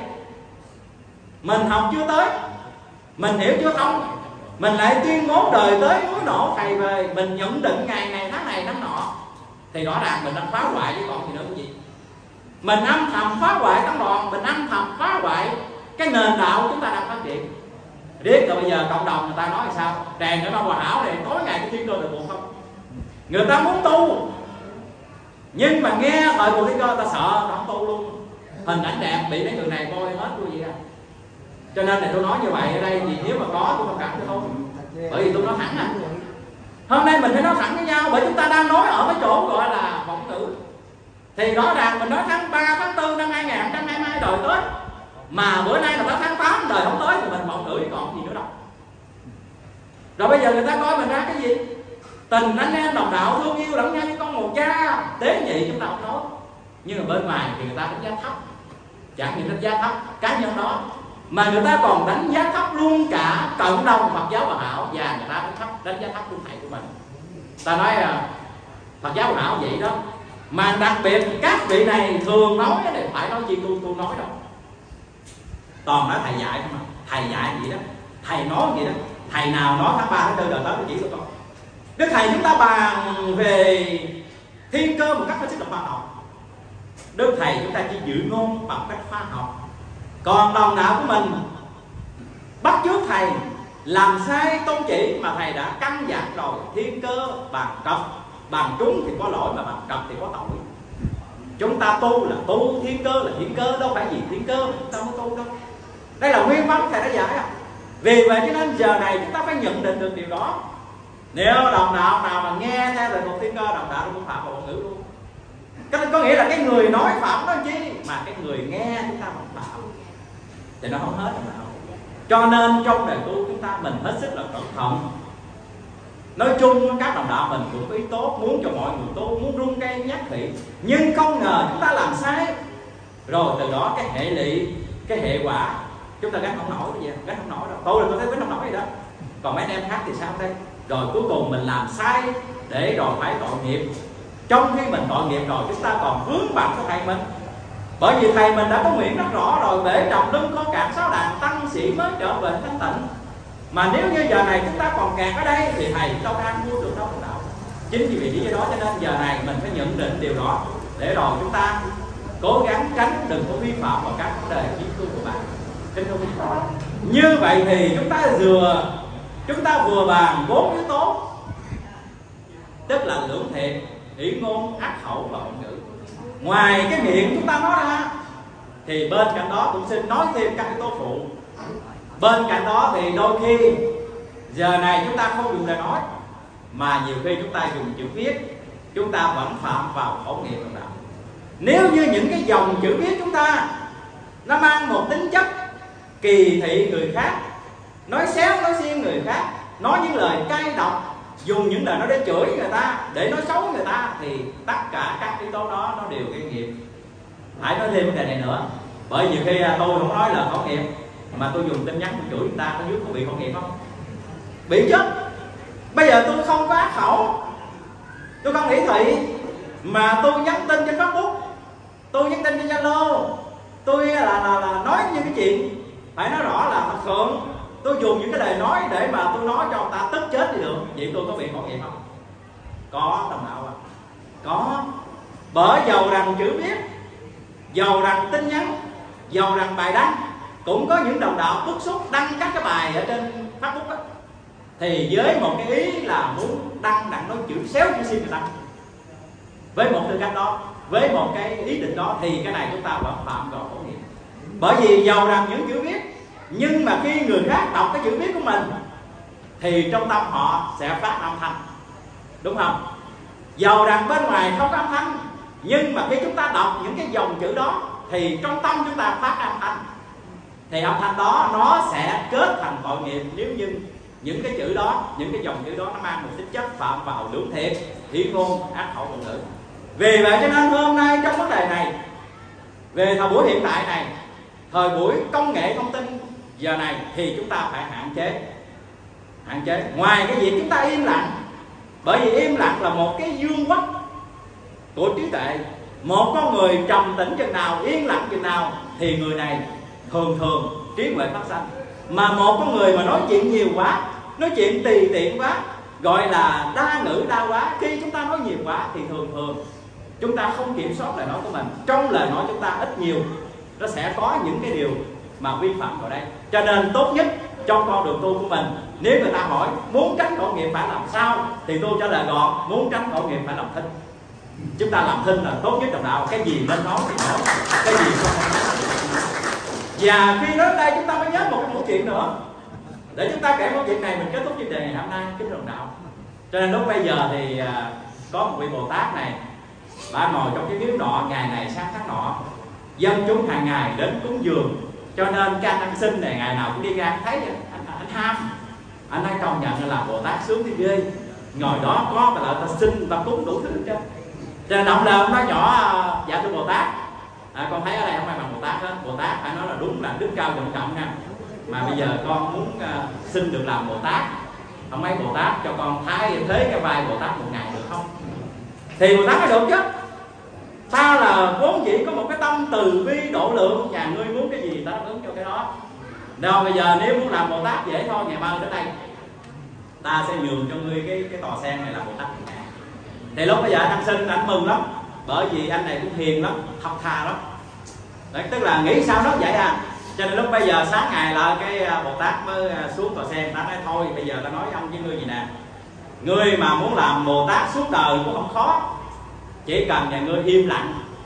mình học chưa tới, mình hiểu chưa thông, mình lại tuyên bố đời tới núi nổ thầy về, mình nhận định ngày này tháng nọ, thì rõ ràng mình đang phá hoại chứ còn gì nữa cái gì. Mình âm thầm phá hoại tăng đoàn, mình âm thầm phá hoại cái nền đạo chúng ta đang phát triển. Riết rồi bây giờ cộng đồng người ta nói là sao? Tràn ở trong Hòa Hảo này tối ngày cái thiên cơ được buộc không? Người ta muốn tu, nhưng mà nghe thời buộc thiên cơ ta sợ, ta không tu luôn. Hình ảnh đẹp bị mấy người này coi hết luôn vậy à. Cho nên là tôi nói như vậy ở đây, vì nếu mà có tôi không cảm thấy thôi. Bởi vì tôi nói thẳng à. Hôm nay mình phải nói thẳng với nhau, bởi chúng ta đang nói ở cái chỗ gọi là vọng ngữ. Thì rõ ràng mình nói tháng 3, tháng 4 năm 2022 đời tới, mà bữa nay là tới tháng 8 đời không tới thì mình vọng ngữ còn gì nữa đâu. Rồi bây giờ người ta coi mình ra cái gì? Tình anh em đồng đạo thương yêu lẫn nhau như con một cha, tế nhị chúng ta không nói. Nhưng mà bên ngoài thì người ta đánh giá thấp. Chẳng những đánh giá thấp cá nhân đó, mà người ta còn đánh giá thấp luôn cả cộng đồng Phật giáo Hòa Hảo, và người ta đánh giá thấp luôn thầy của mình. Ta nói Phật giáo Hòa Hảo vậy đó, mà đặc biệt các vị này thường nói để phải nói chi tôi nói đâu, toàn nói thầy dạy không mà. Thầy dạy vậy đó, thầy nói vậy đó, thầy nào nói tháng 3 tháng 4 đời tới chỉ tôi con. Đức thầy chúng ta bàn về thiên cơ một cách hết sức là khoa học. Đức thầy chúng ta chỉ dự ngôn bằng cách khoa học. Còn đồng đạo của mình bắt chước thầy làm sai tôn chỉ mà thầy đã căn dặn rồi, thiên cơ bằng trật, bằng trúng thì có lỗi, mà bằng trật thì có tội. Chúng ta tu là tu thiên cơ là thiên cơ, đâu phải gì thiên cơ chúng ta mới tu đâu. Đây là nguyên văn thầy đã giải à. Vì vậy cho nên giờ này chúng ta phải nhận định được điều đó. Nếu đồng đạo nào mà nghe theo lời một thiên cơ, đồng đạo cũng phạm vào ngôn ngữ luôn. Có nghĩa là cái người nói phạm đó chi, mà cái người nghe chúng ta vẫn phạm, thì nó không hết đồng đạo. Cho nên trong đời tu chúng ta mình hết sức là cẩn thận. Nói chung các đồng đạo mình cũng có ý tốt, muốn cho mọi người tu, muốn rung cây nhát thị, nhưng không ngờ chúng ta làm sai, rồi từ đó cái hệ lụy, cái hệ quả chúng ta gánh không nổi cái gì, gánh không nổi đâu. Tôi là tôi thấy gánh không nổi gì đó, còn mấy anh em khác thì sao đây? Rồi cuối cùng mình làm sai để rồi phải tội nghiệp. Trong khi mình tội nghiệp rồi chúng ta còn vướng bận của thầy mình, bởi vì thầy mình đã có nguyện rất rõ rồi: bể trồng lưng có cạn sáu đàn, tăng sĩ mới trở về thanh tịnh. Mà nếu như giờ này chúng ta còn kẹt ở đây thì thầy đâu có ăn mua được đâu đồng đạo. Chính vì lý do đó cho nên giờ này mình phải nhận định điều đó, để rồi chúng ta cố gắng tránh đừng có vi phạm vào các vấn đề chiến cương của bạn. Như vậy thì chúng ta vừa bàn 4 yếu tố, tức là lưỡng thiệt, ý ngôn, ác khẩu và ngôn ngữ. Ngoài cái miệng chúng ta nói ra thì bên cạnh đó cũng xin nói thêm các yếu tố phụ. Bên cạnh đó thì đôi khi giờ này chúng ta không dùng lời nói, mà nhiều khi chúng ta dùng chữ viết, chúng ta vẫn phạm vào khẩu nghiệp đồng đạo. Nếu như những cái dòng chữ viết chúng ta nó mang một tính chất kỳ thị người khác, nói xéo nói xiên người khác, nói những lời cay độc, dùng những lời nói để chửi người ta, để nói xấu người ta, thì tất cả các yếu tố đó nó đều gây nghiệp. Hãy nói thêm vấn đề này nữa, bởi nhiều khi tôi không nói là khẩu nghiệp mà tôi dùng tin nhắn tôi chửi người ta, có dưới có bị khẩu nghiệp không? Bị chứ. Bây giờ tôi không có ác khẩu, tôi không nghĩ thị, mà tôi nhắn tin trên Facebook, tôi nhắn tin trên Zalo, tôi là nói những cái chuyện phải nói rõ là thật thượng, tôi dùng những cái lời nói để mà tôi nói cho người ta tức chết đi được, vậy tôi có bị khẩu nghiệp không? Có đồng đạo à, có. Bởi dầu rằng chữ viết, dầu rằng tin nhắn, dầu rằng bài đăng, cũng có những đồng đạo bức xúc đăng các cái bài ở trên Facebook đó, thì với một cái ý là muốn đăng nói chữ xéo chữ xiên người ta, với một tư cách đó, với một cái ý định đó, thì cái này chúng ta vẫn phạm vào khẩu nghiệp. Bởi vì dầu rằng những chữ viết, nhưng mà khi người khác đọc cái chữ viết của mình thì trong tâm họ sẽ phát âm thanh, đúng không? Dầu rằng bên ngoài không có âm thanh, nhưng mà khi chúng ta đọc những cái dòng chữ đó thì trong tâm chúng ta phát âm thanh, thì âm thanh đó nó sẽ kết thành tội nghiệp. Nếu như những cái chữ đó, những cái dòng chữ đó nó mang một tính chất phạm vào lưỡng thiệt, ý ngôn, ác khẩu, ngôn ngữ. Vì vậy cho nên hôm nay trong vấn đề này, về thời buổi hiện tại này, thời buổi công nghệ thông tin giờ này, thì chúng ta phải hạn chế. Ngoài cái việc chúng ta im lặng, bởi vì im lặng là một cái dương quắc của trí tuệ. Một con người trầm tĩnh chừng nào, yên lặng chừng nào, thì người này thường trí huệ phát sanh. Mà một con người mà nói chuyện nhiều quá, nói chuyện tùy tiện quá, gọi là đa ngữ đa quá, khi chúng ta nói nhiều quá thì thường chúng ta không kiểm soát lời nói của mình. Trong lời nói chúng ta ít nhiều nó sẽ có những cái điều mà vi phạm vào đây. Cho nên tốt nhất trong con đường tu của mình, nếu người ta hỏi muốn tránh khẩu nghiệp phải làm sao, thì tôi trả lời gọn: muốn tránh khẩu nghiệp phải làm thinh. Chúng ta làm thinh là tốt nhất đồng đạo. Cái gì nên nói thì nói, cái gì không nói. Và khi nói đây chúng ta mới nhớ một cái chuyện nữa, để chúng ta kể một chuyện này mình kết thúc chuyên đề ngày hôm nay, kính đồng đạo. Cho nên lúc bây giờ thì có một vị Bồ Tát này, bà ngồi trong cái miếu nọ, ngày này sáng tháng nọ, dân chúng hàng ngày đến cúng dường. Cho nên cái anh ăn xin này ngày nào cũng đi ra, thấy anh ham, anh ấy công nhận là Bồ Tát sướng thì ghê. Ngồi đó có mà lại ta xin, ta cúng đủ thứ chứ. Cho nên ông đời ông nói nhỏ: dạ thưa Bồ Tát, con thấy ở đây không ai bằng Bồ Tát hết. Bồ Tát phải nói là đúng là đức cao vọng trọng nha, mà bây giờ con muốn xin được làm Bồ Tát, ông ấy Bồ Tát cho con thay thế cái vai Bồ Tát một ngày được không? Thì Bồ Tát nói được chứ, ta là vốn chỉ có một cái tâm từ bi độ lượng, và ngươi muốn cái gì ta đáp ứng cho cái đó. Đâu bây giờ nếu muốn làm Bồ Tát dễ thôi, ngày mai đến đây ta sẽ nhường cho ngươi cái tòa sen này là Bồ Tát. Thì lúc bây giờ anh ăn xin anh mừng lắm, bởi vì anh này cũng hiền lắm, thật thà lắm. Đấy, tức là nghĩ sao nó vậy à. Cho nên lúc bây giờ sáng ngày là cái Bồ Tát mới xuống tòa sen, ta nói thôi bây giờ ta nói ông với ngươi gì nè, ngươi mà muốn làm Bồ Tát suốt đời cũng không khó, chỉ cần nhà ngươi im lặng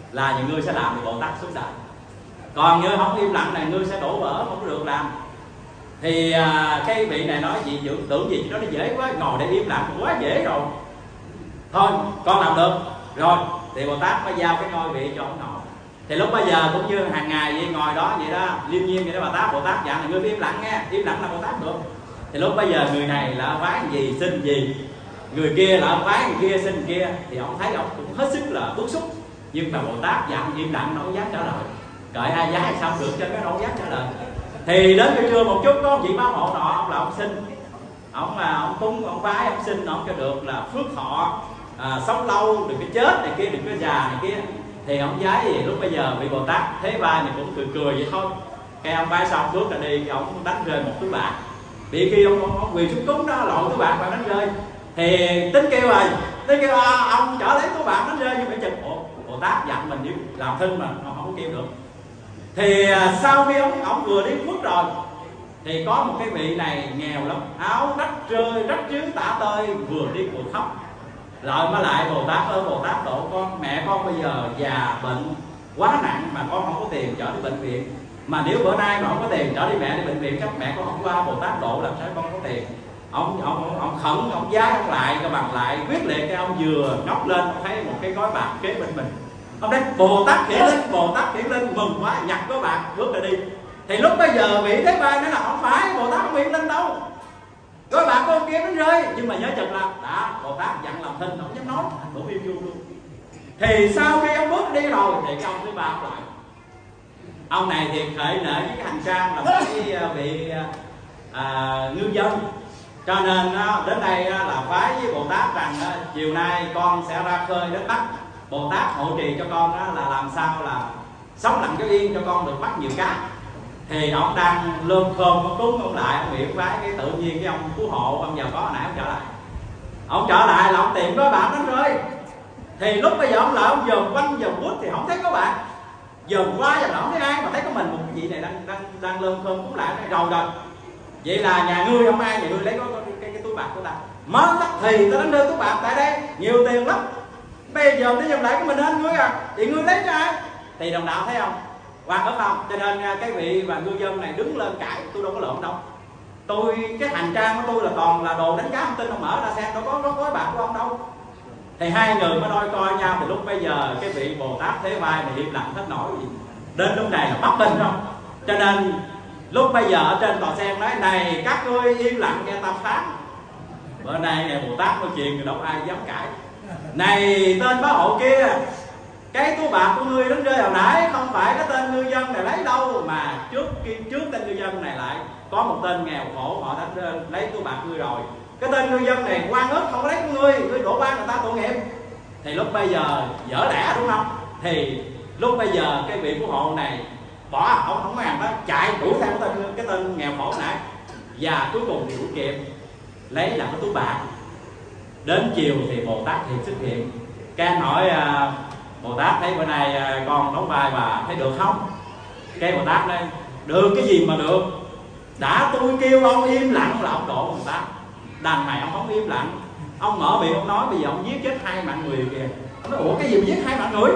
là những ngươi sẽ làm thì Bồ Tát xuống đời. Còn như không im lặng này ngươi sẽ đổ vỡ, không có được làm. Thì cái vị này nói gì tưởng gì nó dễ quá, ngồi để im lặng quá dễ rồi, thôi con làm được rồi. Thì Bồ Tát mới giao cái ngôi vị cho ông ngồi. Thì lúc bây giờ cũng như hàng ngày vậy, ngồi đó vậy đó, liêm nhiên vậy đó. Bồ Tát dặn là ngươi phải im lặng nghe, im lặng là Bồ Tát được. Thì lúc bây giờ người này là vái gì xin gì, người kia là vái người kia xin kia, thì ông thấy ông cũng hết sức là bức xúc. Nhưng mà Bồ Tát dặn im lặng, nó không dám trả lời. Cởi ai giá hay sao được cho cái đâu dám trả lời. Thì đến buổi trưa một chút có một vị báo hộ nọ, ông là ông xin, ông cúng, ông vái, ông xin ông cho được là phước thọ, sống lâu, đừng có chết này kia, đừng có già này kia. Thì ông vái gì lúc bây giờ vị Bồ Tát thế vai này cũng cười cười vậy thôi. Cái ông vái xong bước ra đi, ông đánh rơi một túi bạc. Bị khi ông quỳ xuống cúng đó, lội túi bạc và đánh rơi. Thì tính kêu rồi, tính kêu ông trở lấy túi bạc đánh rơi, nhưng mà chừng Bồ Tát dặn mình đi làm thinh mà ông không kêu được. Thì sau khi ông vừa đi khuất rồi, thì có một cái vị này nghèo lắm, áo rách rơi rách rưới tả tơi, vừa đi vừa khóc. Lợi mới lại Bồ Tát ơi, Bồ Tát độ con, mẹ con bây giờ già bệnh quá nặng mà con không có tiền chở đi bệnh viện. Mà nếu bữa nay mà không có tiền chở đi mẹ đi bệnh viện, chắc mẹ con không qua Bồ Tát độ làm sao con có tiền. Ông khẩn, ông giá ông lại, cái bằng lại quyết liệt. Cái ông vừa ngóc lên, ông thấy một cái gói bạc kế bên mình. Ông nói Bồ Tát hiện lên, Bồ Tát hiện lên, mừng quá, nhặt gói bạc bước ra đi. Thì lúc bây giờ vị Thế Vai nói là không phải, Bồ Tát không hiện lên đâu, gói bạc của ông kia nó rơi. Nhưng mà nhớ chừng là đã Bồ Tát dặn làm thinh, không dám nói, cũng im luôn. Thì sau khi ông bước đi rồi thì cái ông Thứ Ba ông lại. Ông này thì khởi nể với cái hành trang là một cái vị ngư dân, cho nên đến đây là phái với Bồ Tát rằng chiều nay con sẽ ra khơi đến bắt. Bồ Tát hộ trì cho con là làm sao là sống lặng cho yên, cho con được bắt nhiều cá. Thì ông đang lơm khơm, ông cúng ông lại, ông miệng vái, cái tự nhiên cái ông phú hộ, ông giàu có hồi nãy ông trở lại. Ông trở lại là ông tìm gói bạc nó rơi. Thì lúc bây giờ ông lại ông dòm quanh dòm quýt thì không thấy có bạc, dòm qua dòm không thấy ai, mà thấy có mình một cái vị này đang lơm khơm cúng lại rồi. Vậy là nhà ngươi không ai, nhà ngươi lấy cái túi bạc của ta. Mới tắt thì ta đánh rơi túi bạc tại đây nhiều tiền lắm. Bây giờ tới dòm lại cái mình anh ngươi thì ngươi lấy cho ai? Thì đồng đạo thấy không, quan ức không? Cho nên cái vị và ngư dân này đứng lên cãi, tôi đâu có lộn đâu. Cái hành trang của tôi là toàn là đồ đánh cá, không tin ông mở ra xem, đâu có gói bạc của ông đâu. Thì hai người mới đôi coi nhau. Thì lúc bây giờ cái vị Bồ Tát Thế Vai này im lặng hết nổi gì. Đến lúc này là bắt bình không? Cho nên lúc bây giờ ở trên tòa sen nói này các ngươi im lặng nghe ta phán. Bữa nay Bồ Tát nói chuyện thì đâu ai dám cãi. Này tên bá hộ kia, cái túi bạc của ngươi đánh rơi hồi nãy không phải cái tên ngư dân này lấy đâu, mà trước tên ngư dân này lại có một tên nghèo khổ họ đã lấy túi bạc ngươi rồi. Cái tên ngư dân này quan ức không lấy của ngươi đổ ban người ta tội nghiệp. Thì lúc bây giờ dở lẽ đúng không? Thì lúc bây giờ cái vị phú hộ này bỏ ông không có hàng đó, chạy đuổi theo cái tên nghèo khổ nãy, và cuối cùng thì đuổi kịp lấy là cái túi bạc. Đến chiều thì Bồ Tát hiện xuất hiện. Cái anh hỏi Bồ Tát thấy bữa nay con đóng vai bà thấy được không? Cái Bồ Tát nói được cái gì mà được, đã tôi kêu ông im lặng là ông độ Bồ Tát. Đằng này ông không im lặng, ông mở miệng ông nói bây giờ ông giết chết 2 mạng người kìa. Ông nói ủa cái gì mà giết 2 mạng người?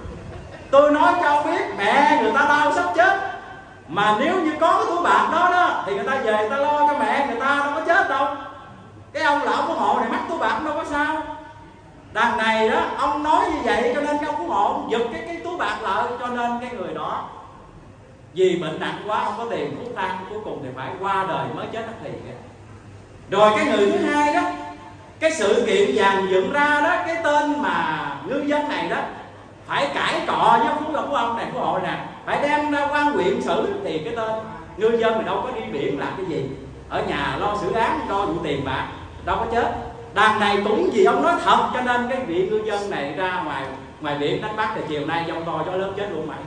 Tôi nói cho ông biết mẹ người ta đau sắp chết, mà nếu như có cái túi bạc đó thì người ta về người ta lo cho mẹ người ta, đâu có chết đâu. Cái ông là ông phú hộ này mắc túi bạc đâu có sao. Đằng này đó ông nói như vậy cho nên cái ông phú hộ giật cái túi bạc lại, cho nên cái người đó vì bệnh nặng quá không có tiền thuốc thang, cuối cùng thì phải qua đời mới chết đắc thì. Rồi cái người thứ hai đó, cái sự kiện dàn dựng ra đó, cái tên mà ngư dân này đó phải cãi cọ với phú ông này, phú hộ nè, phải đem ra quan huyện xử. Thì cái tên ngư dân này đâu có đi biển làm cái gì, ở nhà lo xử án, lo vụ tiền bạc, đâu có chết. Đằng này cũng vì ông nói thật, cho nên cái vị ngư dân này ra ngoài biển đánh bắt thì chiều nay giông to gió lớn chết luôn mày.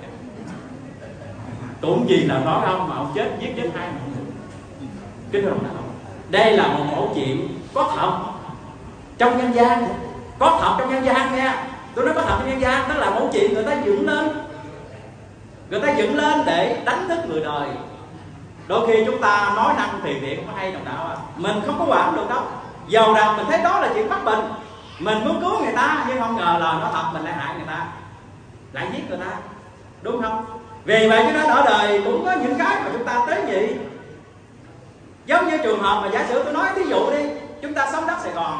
Cũng vì là nói ông mà ông chết, giết chết 2 người. Kính thưa đồng đạo, đây là một mẫu chuyện có thật trong nhân gian, có thật trong nhân gian nha. Tôi nói có thật trong nhân gian, đó là mẫu chuyện người ta dựng lên, người ta dựng lên để đánh thức người đời. Đôi khi chúng ta nói năng thì tiện không có hay đồng đạo, mình không có quản được đâu. Dầu rằng mình thấy đó là chuyện bất bình, mình muốn cứu người ta nhưng không ngờ là nó thật mình lại hại người ta. lại giết người ta, đúng không? Vì vậy cho nên ở đời cũng có những cái mà chúng ta tế nhị. Giống như trường hợp mà giả sử tôi nói ví dụ đi, chúng ta sống đất Sài Gòn,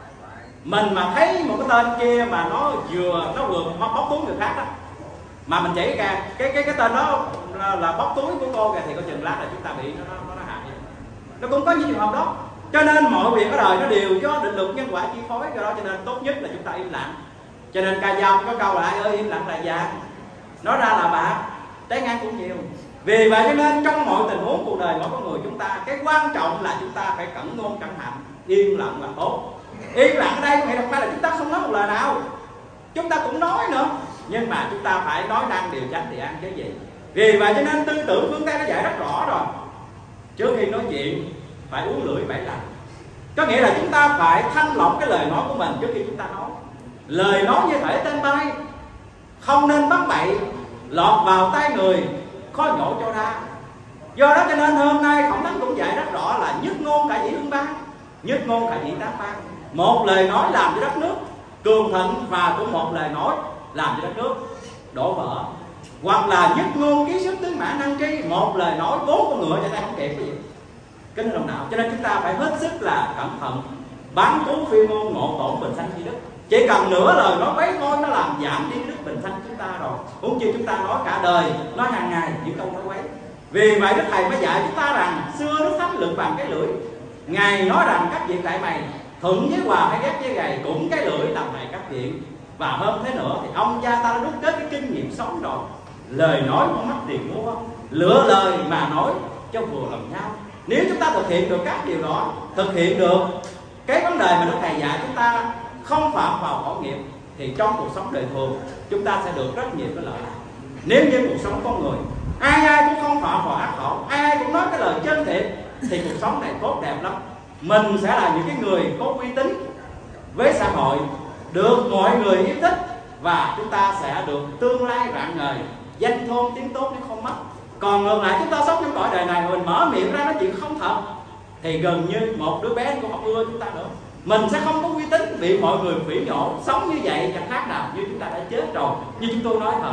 mình mà thấy một cái tên kia mà nó vừa bóc túi người khác đó, mà mình chỉ ra cái tên đó là bóc túi của cô kìa, thì có chừng lát là chúng ta bị nó hại. Nó cũng có những trường hợp đó. Cho nên mọi việc ở đời nó đều do định luật nhân quả chi phối, do đó cho nên tốt nhất là chúng ta im lặng. Cho nên ca dao có câu là ai ơi im lặng là vàng, nói ra là bạc, trái ngang cũng nhiều. Vì vậy cho nên trong mọi tình huống cuộc đời mỗi con người chúng ta, cái quan trọng là chúng ta phải cẩn ngôn cẩn hạnh, im lặng là tốt. Im lặng ở đây có nghĩa là không phải là chúng ta không nói một lời nào, chúng ta cũng nói nữa, nhưng mà chúng ta phải nói năng điều chánh thì ăn cái gì. Vì vậy cho nên tư tưởng phương Tây nó dạy rất rõ rồi, trước khi nói chuyện phải uống lưỡi 7 lần. Có nghĩa là chúng ta phải thanh lọc cái lời nói của mình trước khi chúng ta nói. Lời nói như thể tên bay, không nên bắt bậy, lọt vào tai người, khó nhổ cho ra. Do đó cho nên hôm nay Khổng Thánh cũng dạy rất rõ là nhất ngôn cả dĩ hưng ban, nhất ngôn cả dĩ tám ban. Một lời nói làm cho đất nước cường thịnh, và cũng một lời nói làm cho đất nước đổ vỡ. Hoặc là nhất ngôn ký sức tướng mã năng tri, một lời nói 4 con ngựa cho ta không kịp cái gì. Kính thưa đồng đạo, cho nên chúng ta phải hết sức là cẩn thận, bán cú phi ngôn ngộ tổn bình sanh chi đức. Chỉ cần nửa lời nói bấy thôi nó làm giảm đi đức bình sanh chúng ta rồi, huống chi chúng ta nói cả đời, nói hàng ngày những câu nói quấy. Vì vậy Đức Thầy mới dạy chúng ta rằng xưa Đức Thánh luận bằng cái lưỡi. Ngài nói rằng các việc lại mày, thuận với hòa hay ghét với gầy, cũng cái lưỡi làm này các chuyện. Và hơn thế nữa thì ông cha ta đã đúc kết cái kinh nghiệm sống rồi. Lời nói không mất tiền mua, lựa lời mà nói cho vừa lòng nhau. Nếu chúng ta thực hiện được các điều đó, thực hiện được cái vấn đề mà Đức Thầy dạy chúng ta không phạm vào khẩu nghiệp, thì trong cuộc sống đời thường chúng ta sẽ được rất nhiều cái lợi. Nếu như cuộc sống con người ai cũng không phạm vào ác khẩu, ai cũng nói cái lời chân thiện, thì cuộc sống này tốt đẹp lắm. Mình sẽ là những cái người có uy tín với xã hội, được mọi người yêu thích, và chúng ta sẽ được tương lai rạng ngời, danh thôn tiếng tốt nếu không mất. Còn ngược lại chúng ta sống trong cõi đời này, mình mở miệng ra nói chuyện không thật, thì gần như một đứa bé cũng không ưa chúng ta nữa. Mình sẽ không có uy tín, bị mọi người phỉ nhổ. Sống như vậy chẳng khác nào như chúng ta đã chết rồi. Như chúng tôi nói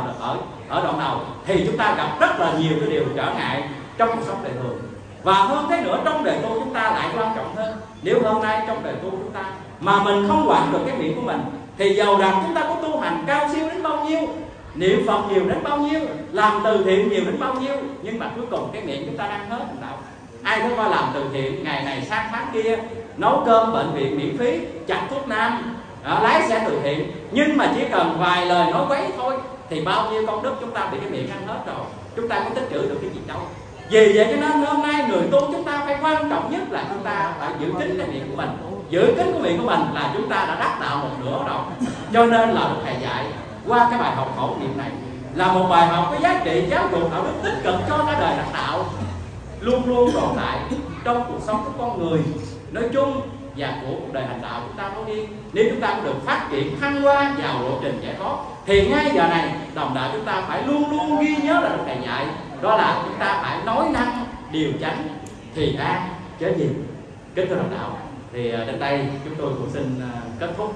ở đoạn đầu, thì chúng ta gặp rất là nhiều cái điều trở ngại trong cuộc sống đời thường. Và hơn thế nữa, trong đời tu chúng ta lại quan trọng hơn. Nếu hôm nay trong đời tu chúng ta mà mình không quản được cái miệng của mình, thì dầu rằng chúng ta có tu hành cao siêu đến bao nhiêu, niệm Phật nhiều đến bao nhiêu, làm từ thiện nhiều đến bao nhiêu, nhưng mà cuối cùng cái miệng chúng ta đang hết đạo. Ai có coi làm từ thiện ngày này sang tháng kia, nấu cơm bệnh viện miễn phí, chặt thuốc nam, lái xe từ thiện, nhưng mà chỉ cần vài lời nói quấy thôi thì bao nhiêu công đức chúng ta bị cái miệng ăn hết rồi. Chúng ta có tích trữ được cái gì đâu. Vì vậy cho nên hôm nay người tu chúng ta phải quan trọng nhất là chúng ta phải giữ kín cái miệng của mình. Giữ kín cái miệng của mình là chúng ta đã đắc đạo một nửa rồi. Cho nên là Đức Thầy dạy qua cái bài học khẩu niệm này là một bài học có giá trị giáo dục đạo đức tích cực cho cả đời đắc đạo, luôn luôn tồn tại trong cuộc sống của con người nói chung và của cuộc đời hành đạo chúng ta nói riêng. Nếu chúng ta có được phát triển thăng hoa vào lộ trình giải thoát, thì ngay giờ này đồng đạo chúng ta phải luôn luôn ghi nhớ là Đức Thầy dạy, đó là chúng ta phải nói năng điều chánh thì an chớ gì. Kính thưa đồng đạo, thì đến đây chúng tôi cũng xin kết thúc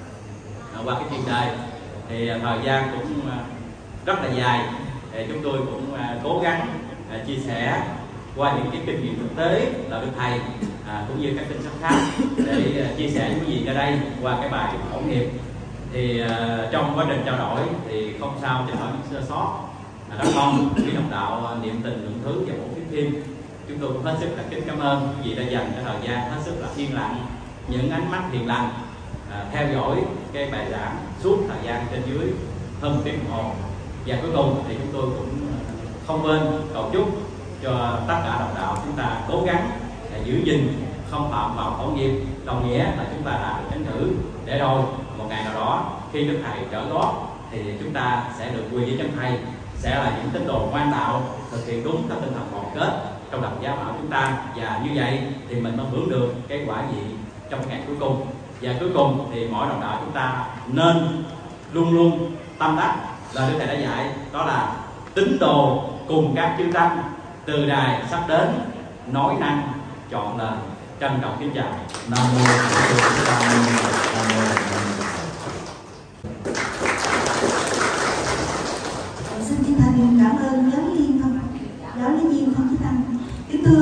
qua cái chuyên đề. Thì thời gian cũng rất là dài, thì chúng tôi cũng cố gắng chia sẻ qua những cái kinh nghiệm thực tế là Đức Thầy cũng như các kinh sách khác để chia sẻ với quý vị ở đây qua cái bài khẩu nghiệp. Thì trong quá trình trao đổi thì không sao cho hỏi những sơ sót. Rất mong quý đồng đạo niệm tình lượng thứ và một phim. Chúng tôi cũng hết sức là kính cảm ơn quý vị đã dành cái thời gian hết sức là yên lặng, những ánh mắt hiền lành theo dõi cái bài giảng suốt thời gian trên dưới hơn 1 tiếng đồng hồ. Và cuối cùng thì chúng tôi cũng không quên cầu chúc cho tất cả đồng đạo chúng ta cố gắng giữ gìn không phạm vào khẩu nghiệp, đồng nghĩa là chúng ta đã được chánh thử, để rồi một ngày nào đó khi Đức Thầy trở gót thì chúng ta sẽ được quy với chánh Thầy, sẽ là những tín đồ ngoan đạo thực hiện đúng các tinh thần đoàn kết trong đồng giáo bảo chúng ta. Và như vậy thì mình mới hưởng được cái quả vị trong ngày cuối cùng. Và cuối cùng thì mỗi đồng đạo chúng ta nên luôn luôn tâm đắc là Đức Thầy đã dạy, đó là tín đồ cùng các chư tăng từ đài sắp đến, nói năng chọn lời. Trân trọng kính chào. Nam mô Phật. Nam mô Phật.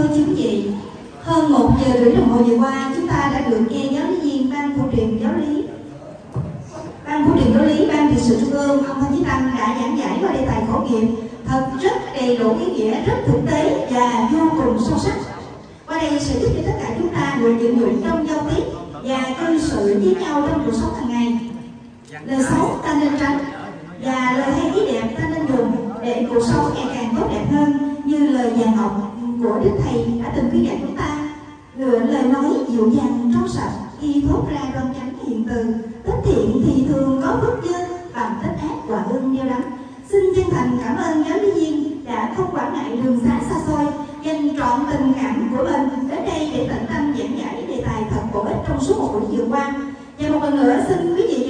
chư quý vị, hơn 1 giờ rưỡi đồng hồ vừa qua chúng ta đã được nghe giáo lý viên Ban Phụ truyền giáo lý, Ban trị sự trung ương ông Phan Chí Tăng đã giảng giải qua đề tài khổ nghiệp thật rất đầy đủ ý nghĩa, rất thực tế và vô cùng sâu sắc. Qua đây sẽ giúp cho tất cả chúng ta được vận dụng trong giao tiếp và cư xử với nhau trong cuộc sống hàng ngày. Lời xấu ta nên tránh và lời hay ý đẹp ta nên dùng để cuộc sống ngày càng tốt đẹp hơn, như lời vàng ngọc của Đức Thầy đã từng khuyên dạy chúng ta. Lựa lời nói dịu dàng trong sạch khi thốt ra đoan chánh hiền từ, tích thiện thì thường có phước duyên, bằng tích ác quả ương gieo đắng. Xin chân thành cảm ơn giáo lý viên đã không quản ngại đường xá xa xôi, dành trọn tình cảm của mình đến đây để tận tâm giảng giải đề tài thật bổ ích trong suốt một buổi vừa qua. Và một lần nữa xin quý vị